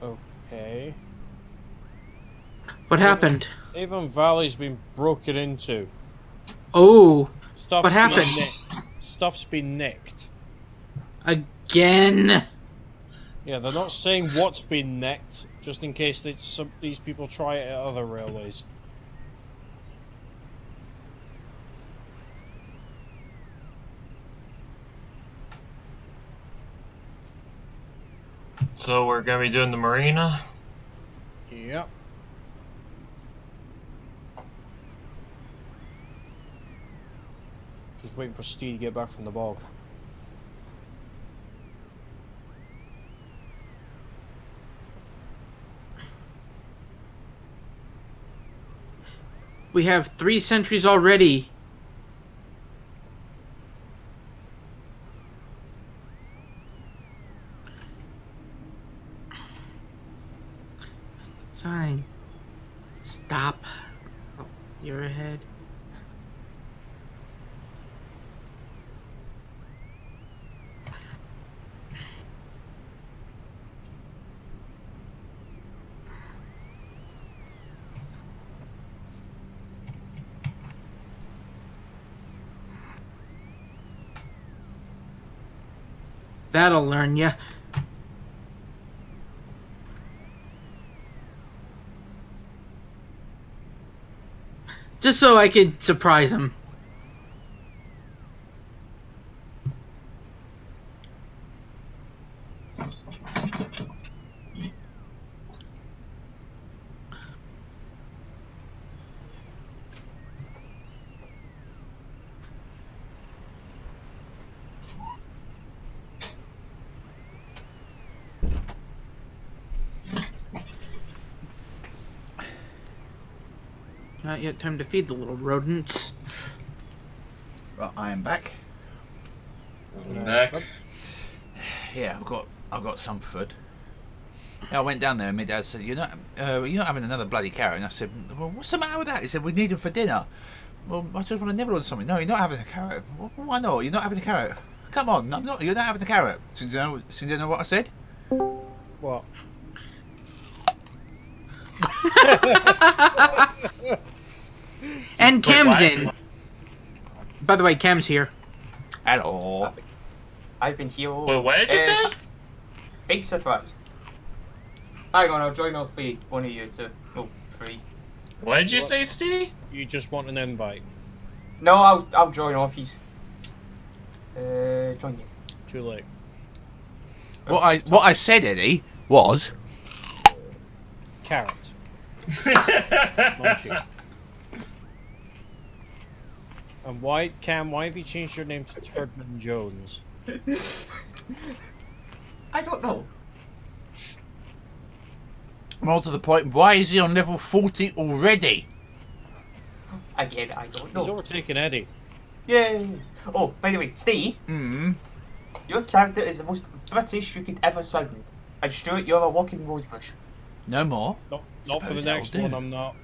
Okay. What happened? Avon Valley's been broken into. Oh, Stuff's what happened? Been nicked. Stuff's been nicked. Again? Yeah, they're not saying what's been nicked, just in case they, some, these people try it at other railways. So we're gonna be doing the marina. Yep. Just waiting for Steve to get back from the bog. We have three sentries already. Fine. Stop. Oh, you're ahead. That'll learn ya. Just so I could surprise him. Not yet time to feed the little rodents. Right, I am back. Back. Yeah, I've got I've got some food. Yeah, I went down there and my dad said, "You're not uh, you're not having another bloody carrot." And I said, "Well, what's the matter with that?" He said, "We need them for dinner." Well, I just want to nibble on something. No, you're not having a carrot. Well, why not? You're not having a carrot. Come on, I'm not. You're not having a carrot. So you know, so you know what I said? What? And Cam's Wait, in. By the way, Cam's here. Hello. I've been here. Wait, what did you uh, say? Big surprise. Hang on, I'll join all three. One of you two. Oh, three. What did you What? say, Steve? You just want an invite. No, I'll I'll join off. He's. Uh, join you. Too late. What I what I said, Eddie, was Carrot. Munchie. And why, Cam, why have you changed your name to Turdman Jones? I don't know. more to the point. Why is he on level forty already? Again, I don't know. He's overtaken Eddie. Yay! Oh, by the way, Steve, Hmm. your character is the most British you could ever sound. And Stuart, you're a walking rosebush. No more. Not, not for the Suppose that'll next do. one, I'm not.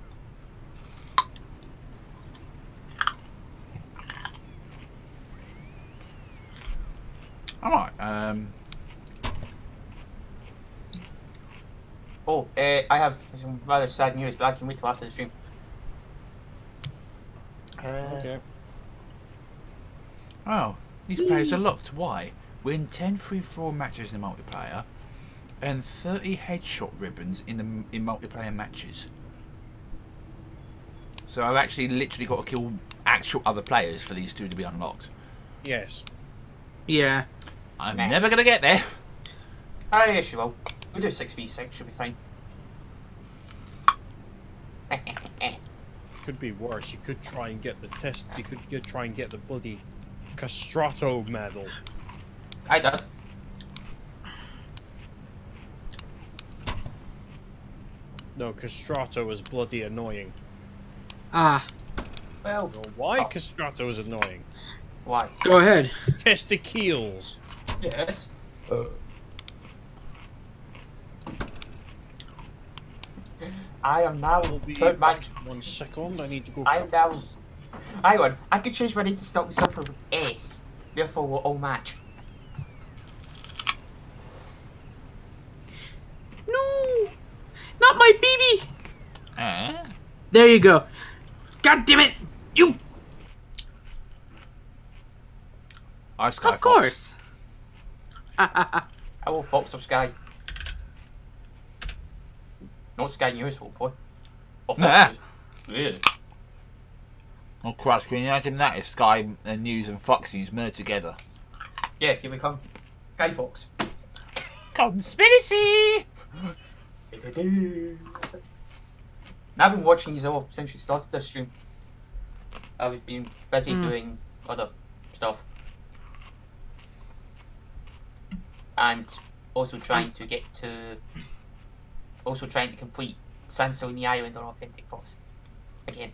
All right. Um. Oh, uh, I have some rather sad news, but I can wait till after the stream. Uh, Okay. Oh, these players are locked. Why? Win ten free for all matches in the multiplayer, and thirty headshot ribbons in the in multiplayer matches. So I've actually literally got to kill actual other players for these two to be unlocked. Yes. Yeah. I'm Nah. never gonna get there. Ah, yes, you will. We'll do six v six, should be fine. Could be worse. You could try and get the test. You could get, try and get the bloody Castrato medal. I did. No, Castrato was bloody annoying. Ah, Well, Well, why Oh. Castrato was annoying? why? go ahead. Testicles. Yes. I am now I'll be third back match. in one second. I need to go. I'm for- down. Hang on, I could change my name to start with something with S. Therefore, we're all match. No. Uh? There you go. God damn it! You. I Sky Of course. Hello, Fox of Sky. Not Sky News, hopefully. Or Fox Nah. News. Really? Oh Christ, can you imagine that if Sky uh, News and Fox News merged together? Yeah, here we come. Sky Fox. Conspiracy! I've been watching these all since you started this stream. I've been busy Mm. doing other stuff. And also trying to get to... Also trying to complete Sansa on the Island on Authentic Fox. Again.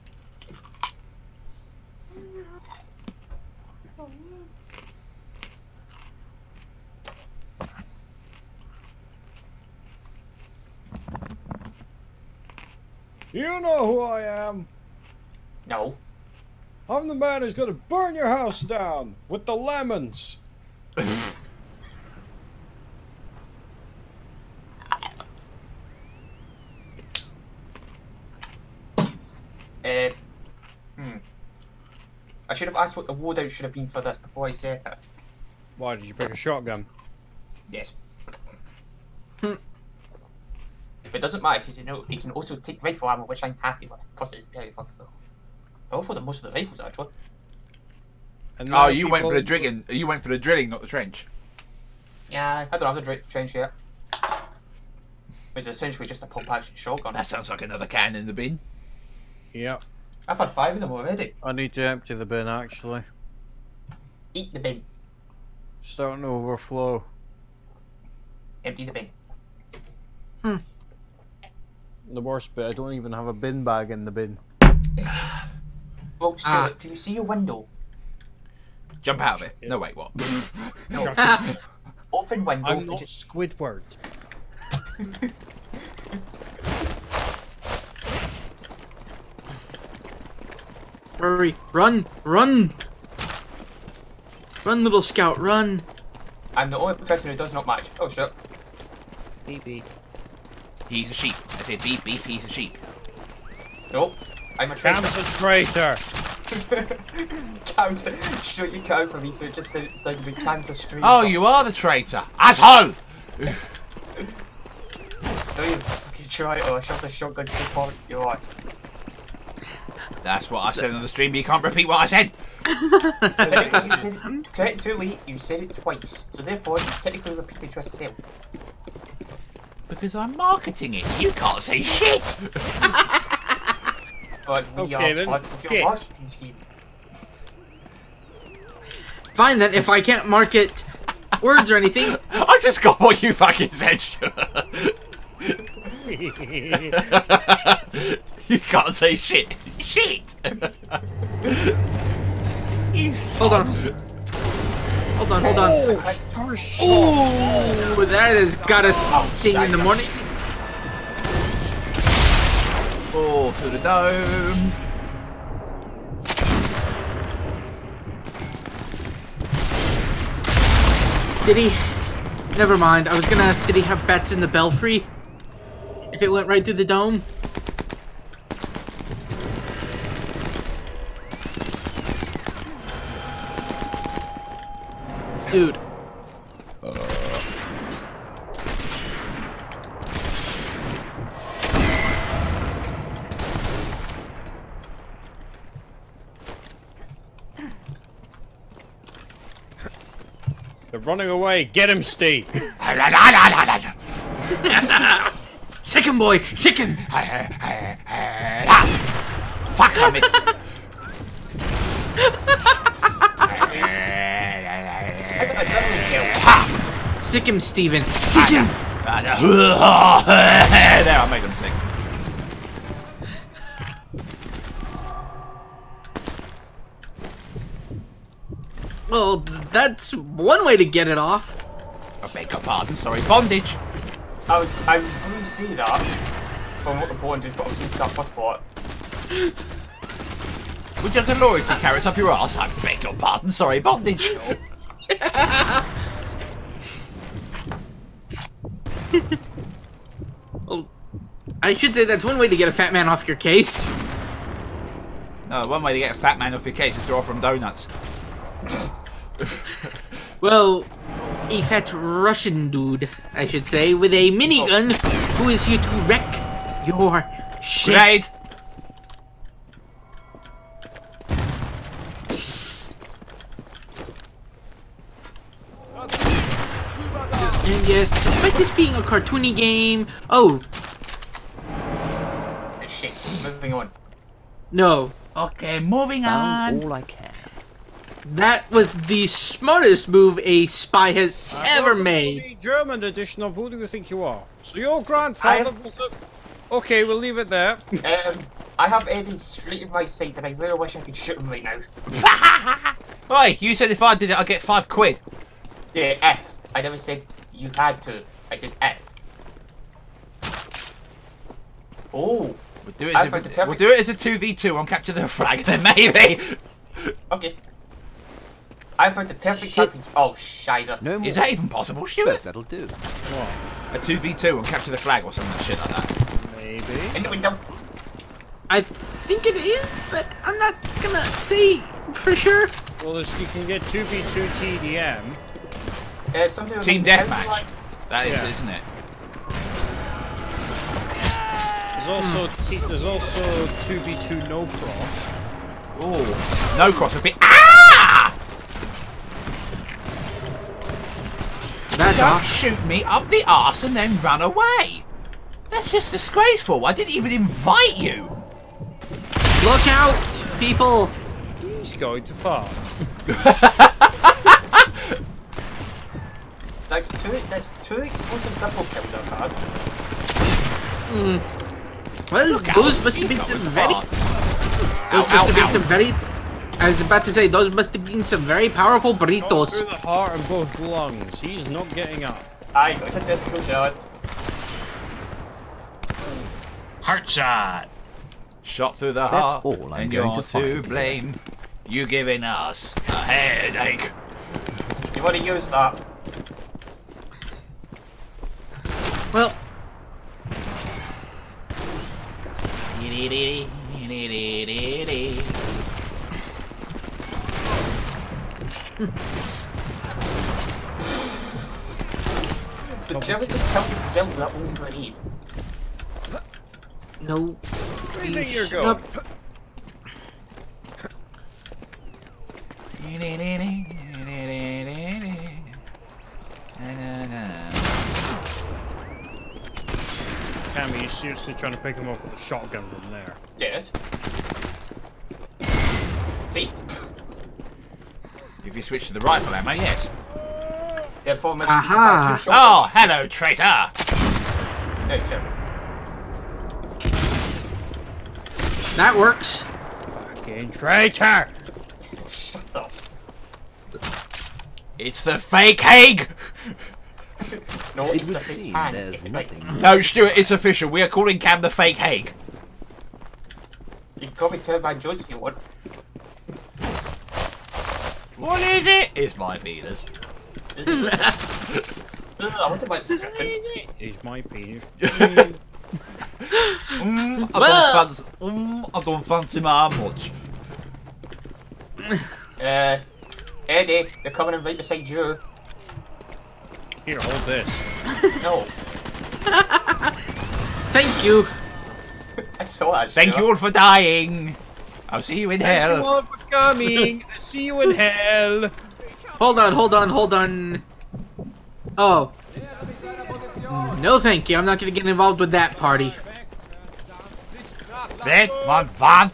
You know who I am. No. I'm the man who's gonna burn your house down with the lemons. Uh, hmm. I should have asked what the loadout should have been for this before I said it. Why did you pick a shotgun? Yes. But it doesn't matter because you know you can also take rifle ammo, which I'm happy with. Plus, it's very fucking cool. I offered them most of the rifles actually. And Oh, now you went people- for the drilling. You went for the drilling, not the trench. Yeah, I don't have the dra- trench yet. It's essentially just a pump action shotgun. That sounds like another can in the bin. Yep. I've had five of them already. I need to empty the bin actually. Eat the bin. Starting to overflow. Empty the bin. The worst bit, I don't even have a bin bag in the bin. Well, Stuart, Ah. do you see your window? Jump out of it. No, wait, what? No. Open window. I'm and not just... Squidward. Hurry! Run! Run! Run, little scout! Run! I'm the only person who does not match. Oh shit. Beep beep. He's a sheep. I said beep beep, he's a sheep. Nope. I'm a traitor. Cam's a traitor. Cam's a... Stuart, you cut out for me, so it just sounded sounded like Cam's a stranger. Oh, you are the traitor. Asshole! No, you fucking traitor. I shoved a shotgun so far up your ass. That's what I said on the stream, but you can't repeat what I said. Technically, you said it, technically, you said it twice, so therefore you technically repeated yourself. Because I'm marketing it. You can't say shit. But we Okay, are then. part of Okay. your marketing scheme. Fine then, if I can't market words or anything. I just got what you fucking said, Stuart. You can't say shit. Shit. You Hold on. Hold on, hold on. Oh, that has got a sting in the morning. Oh, through the dome. Did he? Never mind. I was gonna ask, did he have bats in the belfry? If it went right through the dome? Dude. They're running away. Get him, Steve. Sick him, boy! Sick him! Fuck, I missed. Sick him, Steven! Sick him! There, I made them sick. Well, that's one way to get it off. I beg your pardon, sorry, bondage. I was I was going to say that from what the bond is, but I was going to start first part. Would you like a loyalty carrots up your ass? I beg your pardon, sorry, bondage. Well, I should say that's one way to get a fat man off your case. No, one way to get a fat man off your case is to offer him donuts. Well, a fat Russian dude, I should say, with a minigun who is here to wreck your shit. Grenade! And yes, despite this being a cartoony game, oh, Shit, moving on. no, Okay, moving Found on. all I can. that was the smartest move a spy has ever made. The German edition of Who Do You Think You Are? So your grandfather I- was a... Okay, we'll leave it there. Um, I have Eddie straight in my sights, and I really wish I could shoot him right now. Oi, you said if I did it, I'd get five quid. Yeah, F. I never said you had to. I said F. Oh, We'll do it I as, found the a, perfect- we'll do it as a two v two on capture the flag, then maybe. okay. I found the perfect Shit. weapons. Oh, shizer. No more. Is that even possible? Stuart? Suppose that'll do. A two v two on capture the flag or something shit like that. Maybe. In the window. I think it is, but I'm not gonna say for sure. Well, this, you can get two v two T D M. Uh, something Team about- deathmatch. That is, Yeah. isn't it? There's also t there's also two v two no cross. Oh, no cross a bit. Ah! That's Don't off. shoot me up the arse and then run away. That's just disgraceful. I didn't even invite you. Look out, people! He's going to fart. That's two. That's two explosive double kills I've had. Mm. Well, Look out, those must have he's been some going to very. fart. Those Ow, must have been ow, some ow. very. I was about to say those must have been some very powerful Gone burritos. through the heart and both lungs. He's not getting up. I got a difficult shot. Heart shot. Shot through the That's heart, all I'm and going you're to to find. blame. You giving us a headache. You want to use that? Well, The Germans just killed themselves with that one grenade. no. Where do you think you're Shut going? up. Cammy, you seriously trying to pick him off with a shotgun from there? Yes. See? If you switch to the rifle ammo, yes. Yeah, before I Aha. Oh, hello, traitor. No, sure. That works. Fucking traitor! Shut up. It's the fake Hague. No, It it's the would fake seem hands. there's Get it right. nothing. No, Stuart, it's official. We are calling Cam the fake Hague. You can call me Turban Jones if you want. What is it? It's my penis. Ugh, I want to buy the chicken. He's my penis. Mm, I, Well- don't fancy, mm, I don't fancy my much. Uh, Eddie, they're coming in right beside you. Here, hold this. No, Thank you. I saw that. Thank you all for dying. I'll see you in Thank you hell. all for coming. See you in hell. Hold on, hold on, hold on. Oh. No, thank you. I'm not gonna get involved with that party. Then, my van.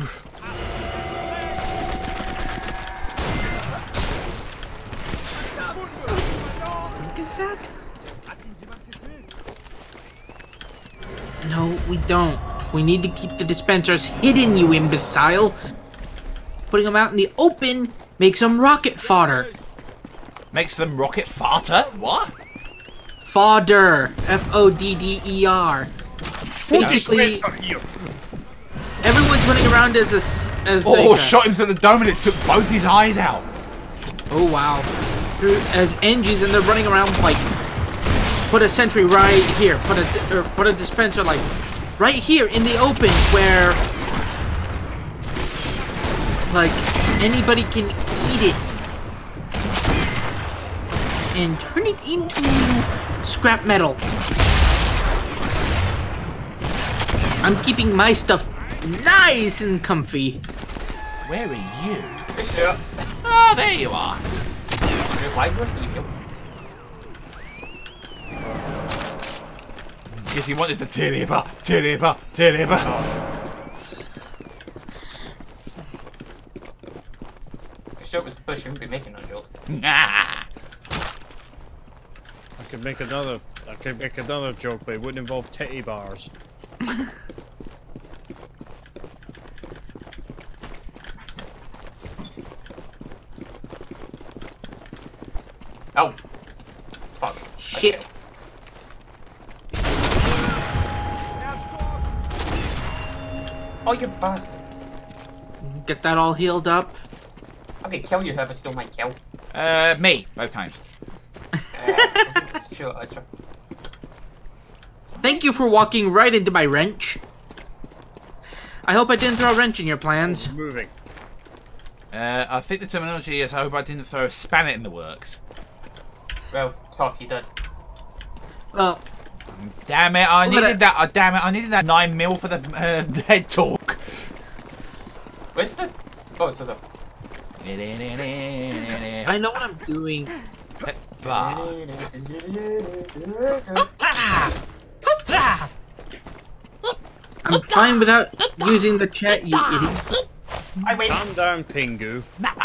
What is that? No, we don't. We need to keep the dispensers hidden, you imbecile. Putting them out in the open makes them rocket fodder. Makes them rocket farter? What? Fodder. F O D D E R. Basically, everyone's running around as a s- as Oh, like a- shot him through the dome and it took both his eyes out. Oh wow. As engines and they're running around like put a sentry right here, put a or put a dispenser like right here in the open where, like, anybody can eat it and turn it into scrap metal. I'm keeping my stuff nice and comfy. Where are you? Bishop. Oh, there you are. Why would you? Because he wanted the Tiriba, Tiriba, Tiriba. Bishop was the push, you wouldn't be making that joke. Nah. I could make another. I could make another joke, but it wouldn't involve titty bars. Oh. Fuck. Shit. Okay. Oh, you bastard. Get that all healed up. I'm gonna kill you whoever stole my kill. Uh, me, both times. Uh, sure, I try. Thank you for walking right into my wrench. I hope I didn't throw a wrench in your plans. Oh, moving. Uh, I think the terminology is I hope I didn't throw a spanner in the works. Well, tough, you did. Well, Damn it, I Look at needed it. that, uh, damn it, I needed that nine mil for the uh, head talk. Where's the... Oh, it's the... I know what I'm doing. I'm fine without using the chat, you idiot. I wait. Calm down, Pingu.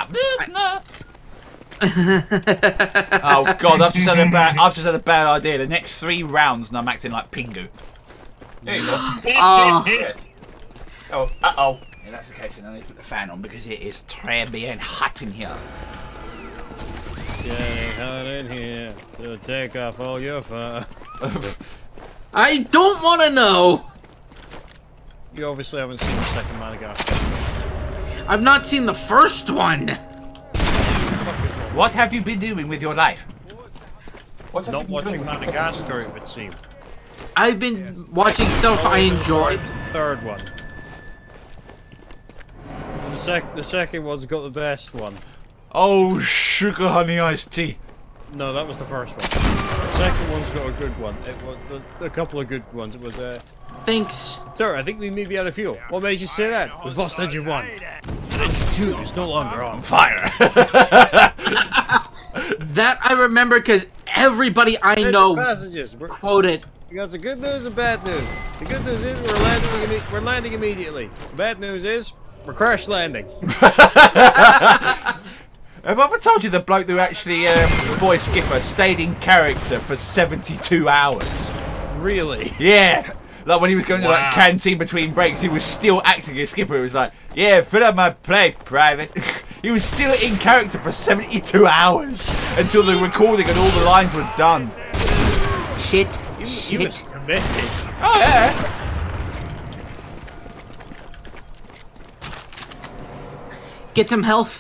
Oh god, I've just had a bad, I've just had a bad idea. The next three rounds, and I'm acting like Pingu. There you go. Oh. Yes. Oh, uh-oh. If that's the case, then I need to put the fan on because it is très bien hot in here. Getting hot in here. So take off all your fur. I don't want to know. You obviously haven't seen the second Madagascar. I've not seen the first one. What have you been doing with your life? What have Not you been watching doing with your Madagascar, testicles? it would seem. I've been watching stuff I enjoy. Third one. The sec the second one's got the best one. Oh, sugar honey iced tea. No, that was the first one. The second one's got a good one. It was a, a couple of good ones. It was uh Thanks. Sir, I think we may be out of fuel. What made you say that? We've lost engine one. Engine two is no longer on fire. That I remember because everybody I Engine know passages. We're, quote it. we got some good news and bad news. The good news is we're landing. Imme we're landing immediately. The bad news is we're crash landing. Have I ever told you the bloke who actually um, voiced Skipper stayed in character for seventy-two hours? Really? Yeah. Like when he was going to Wow. like canteen between breaks, he was still acting as Skipper. It was like, yeah, fill up my plate, Private. He was still in character for seventy-two hours until the recording and all the lines were done. Shit. You, Shit. you was committed. Oh yeah. Get some health.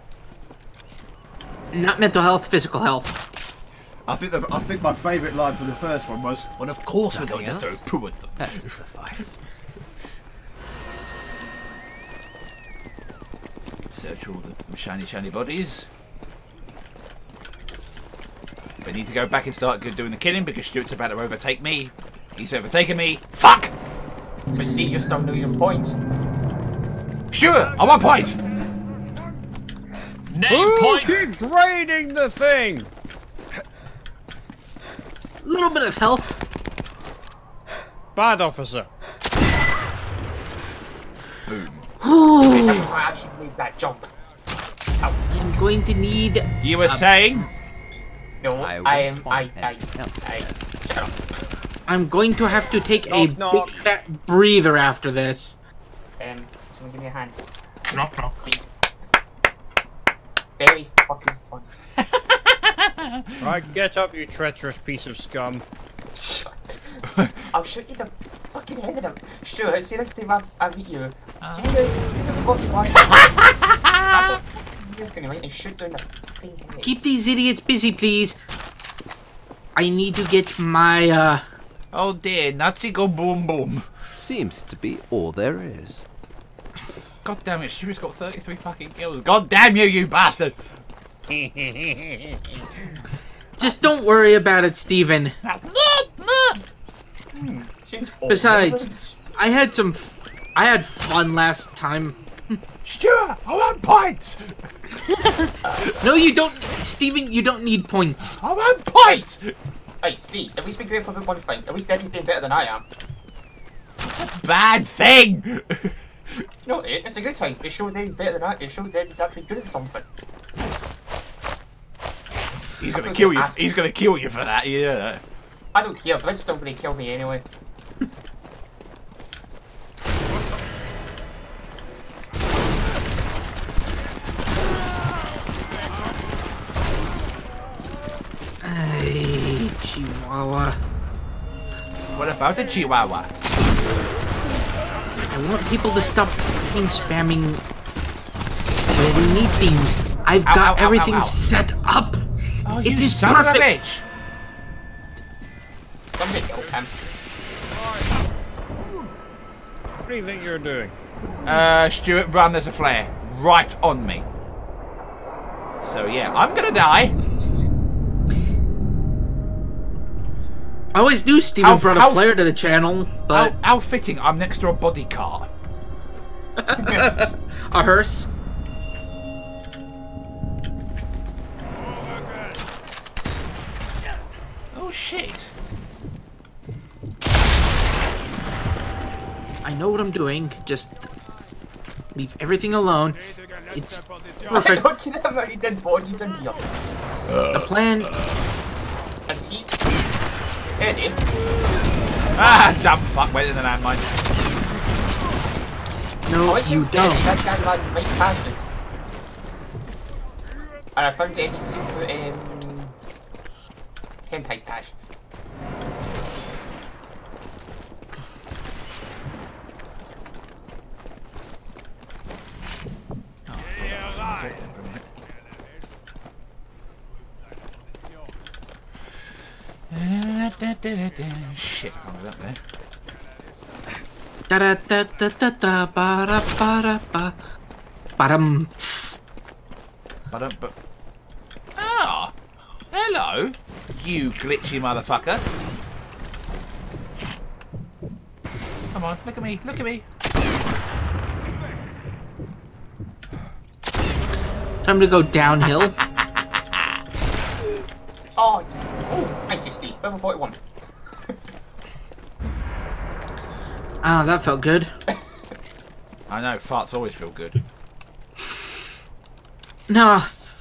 Not mental health, physical health. I think the, I think my favourite line for the first one was, Well, of course we're going Nothing to else? throw poo at them. Have to suffice. Search all the shiny, shiny bodies. We need to go back and start doing the killing because Stuart's about to overtake me. He's overtaken me. Fuck! But Steve, you're still losing points. Stuart, I want points! Name Who point. keeps raiding the thing? Little bit of health. Bad officer. Ooh, I actually made that jump. I'm going to need. You were saying? No, I I, am. won't I. want I. anything else. I. Shut up. I'm going to have to take a Knock, knock. big fat breather after this. Um, someone give me a hand, Knock knock. please. Very fucking fun. Right, get up, you treacherous piece of scum. Shut up. I'll shoot you the fucking head of them. Sure, see you next time I, I meet you. See you next see you next watch watch. You're gonna like shoot down the fucking head. Keep these idiots busy, please. I need to get my, uh... Oh dear, Nazi go boom boom. seems to be all there is. God damn it, Stuart's got thirty-three fucking kills. God damn you, you bastard! Just don't worry about it, Steven. Besides, I had some... F I had fun last time. Stuart, I want points! No, you don't... Steven, you don't need points. I want points! Hey, hey, Steve, at least be grateful for one thing. At least Eddie's doing better than I am. It's a bad thing! No, it, it's a good thing. It shows Eddie's better than I. It shows Eddie's actually good at something. He's gonna kill you. He's gonna kill you for that. Yeah. I don't care. Blizz's still gonna kill me anyway. Hey, Chihuahua. What about the Chihuahua? I want people to stop fucking spamming when they need things. I've Ow, got ow, ow, everything ow, ow. set up. Oh, it you is son perfect. of a bitch! Somebody kill him. What do you think you're doing? Uh, Stuart, run. There's a flare right on me. So yeah, I'm gonna die. I always knew Steven How- brought how- a flare to the channel, but How, how fitting! I'm next to a body cart. a hearse. Oh shit! I know what I'm doing. Just leave everything alone. It's perfect. Look at how many dead bodies in here. The plan. And T. Eddie. Ah, jump! Fuck! Went in the landmine. No, I you don't. That guy ran right past us. And I found Eddie's secret um, hentai stash. Shit, I can't do that there. Da da da da da da ba da ba da ba ba dum. tss. I don't. But ah, hello, you glitchy motherfucker. Come on, look at me, look at me. Time to go downhill. Oh, oh, thank you, Steve. Level forty-one. Ah, that felt good. I know, farts always feel good. No.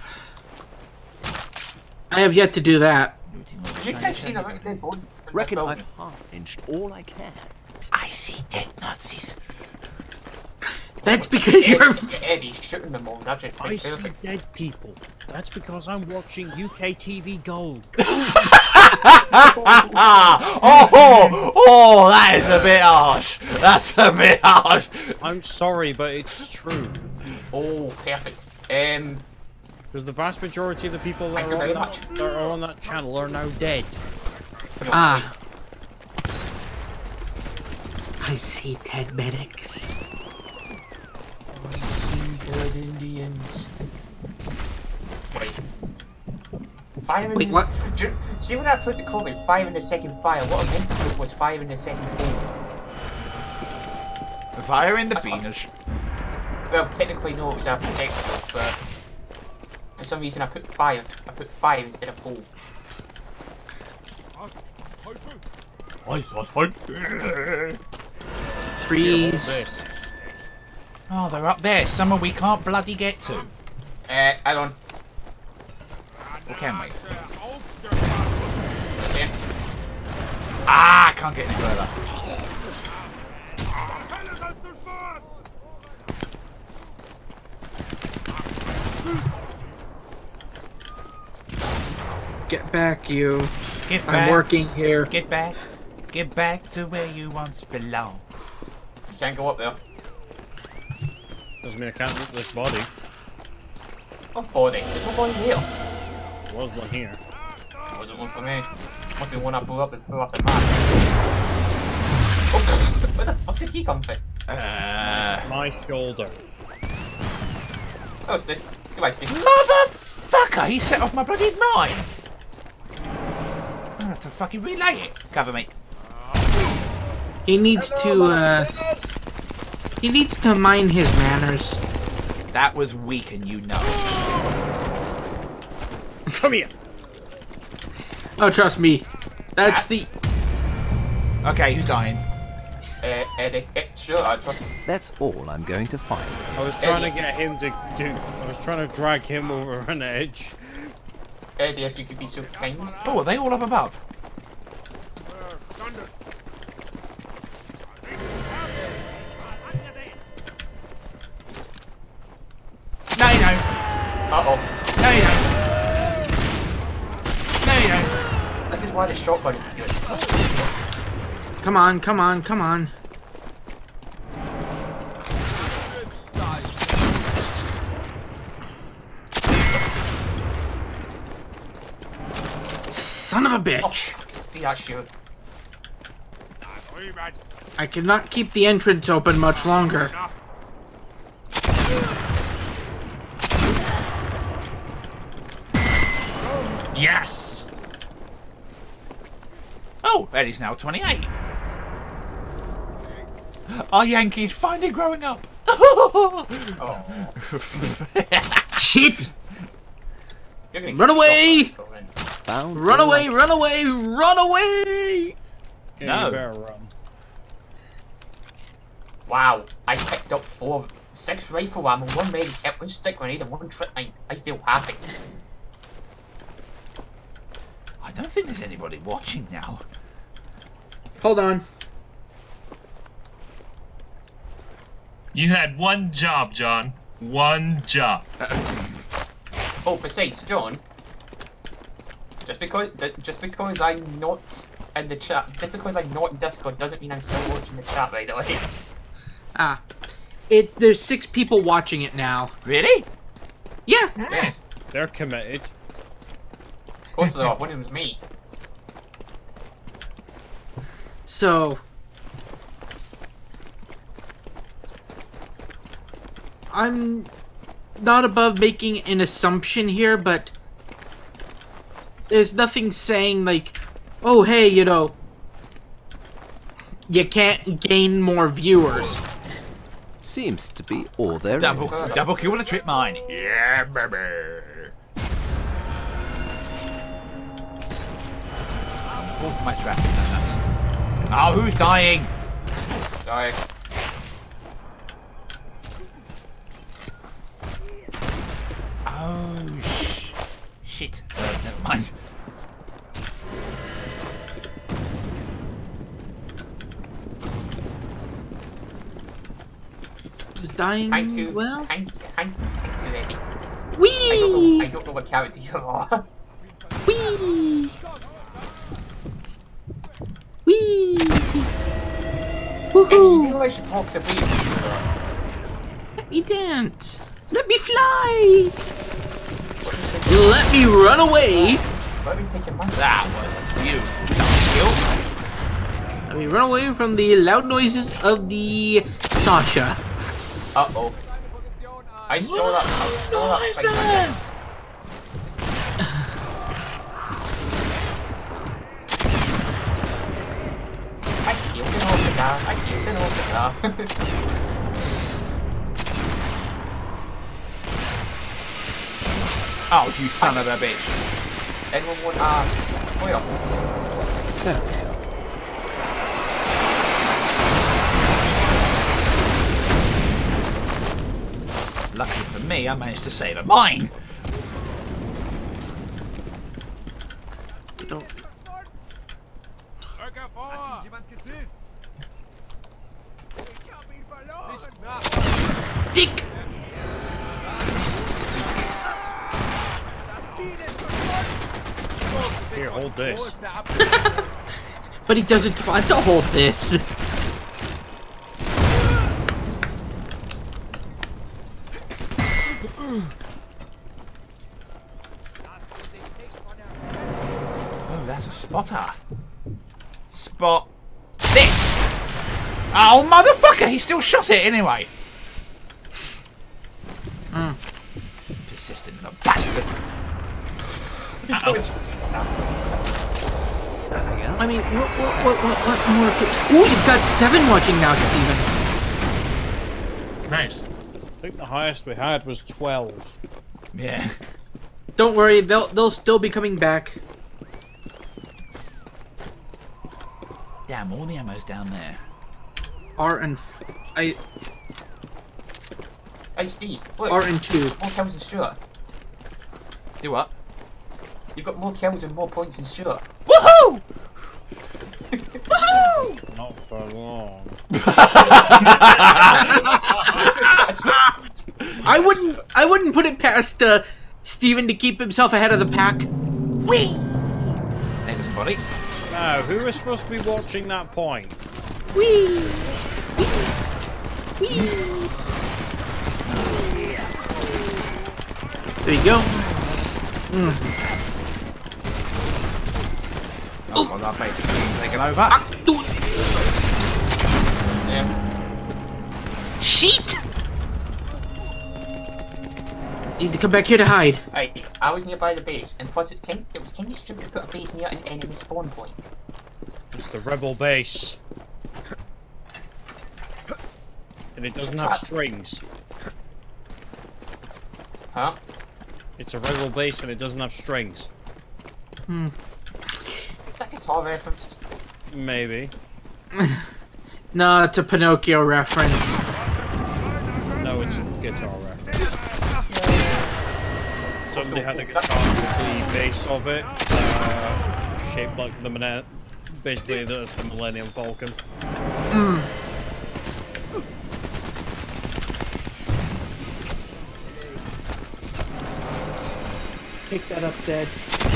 I have yet to do that. Have you guys seen a dead body? Reckon I've half-inched all I can. I see dead Nazis. That's because you're. Eddie, Eddie shooting them all is actually I quite see perfect. dead people. That's because I'm watching U K T V Gold. oh, oh, oh, that is a bit harsh. That's a bit harsh. I'm sorry, but it's true. Oh, perfect. Um, Because the vast majority of the people that Thank are, you on very that, much. that are on that channel are now dead. Ah. I see dead medics. I see dead Indians. Wait. Fire in Wait, the, what? Do you, see when I put the comment, fire in the second fire, what I meant to put was fire in the second hole. Fire in the That's fine. penis. Well, technically no, it was after second hole, but for some reason I put fire, I put fire instead of hole. Threes. This. Oh, they're up there. Somewhere we can't bloody get to. Uh, I don't Or can we? see it. Ah, I can't get any further. Get back, you. Get back. I'm working here. Get back. Get back to where you once belonged. You can't go up there. Doesn't mean I can't look at this body. What body? There's no body here. There was one here. It wasn't one for me. Must be one I blew up and threw off the map. Oh, where the fuck did he come from? Uh, My shoulder. Oh, Steve. Goodbye, Steve. Motherfucker! He set off my bloody mine! I have to fucking relay it. Cover me. He needs to, uh... He needs to mind his manners. That was weak and you know. Come here. Oh, trust me. That's the... Okay, who's dying? Uh, Eddie. Eh, sure, I trust. That's all I'm going to find. I was trying to get him to do. I was trying to drag him over an edge. Eddie, if you could be so kind. Oh, are they all up above? No, you don't. Uh-oh. No, you don't. No, you don't. This is why the shotgun is good. Come on, come on, come on. Son of a bitch! Oh, see that shield. I cannot keep the entrance open much longer. Yes! Oh, Eddie's now twenty-eight. Our Yankees finally growing up. Oh. Shit! Run away! Found Run away, run away, run away! Yeah, No. you better run. Wow, I picked up four, six rifle ammo, one medikit, one stick grenade, and one trip mine. I feel happy. I don't think there's anybody watching now. Hold on. You had one job, John. One job. Oh, besides, John, just because just because I'm not in the chat, just because I'm not in Discord doesn't mean I'm still watching the chat, by the way. Ah. It, there's six people watching it now. Really? Yeah. Yes, They're committed. of course there are. One of them's me. So... I'm not above making an assumption here, but there's nothing saying like, oh hey, you know, you can't gain more viewers. Seems to be all there is. Double, double kill with a trip mine. Yeah, baby. Fall for my trap. That's... Oh, who's dying? Sorry. Oh, sh shit. Uh, never mind. Who's dying? Thank you. Well, Thank, thank, thank you, Eddie. I don't wee, know. I don't know what character you are. wee, wee. Eddie, you Woohoo! know I should talk to me. Let me dance. Let me fly. Let me run away. Let me take your mask. That was a beautiful kill. Let me run away from the loud noises of the Sasha. Uh oh. I saw that. I saw that. Fight. I killed an officer. I killed an officer. Oh, you son of a bitch. Anyone want uh, fire? Certainly. Lucky for me, I managed to save a mine. Don't. Dick! Here, hold this. But he doesn't want to hold this. Oh, that's a spotter. Spot this. Oh, motherfucker! He still shot it anyway. Mm. Persistent little bastard. Uh-oh. Nothing else? I mean, what, what, what, what, what more? Could... Ooh, you've got seven watching now, Steven. Nice. I think the highest we had was twelve. Yeah. Don't worry, they'll they'll still be coming back. Damn, all the ammo's down there. R and f I Hey Steve, look. R and two. More kills than Stuart. Do what? You've got more kills and more points than Stuart. Woohoo! Not for long. I wouldn't I wouldn't put it past uh, Steven to keep himself ahead of the pack. Whee! Thank somebody. Now, who is supposed to be watching that point? Whee! Whee! There you go. Mm. Oh, well, that basically taken over. Ah, do it. Yeah. Sheet! Need to come back here to hide. Hey, I was nearby the base, and plus it came, it was kind of stupid to put a base near an enemy spawn point. It's the rebel base. And it doesn't have strings. Huh? It's a rebel base and it doesn't have strings. Hmm. Is that guitar reference? Maybe. No, it's a Pinocchio reference. No, it's a guitar reference. Somebody had a guitar with the base of it, uh, shaped like the Millennium, basically that's the Millennium Falcon. Mm. Pick that up, Dad.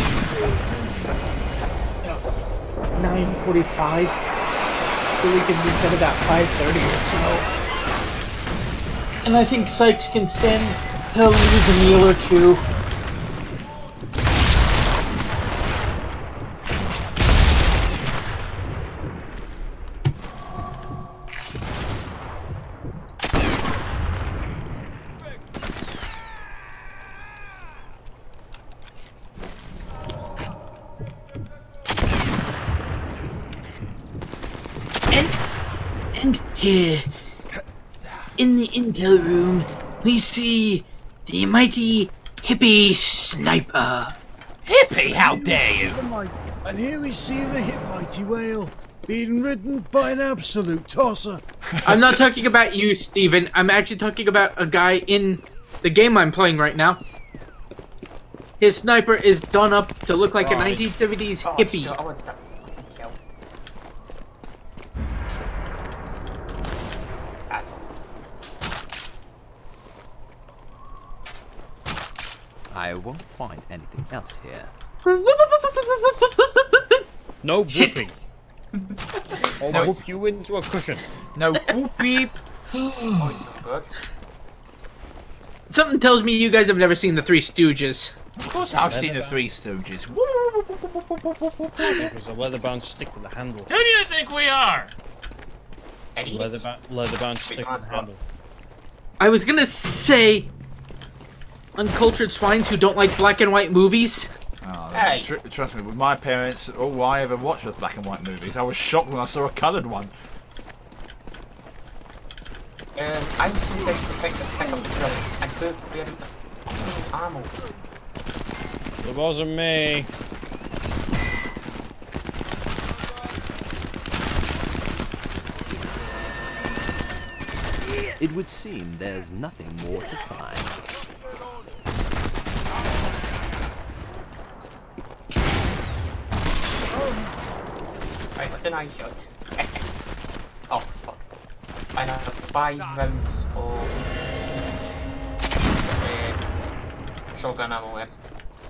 nine forty-five. So we can reset about five thirty or so. And I think Sykes can stand to lose a meal or two. And here, in the intel room, we see the mighty hippie sniper. Hippie, how dare you! And here we see the hip mighty whale being ridden by an absolute tosser. I'm not talking about you, Steven. I'm actually talking about a guy in the game I'm playing right now. His sniper is done up to look like a nineteen seventies Oh, hippie. shit, I wanted that fucking kill. Asshole. I won't find anything else here. No whooping. I'll No, whoop you into a cushion. No whoopee. Oh, you good. Something tells me you guys have never seen the Three Stooges. Of course I've seen the Three Stooges. There's a leather-bound stick with a handle. Who do you think we are? Idiots. Leather-bound leather stick with a handle. I was gonna say uncultured swines who don't like black and white movies. Oh, Hey. tr trust me, with my parents, all I ever watched was black and white movies. I was shocked when I saw a coloured one. Um, I'm sometimes to pick up pick up the drill and who wearing ammo. It wasn't me. It would seem there's nothing more to find. Right, what did I shot? Oh, fuck. I have five rounds of uh, shotgun ammo left.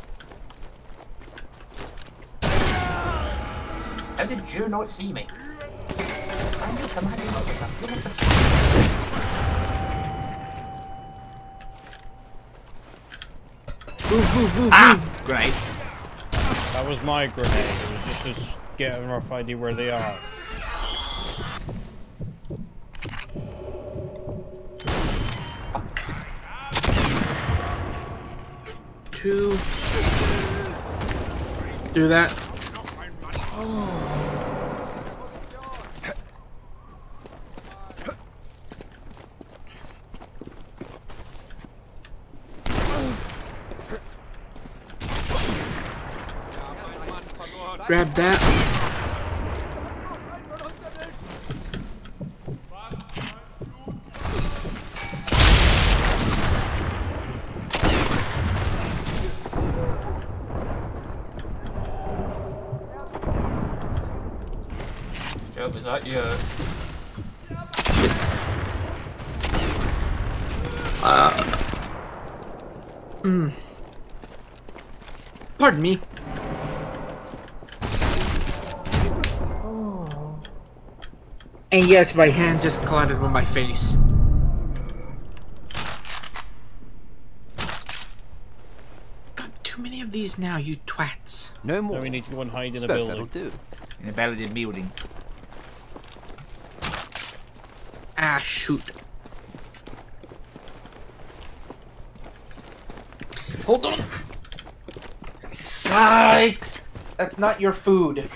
How did you not see me? I'm the commanding officer. You must have seen me. Move, move, move, Ah! move. Grenade. That was my grenade. It was just to get a rough idea where they are. to do that. Grab that. Joe, was that you? Uh. Hmm. Pardon me. And yes, my hand just collided with my face. Got too many of these now, you twats. No more. Now we need to go and hide in a Suppose building. that'll do. In a Paladin building. Ah, shoot. Hold on. Sykes! That's not your food.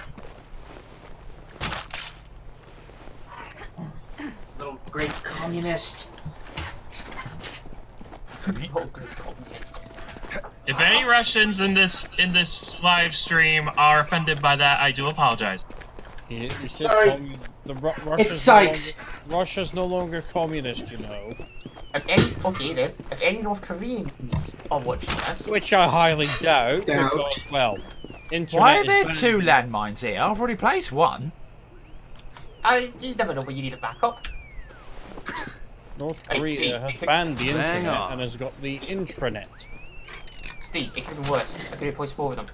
Little great communist. Oh, good communist. If any Russians in this in this live stream are offended by that, I do apologize. He, he said Sorry. commu- the Ru- It's Russia's no Sykes. longer, Russia's no longer communist, you know. If any, okay then, if any North Koreans are watching this, Which I highly doubt, Doubt. because, well, internet Why are is there banned. two landmines here? I've already placed one. I, you never know when you need a backup. North Hey, Korea Steve, has it could- banned the Bang internet on. and has got the intranet. Steve, it could have been worse. I could have placed four of them.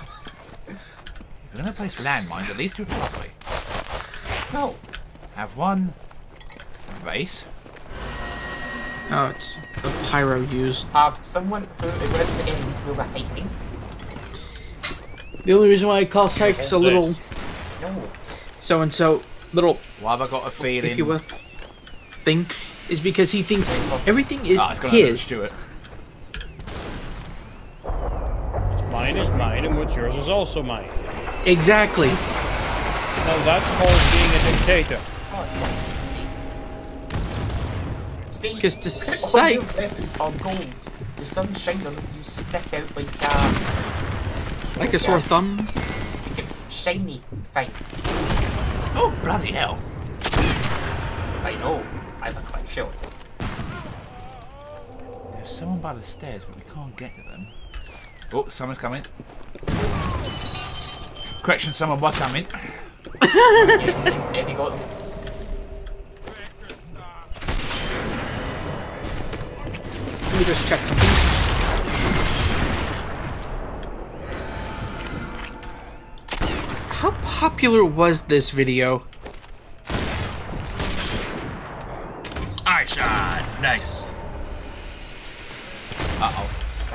If you're going to place landmines, at least do it properly. No. Have one base. Oh, it's the pyro used. Have someone who is the end who were hiding. The only reason why I call Sykes a little No. so and so little, Why have I got a feeling? if you will, thing is because he thinks everything is Ah, it's gonna happen to his. Stuart. What's mine is mine, and what's yours is also mine. Exactly. Now that's called being a dictator. Oh, Steve. Steve. Because to all your Sykes, weapons are gold. The sun shines on them, you stick out like a, like a sore thumb. like a shiny thing. Oh, bloody hell. I know. I look quite short. There's someone by the stairs, but we can't get to them. Oh, someone's coming. Correction, someone was coming. Yes, Eddie got them. Let me just check something. How popular was this video? Eye shot. Nice. Uh oh.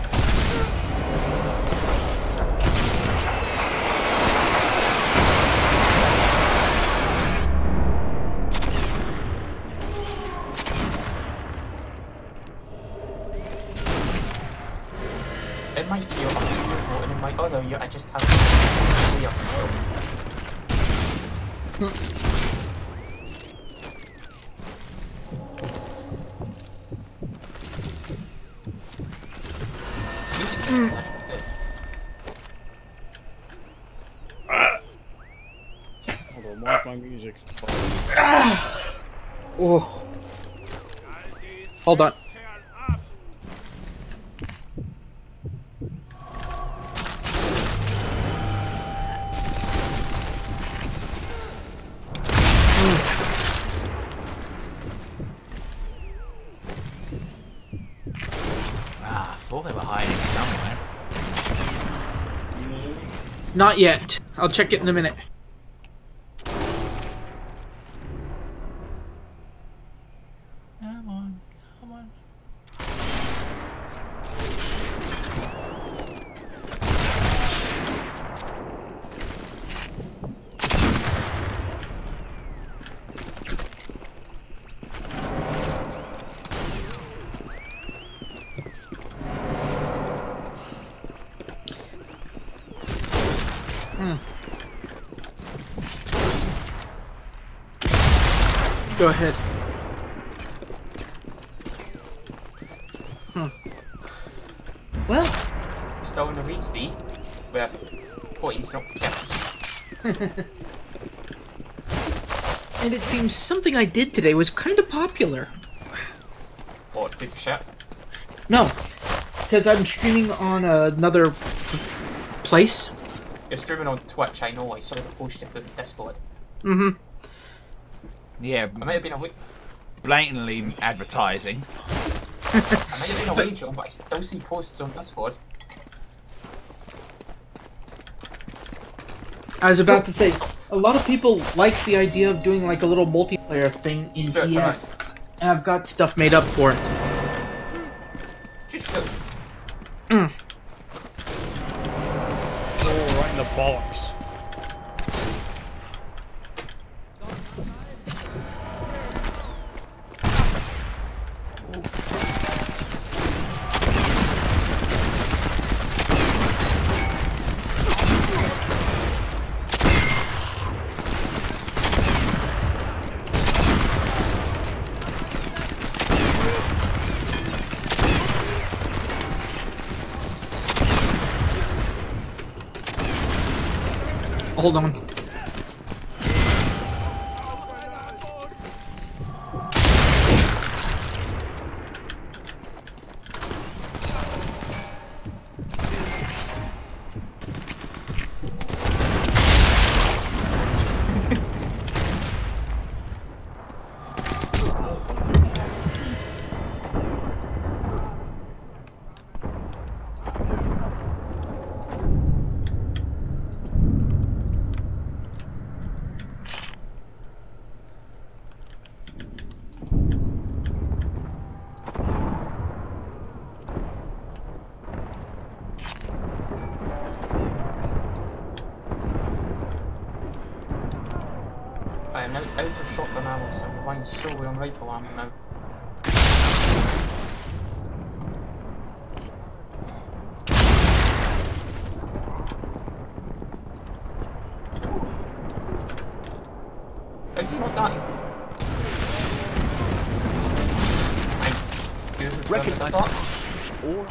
In my ear, I have your remote, and in my other ear, I just have three controls. Music is actually good. Hold on, why's my music? Oh. Hold on. Ah, I thought they were hiding somewhere. Not yet. I'll check it in a minute. Come on, come on. Go ahead. Hmm. Well, still in the lead, Steve, with points, not kills. And it seems something I did today was kind of popular. What, take a shit? No, because I'm streaming on another place. You're streaming on Twitch, I know. I saw the post you put in Discord. Mm-hmm. Yeah. I might have been away. Blatantly advertising. I might have been away, John, but I still see posts on Discord. I was about to say, a lot of people like the idea of doing like a little multiplayer thing in Sure, T S, and I've got stuff made up for it. Just shoot. Mm. Oh, right in the bollocks. Hold on. I am now out of shotgun ammo, so I'm relying solely on rifle ammo now. How did he not die? I'm good. Recognize Recognize all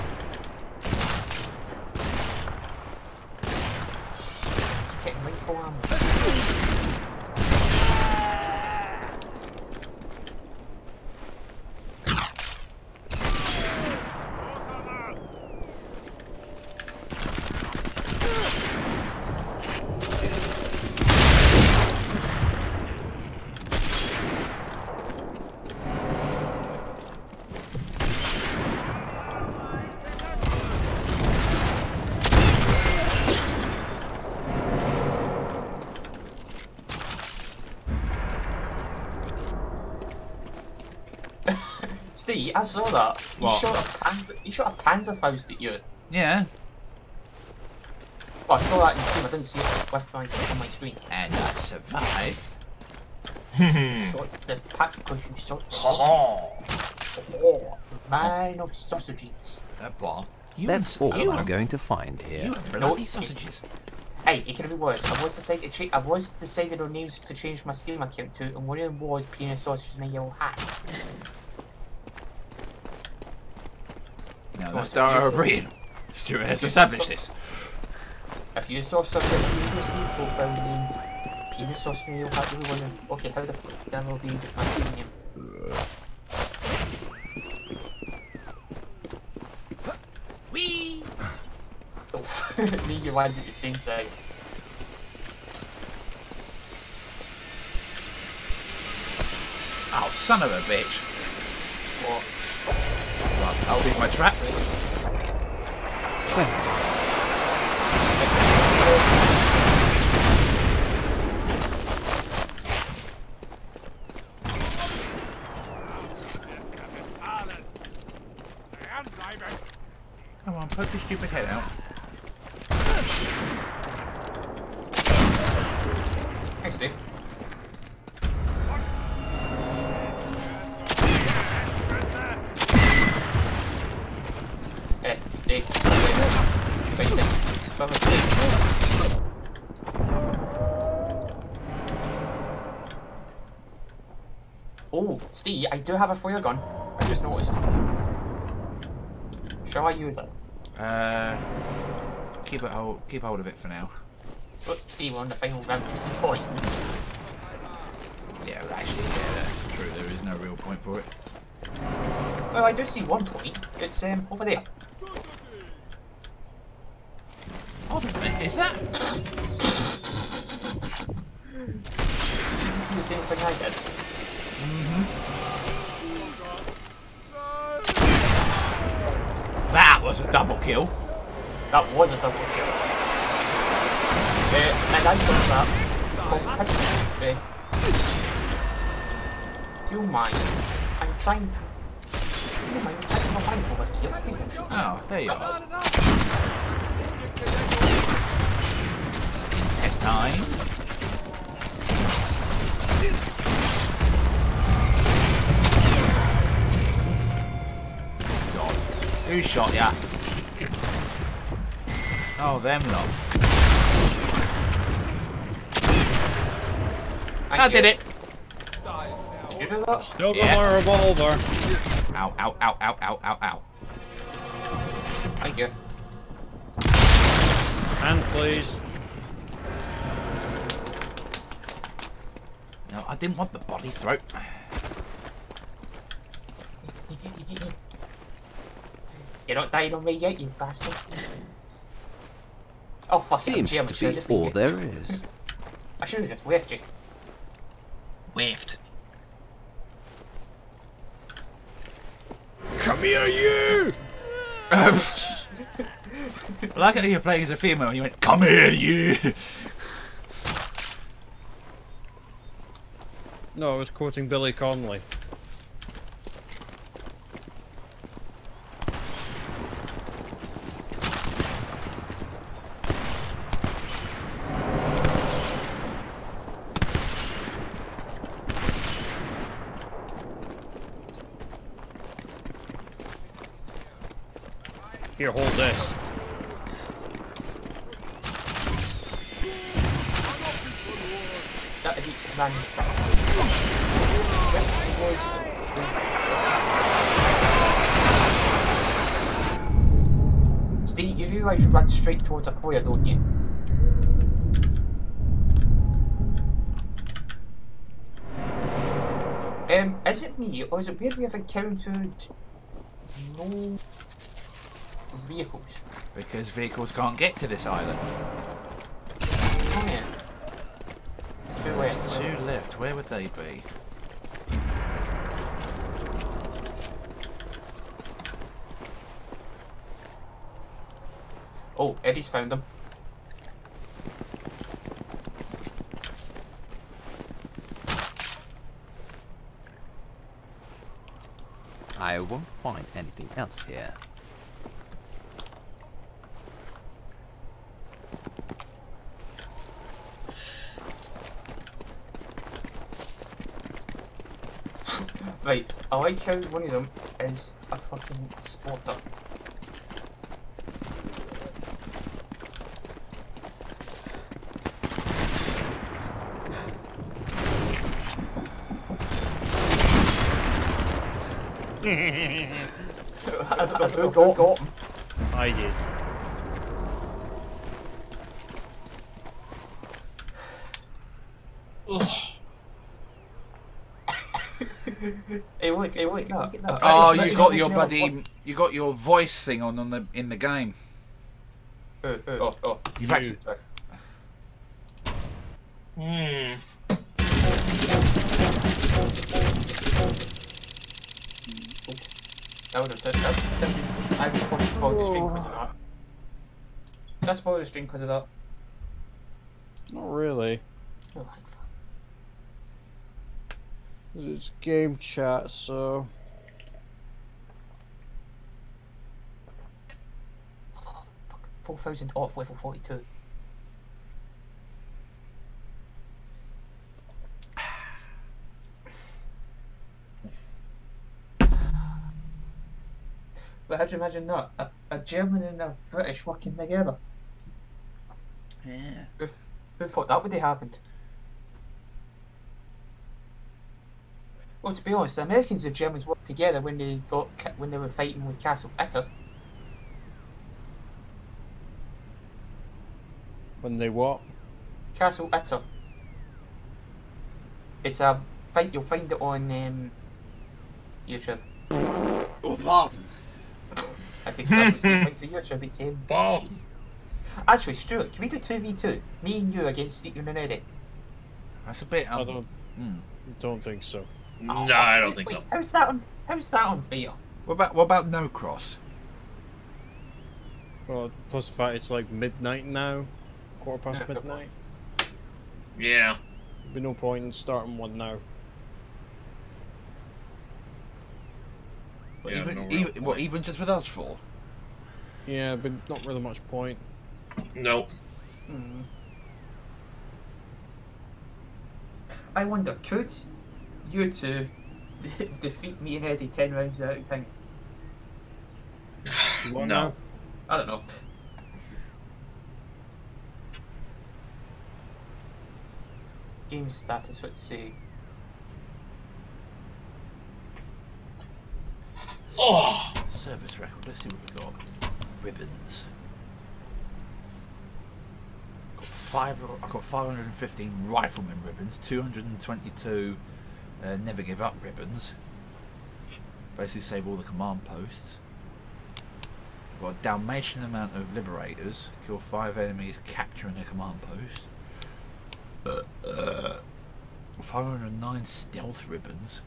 getting rifle ammo. Steve, I saw that. He What? shot a Panzer. He shot a Panzerfaust at you. Yeah. Well, I saw that in stream. I didn't see it with my on my screen. And I survived. Shot the patch because you shot. Oh, man of sausages. Uh, what? You That's and- all you I'm and- going to find here. You and bloody sausages. Hey, it could be worse. I was decided to cha- I was decided on names to change my Steam account to, and one of them was peanut sausage and a yellow hat. Now that's Dara O'Brien. Stuart has established this. If you saw something in your Steam profile named peanut sausage and a yellow hat, you were wondering, okay, how the fuck that will be my Steam name? Whee! Oh, me and you landed at the same time. Oh, son of a bitch. What? Right, I'll leave my trap. Come on, poke your stupid head out. Thanks, Steve. Hey, Steve. Wait a second. Come on, Steve. Oh, Steve, I do have a flare gun. I just noticed. Shall I use it? Uh, keep it hold, keep hold of it for now. Look, Steve, we're on the final round of this point. Yeah, well, actually, yeah, that's true. There is no real point for it. Well, I do see one point. It's um over there. Hold on a minute, is that? Did you see the same thing I did? Mm-hmm. That was a double kill. That was a double kill. Uh, and I thought that. Oh, that's uh, do you mind? I'm trying to. Do you mind? I'm trying to find over here. Please don't shoot me. Oh, there you are. Test time. God. Who shot ya? Oh, them lot. Thank I you. did it. Did you do that? Still got Yeah. my revolver. Ow, ow, ow, ow, ow, ow, ow. Thank you. Hand, please. No, I didn't want the body throat. You're not dying on me yet, you bastard. Oh fuck it, I'm Seems Jim. I to should've be just been all you. there is. I should have just whiffed you. Whiffed. Come here, you! Um, I like how you're playing as a female and you went, come here, you! No, I was quoting Billy Connolly. Here, hold this. That elite man. Steve, you realise you run straight towards a fire, don't you? Um, is it me, or is it where we have encountered no vehicles? Because vehicles can't get to this island. Oh yeah. Two There's left. two left. Where would they be? Oh, Eddie's found them. I won't find anything else here. Right, I like how one of them is a fucking spotter. I don't know who got, got him. I did. Hey, look, hey, look, look at that. Oh, British you got National your Engineer bloody, you got your voice thing on on the in the game. Uh, uh, oh, oh. You've actually. Sorry. Hmm. Oops. That would have said that. Simply, I would probably spoil the stream because of that. Did I spoil the stream because of that? Not really. Oh, I'm fine. It's game chat, so. Oh, fuck. four thousand off level forty-two. But how'd you imagine that? A, a German and a British working together? Yeah. Who, who thought that would have happened? Well, to be honest, the Americans and Germans worked together when they got ca- when they were fighting with Castle Itter. When they what? Castle Itter. It's a fight. You'll find it on um, YouTube. Oh, pardon. I take Christmas things on YouTube. It's um. Bob. Actually, Stuart, can we do two v two? Me and you against Stephen and Eddie. That's a bit. Um, I don't, mm. don't think so. No, I don't think Wait, so. How's that on? How's that unfair? What about what about no cross? Well, plus the fact it's like midnight now, quarter past Yeah, midnight. Yeah. There'd be no point in starting one now. What, Yeah, even, no real even, what point. even just with us four? Yeah, but not really much point. Nope. Hmm. I wonder, could you two de- defeat me and Eddie ten rounds out of time? You want No. now? I don't know. Game status, let's see. Oh. Service record. Let's see what we got. Ribbons. Got five. I've got five hundred fifteen rifleman ribbons. Two hundred twenty-two uh, never give up ribbons. Basically, save all the command posts. I've got a Dalmatian amount of liberators. Kill five enemies, capturing a command post. Uh, uh, five hundred nine stealth ribbons.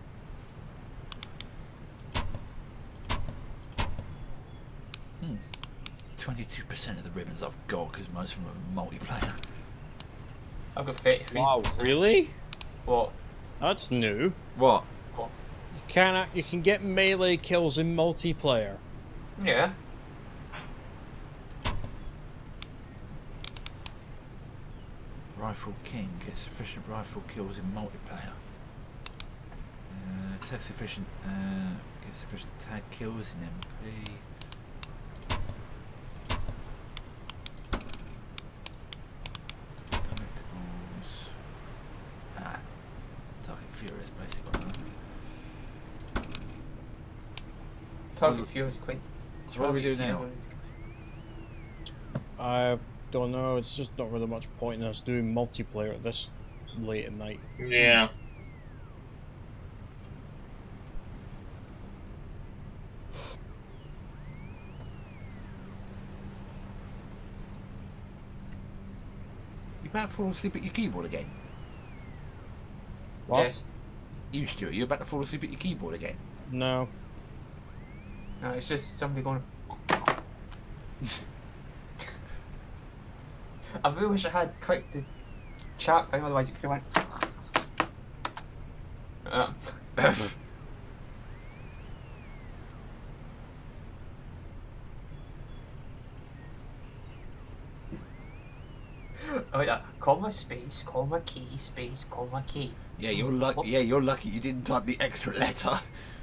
Hmm. twenty-two percent of the ribbons I've got because most of them are multiplayer. I've got thirty-three. Wow, really? What? That's new. What? You can you can get melee kills in multiplayer. Yeah. Rifle King gets sufficient rifle kills in multiplayer. Uh, takes sufficient uh, gets sufficient tag kills in M P. Collectibles. Ah, Target Furious basically. Target Fury is quite. So what do we do now? I don't know. It's just not really much point in us doing multiplayer at this late at night. Yeah. You about to fall asleep at your keyboard again? What? Yes. You, Stuart, you about to fall asleep at your keyboard again? No. No, it's just somebody going. I really wish I had clicked the chat thing, otherwise it could have went. Uh, oh yeah, comma space, comma key, space, comma key. Yeah, you're lucky. Yeah, you're lucky you didn't type the extra letter.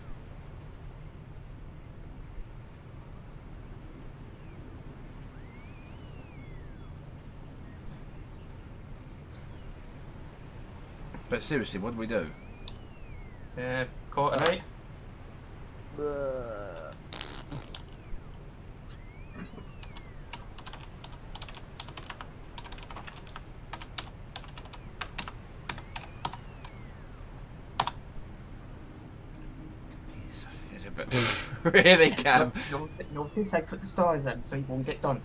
But seriously, what do we do? Uh, caught it right. Really, Cam? Notice, notice I put the stars in so it won't get done.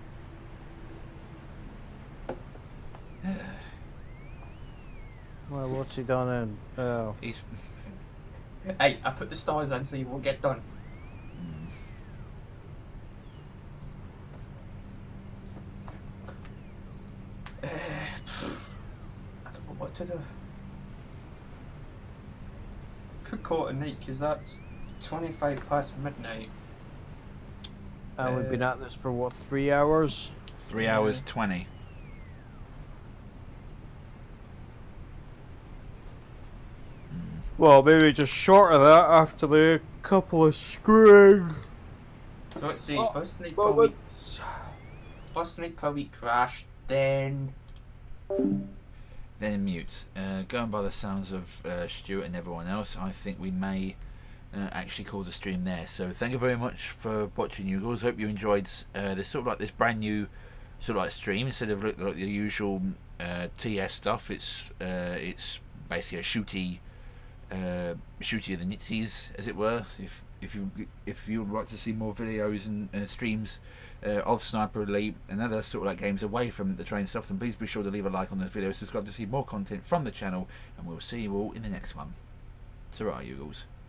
Well, what's he done then? Oh. He's. Hey, I put the stars in so you won't get done. Uh, I don't know what to do. Could call it a night because that's twenty-five past midnight. And we've been at this for what, three hours? Three hours twenty. Well, maybe just short of that after the couple of screwing. So let's see, Oh, first night per week. moments. First night per week crashed, then Then then mute. Uh, going by the sounds of uh, Stuart and everyone else, I think we may uh, actually call the stream there. So thank you very much for watching, you guys. Hope you enjoyed uh, this sort of like this brand new sort of like stream instead of like, like the usual uh, T S stuff. It's uh, it's basically a shooty, uh, shooty of the Nitsies, as it were. If if you if you would like to see more videos and uh, streams uh, of Sniper Elite and other sort of like games away from the train stuff, then please be sure to leave a like on this video, subscribe to see more content from the channel, and we'll see you all in the next one. Ta-ra, you guys.